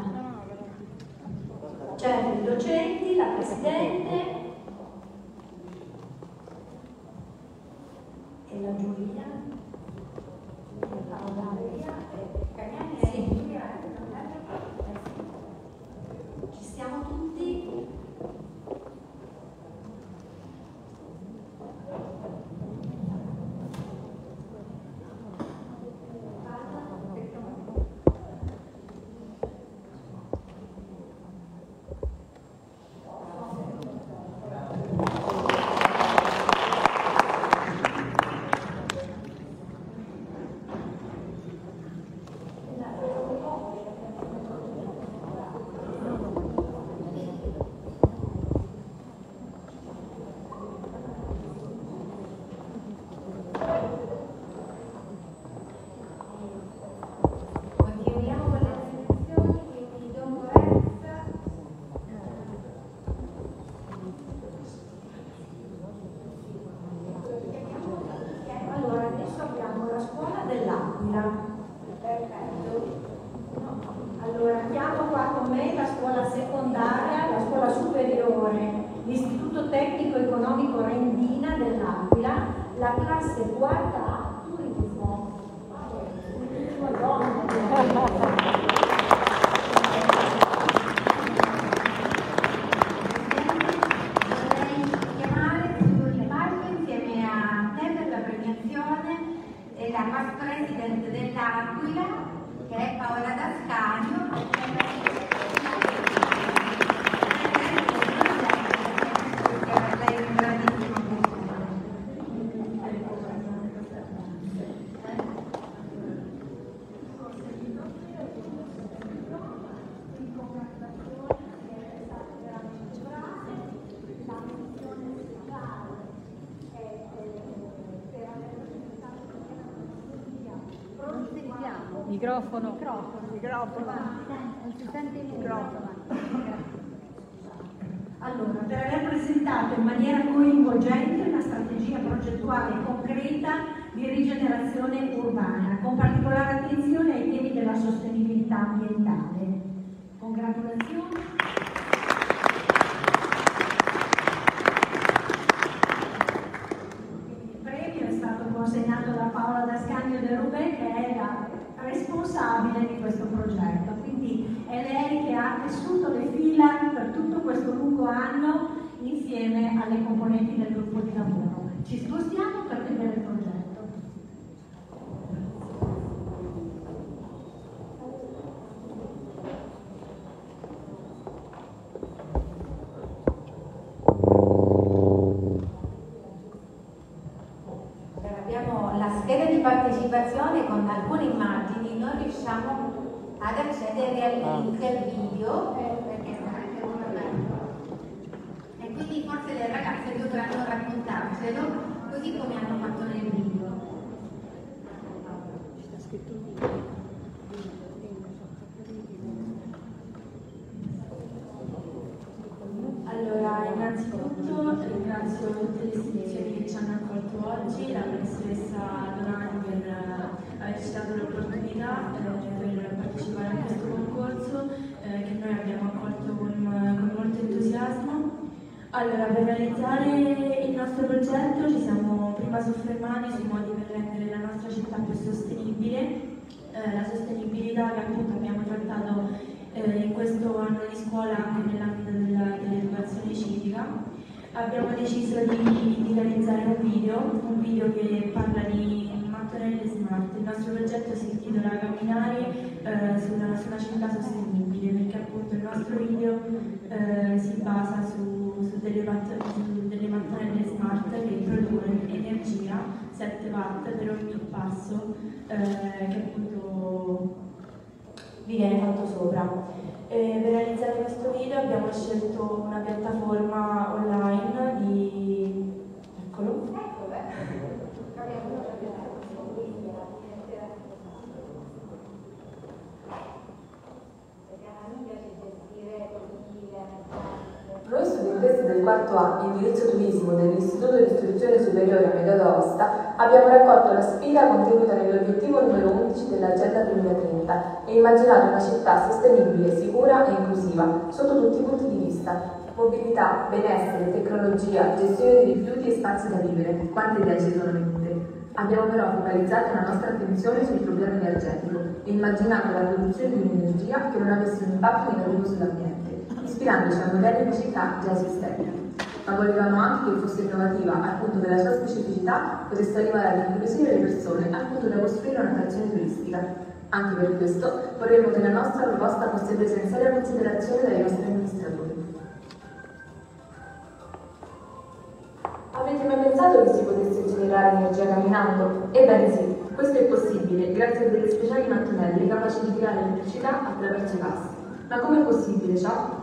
C'è i docenti, la Presidente e la giuria. Sì. Ci siamo tutti? Allora, chiamo qua con me la scuola secondaria, la scuola superiore, l'Istituto Tecnico Economico Rendina dell'Aquila, la classe quarta A, turismo. Insieme a te per la premiazione e la past president dell'Aquila, che è Paola D'Ascanio. Microfono. Non si sente il microfono. Allora, per aver presentato in maniera coinvolgente una strategia progettuale concreta di rigenerazione urbana, con particolare attenzione ai temi della sostenibilità ambientale. Congratulazioni. Il premio è stato consegnato da Paola D'Ascanio De Rubè, che è la responsabile di questo progetto, quindi è lei che ha tessuto le fila per tutto questo lungo anno insieme alle componenti del gruppo di lavoro. Ci spostiamo per vedere il progetto. Abbiamo la scheda di partecipazione con alcune immagini, non riusciamo ad accedere al link del video perché sarebbe un momento. E quindi forse le ragazze dovranno raccontarcelo così come hanno fatto nel video. Allora, innanzitutto ringrazio tutte le istituzioni che ci hanno accolto oggi, la professoressa Donati per averci dato l'opportunità per partecipare a questo concorso che noi abbiamo accolto con molto entusiasmo. Allora, per realizzare il nostro progetto ci siamo prima soffermati sui modi per rendere la nostra città più sostenibile, la sostenibilità che appunto abbiamo trattato in questo anno di scuola anche nell'ambito dell'educazione civica. Abbiamo deciso di realizzare un video che parla di mattonelle smart. Il nostro progetto si intitola Camminare su una città sostenibile, perché appunto il nostro video si basa su delle mattonelle smart che producono energia 7 watt per ogni passo che appunto vi viene fatto sopra. Per realizzare questo video abbiamo scelto una piattaforma online di... eccolo. Noi studentesse del quarto A indirizzo turismo dell'Istituto di Istruzione Superiore a Medio d'Aosta abbiamo raccolto la sfida contenuta nell'obiettivo numero 11 dell'Agenda 2030 e immaginato una città sostenibile, sicura e inclusiva sotto tutti i punti di vista. Mobilità, benessere, tecnologia, gestione di rifiuti e spazi da vivere. Quante idee ci sono venute? Abbiamo però focalizzato la nostra attenzione sul problema energetico e immaginato la produzione di un'energia che non avesse un impatto negativo sull'ambiente, ispirandoci a modelli di città già esistenti. Ma volevamo anche che fosse innovativa, al punto che la sua specificità potesse arrivare ad includere le persone, al punto da costruire un'attrazione turistica. Anche per questo vorremmo che la nostra proposta fosse presa in seria considerazione dai nostri amministratori. Avete mai pensato che si potesse generare energia camminando? Ebbene sì, questo è possibile grazie a delle speciali mattonelle capaci di creare elettricità attraverso i passi. Ma com'è possibile ciò?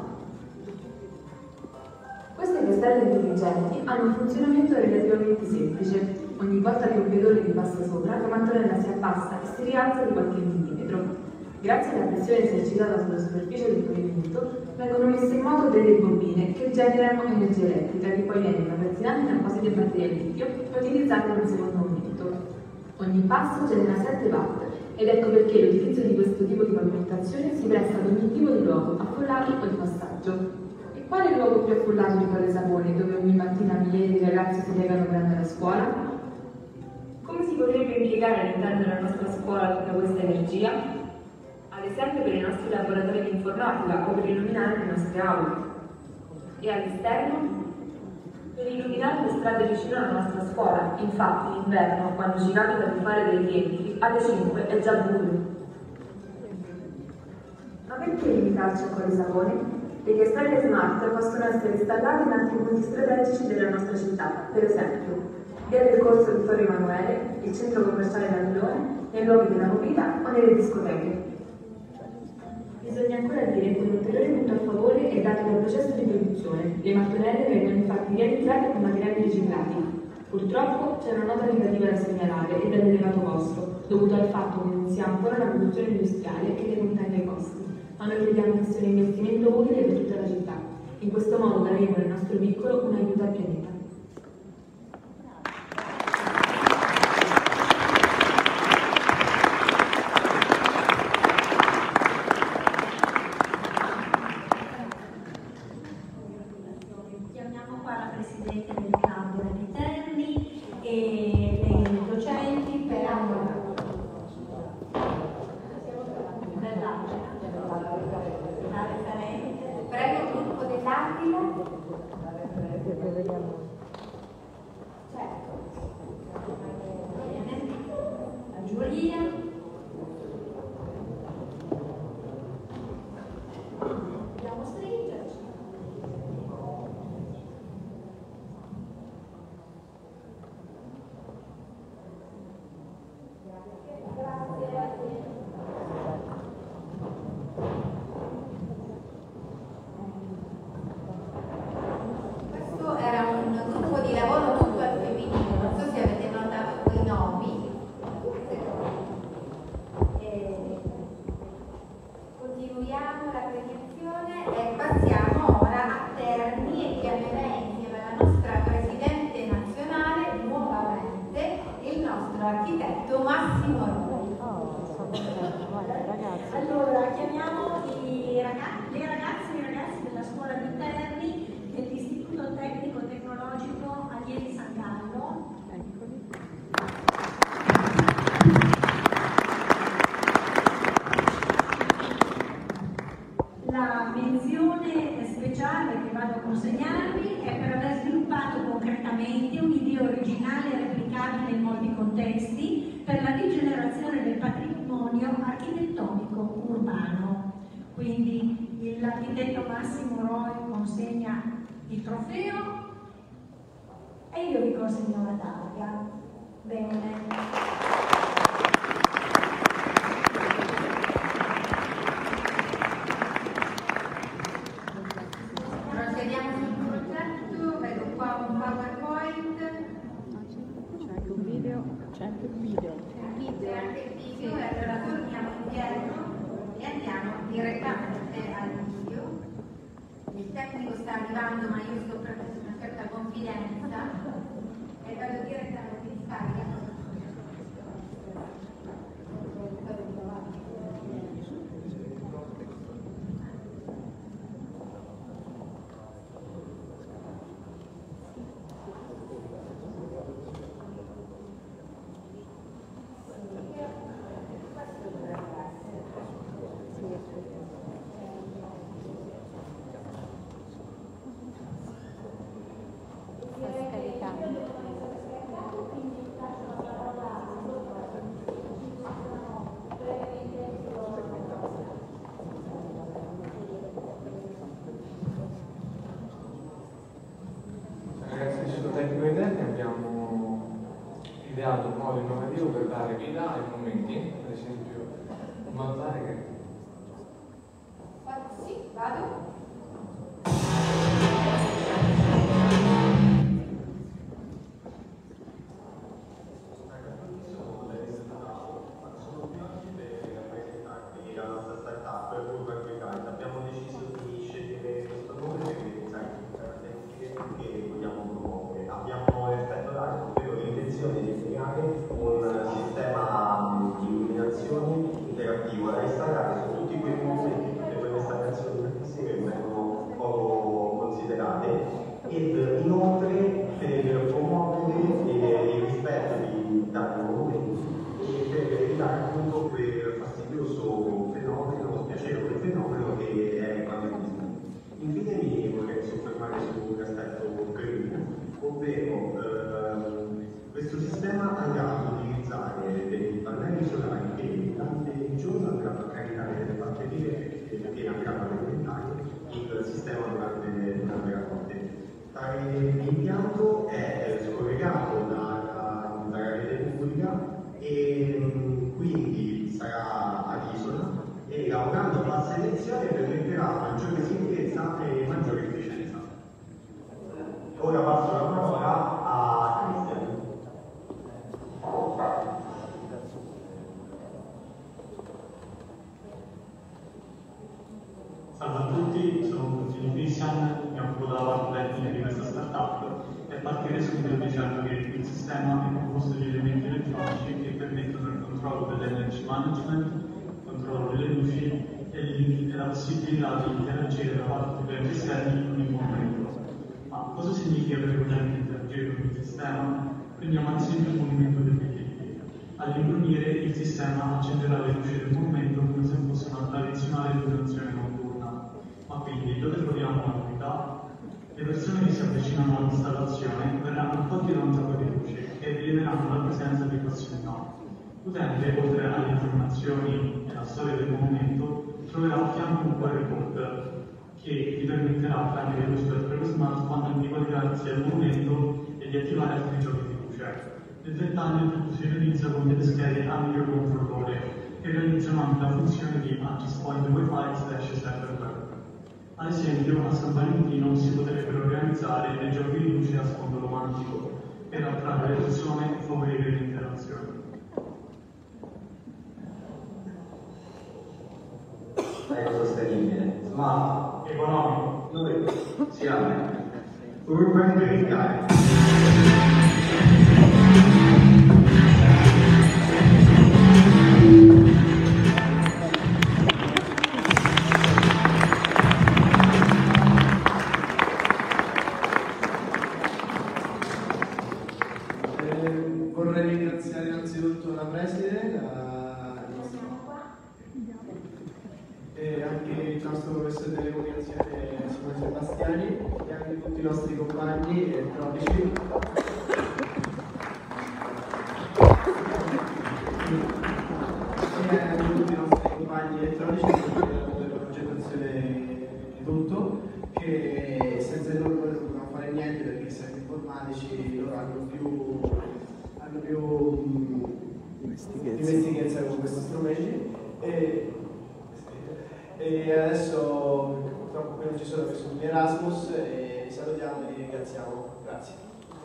Queste piastrelle intelligenti hanno un funzionamento relativamente semplice. Ogni volta che un pedone vi passa sopra, la mattonella si abbassa e si rialza di qualche millimetro. Grazie alla pressione esercitata sulla superficie del pavimento, vengono messe in moto delle bobine che generano energia elettrica che poi viene immagazzinata in apposite batterie a litio e utilizzata in un secondo momento. Ogni passo genera 7 watt ed ecco perché l'utilizzo di questo tipo di pavimentazione si presta ad ogni tipo di luogo, affollato o di passaggio. E qual è il luogo più affollato di Colle Sapone, dove ogni mattina migliaia di ragazzi si legano per andare a scuola? Come si potrebbe impiegare all'interno della nostra scuola tutta questa energia? Ad esempio per i nostri laboratori di informatica o per illuminare le nostre aule. E all'esterno? Per illuminare le strade vicino alla nostra scuola. Infatti in inverno, quando ci capita di fare dei rientri, alle 5 è già buio. Ma perché limitarci a Colle Sapone? Le piastrelle smart possono essere installate in altri punti strategici della nostra città, per esempio via del Corso Vittorio Emanuele, il centro commerciale Danilone, nei luoghi della movida o nelle discoteche. Bisogna ancora dire che un ulteriore punto a favore è dato dal processo di produzione. Le mattonelle vengono infatti realizzate con materiali riciclati. Purtroppo c'è una nota negativa da segnalare e dall'elevato costo, dovuto al fatto che non si ha ancora una produzione industriale che ne contenga i costi. Ma noi crediamo che sia un investimento utile per tutta la città. In questo modo daremo nel nostro piccolo un aiuto al pianeta. Chiamiamo qua la Presidente del Campo dei Terni e le docenti per la referente. Prego il gruppo dell'Aquila. Certo. La Giulia. Dobbiamo stringerci. Questo era un gruppo di lavoro tutto al femminile, non so se avete notato quei nomi. Continuiamo la premiazione e passiamo ora a Terni e menzione speciale che vado a consegnarvi è per aver sviluppato concretamente un'idea originale e replicabile in molti contesti per la rigenerazione del patrimonio architettonico urbano. Quindi l'architetto Massimo Roi consegna il trofeo e io vi consegno la targa. Bene. Procediamo sul progetto, vedo qua un PowerPoint. C'è anche un video. C'è anche il video. C'è anche il video e allora torniamo indietro e andiamo direttamente al video. Il tecnico sta arrivando ma io sto prendendo una certa confidenza e vado direttamente in scarica. Ragazzi dell'Istituto Tecnico Interni abbiamo ideato un modo innovativo per dare vita ai monumenti, ad esempio in modo tale che... Sì, vado. Abbiamo deciso di scegliere questo nome perché sai che vogliamo promuovere. Abbiamo effettuato l'intenzione di creare un sistema di illuminazione interattivo da installare su tutti quei monumenti, tutte quelle installazioni artistiche che vengono poco considerate, ed inoltre per promuovere il rispetto di tali monumenti e per evitare appunto quel fastidioso fenomeno, spiacevole fenomeno che è il vandalismo. Infine mi vorrei soffermare su un aspetto green, ovvero questo sistema andrà ad utilizzare dei pannelli solari che durante il giorno andranno a caricare delle batterie che andranno ad alimentare il sistema durante la notte. L'impianto è scollegato dalla rete pubblica e quindi sarà ad isola e lavorando a bassa elezione permetterà maggiore sicurezza e maggiore efficienza. Ora passo la parola a Cristian. Salve a tutti, sono Cristian, mi occupo della parte tecnica di questa startup e partire subito dicendo che il sistema è composto di elementi elettronici che permettono il controllo dell'energy management, il controllo delle luci e la possibilità di interagire da parte degli esterni in ogni momento. Ma cosa significa per l'utente interagire con il sistema? Prendiamo ad esempio il movimento del biglietto. All'imbrunire il sistema accenderà le luci del movimento come se fosse una tradizionale illuminazione notturna. Ma quindi dove troviamo la novità? Le persone che si avvicinano all'installazione verranno accolti da un gioco di luci e rileveranno la presenza di prossimità. L'utente, oltre alle informazioni e alla storia del monumento, troverà a fianco un QR code che gli permetterà, tramite lo proprio smartphone, di collegarsi al monumento e di attivare altri giochi di luce. Nel dettaglio tutto si realizza con delle schede a microcontrollore che realizzano anche la funzione di access point wifi/server web. Ad esempio, a San Valentino si potrebbero realizzare dei giochi di luce a sfondo romantico per attrarre le persone e favorire l'interazione. Ecosostenibile, smart, economico, noi siamo Urban Green Guide. Vorrei ringraziare innanzitutto la preside, e anche il nostro professore delle comunicazioni tutti i nostri compagni elettronici. E a tutti i nostri compagni elettronici per la progettazione di tutto, che senza di loro noi non potevamo fare niente, perché essendo informatici loro hanno più dimestichezza con questi strumenti. E adesso purtroppo qui non ci sono questi studi Erasmus, e li salutiamo e li ringraziamo. Grazie.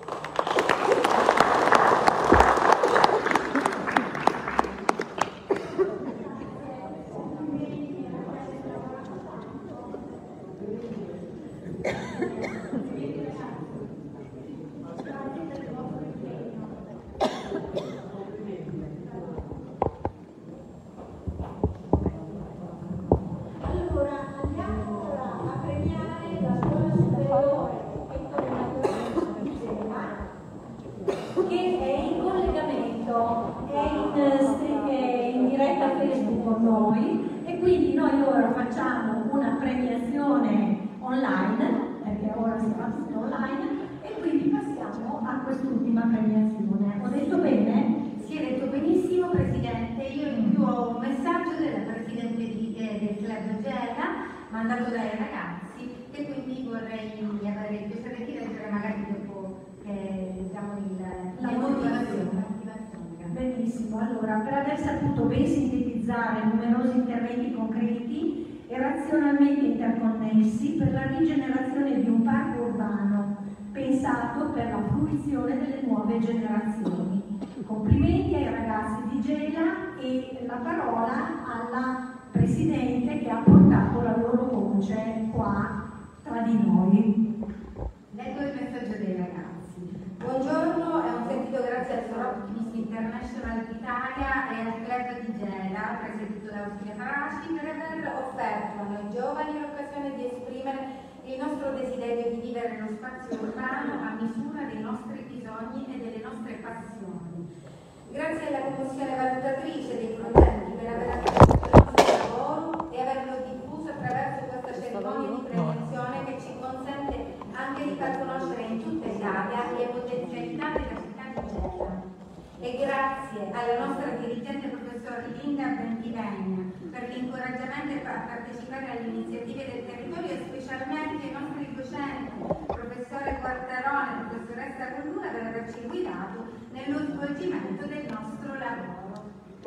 Quest'ultima premiazione. Ho detto bene? Si è detto benissimo, Presidente. Io in più ho un messaggio della Presidente del Club Gela mandato dai ragazzi, e quindi vorrei avere il piacere di leggere, magari dopo leggiamo la motivazione. Benissimo, allora, per aver saputo ben sintetizzare numerosi interventi concreti e razionalmente interconnessi per la rigenerazione di un parco urbano pensato per la fruizione delle nuove generazioni. Complimenti ai ragazzi di Gela, e la parola alla Presidente che ha portato la loro voce qua tra di noi. Leggo il messaggio dei ragazzi. Buongiorno e un sentito grazie al Sora Optimist International d'Italia e al Club di Gela, presieduto da Ausilia Faraci, per aver offerto a noi giovani l'occasione di esprimere il nostro desiderio di vivere lo spazio urbano a misura dei nostri bisogni e delle nostre passioni. Grazie alla Commissione valutatrice dei progetti per aver accettato il nostro lavoro e averlo diffuso attraverso questa cerimonia di premiazione che ci consente anche di far conoscere in tutta Italia le potenzialità della città di Gela. E grazie alla nostra dirigente professor Linda Bentivegna per l'incoraggiamento a partecipare alle iniziative del territorio, e specialmente ai nostri docenti, professore Quartarone e professoressa Collura, per averci guidato nello svolgimento del nostro lavoro.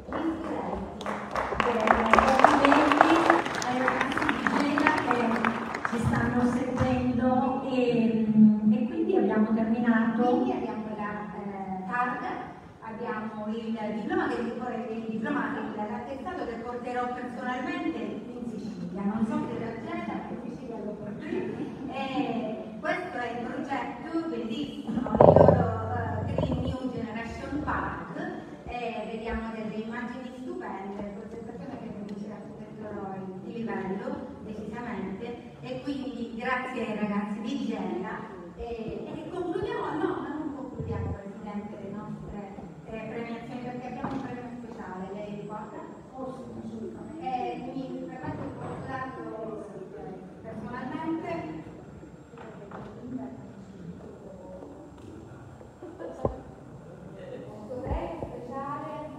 Complimenti ai ragazzi di Gela che ci stanno seguendo, e quindi abbiamo terminato. Quindi abbiamo la targa. Abbiamo il diploma, l'attestato che porterò personalmente in Sicilia, non so se da Gela, in Sicilia lo porterò. Questo è il progetto bellissimo, il loro Green New Generation Park. Vediamo delle immagini stupende, progettazione che produce di livello decisamente, e quindi grazie ai ragazzi di Gela. E concludiamo, non concludiamo, Presidente, le nostre premiazioni, perché abbiamo un premio speciale, lei ricorda? Mi permetto di considerarlo personalmente. Questo premio speciale,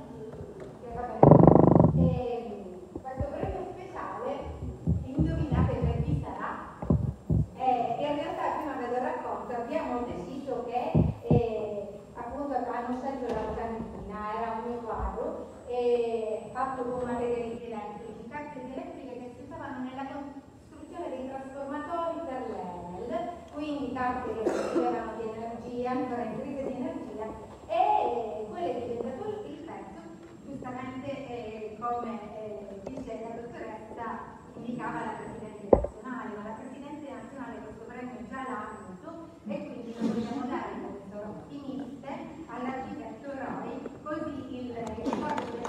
questo premio speciale, indovinate per chi sarà? In realtà prima ve l'ho racconto, abbiamo deciso che appunto hanno scelto la locandina, era un mio quadro fatto con materiali elettrici, carte elettriche che si usavano nella costruzione dei trasformatori per l'Enel, quindi carte che servivano di energia, ancora in crisi di energia, e quello è diventato il pezzo, giustamente come dice la dottoressa, indicava la Presidente nazionale, ma la Presidente nazionale questo premio già l'ha avuto, e quindi lo vogliamo dare al professor Optimiste, all'architetto Roy, così il ricordo del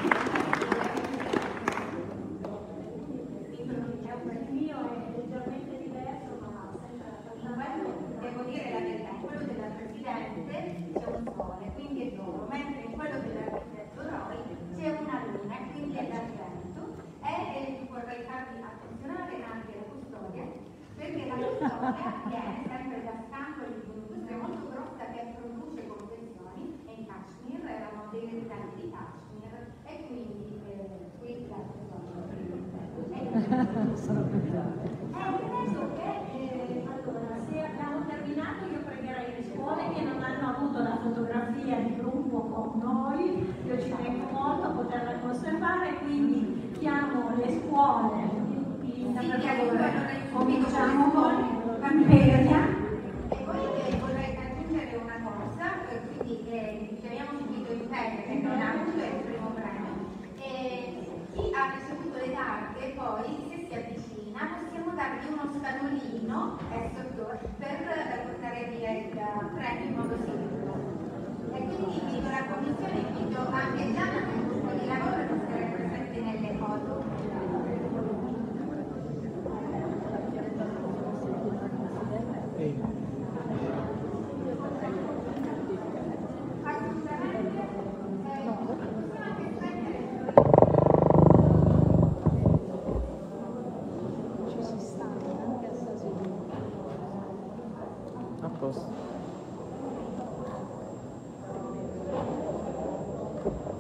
mio è leggermente sorgente c'è un sole, quindi è d'oro, mentre in quello dell'architetto Roy c'è una luna, quindi è d'argento. E vorrei farvi attenzionare anche la custodia, perché la custodia viene sempre da scampoli di un'industria molto grossa che produce confezioni, e in cashmere erano dei reticoli di cashmere, e quindi qui la penso che allora, se abbiamo terminato, io pregherei le scuole che non hanno avuto la fotografia di gruppo con noi, io ci tengo molto a poterla conservare, quindi chiamo le scuole, per favore, cominciamo con Imperia. E poi vorrei aggiungere una cosa, quindi abbiamo subito Imperia che non ha avuto il primo premio, e chi ha ricevuto le carte poi, se si avvicina, possiamo dargli uno scatolino per portare via il premio in modo sicuro. E quindi invito la commissione, invito anche Gianna nel gruppo di lavoro ad essere presente nelle foto. A posto.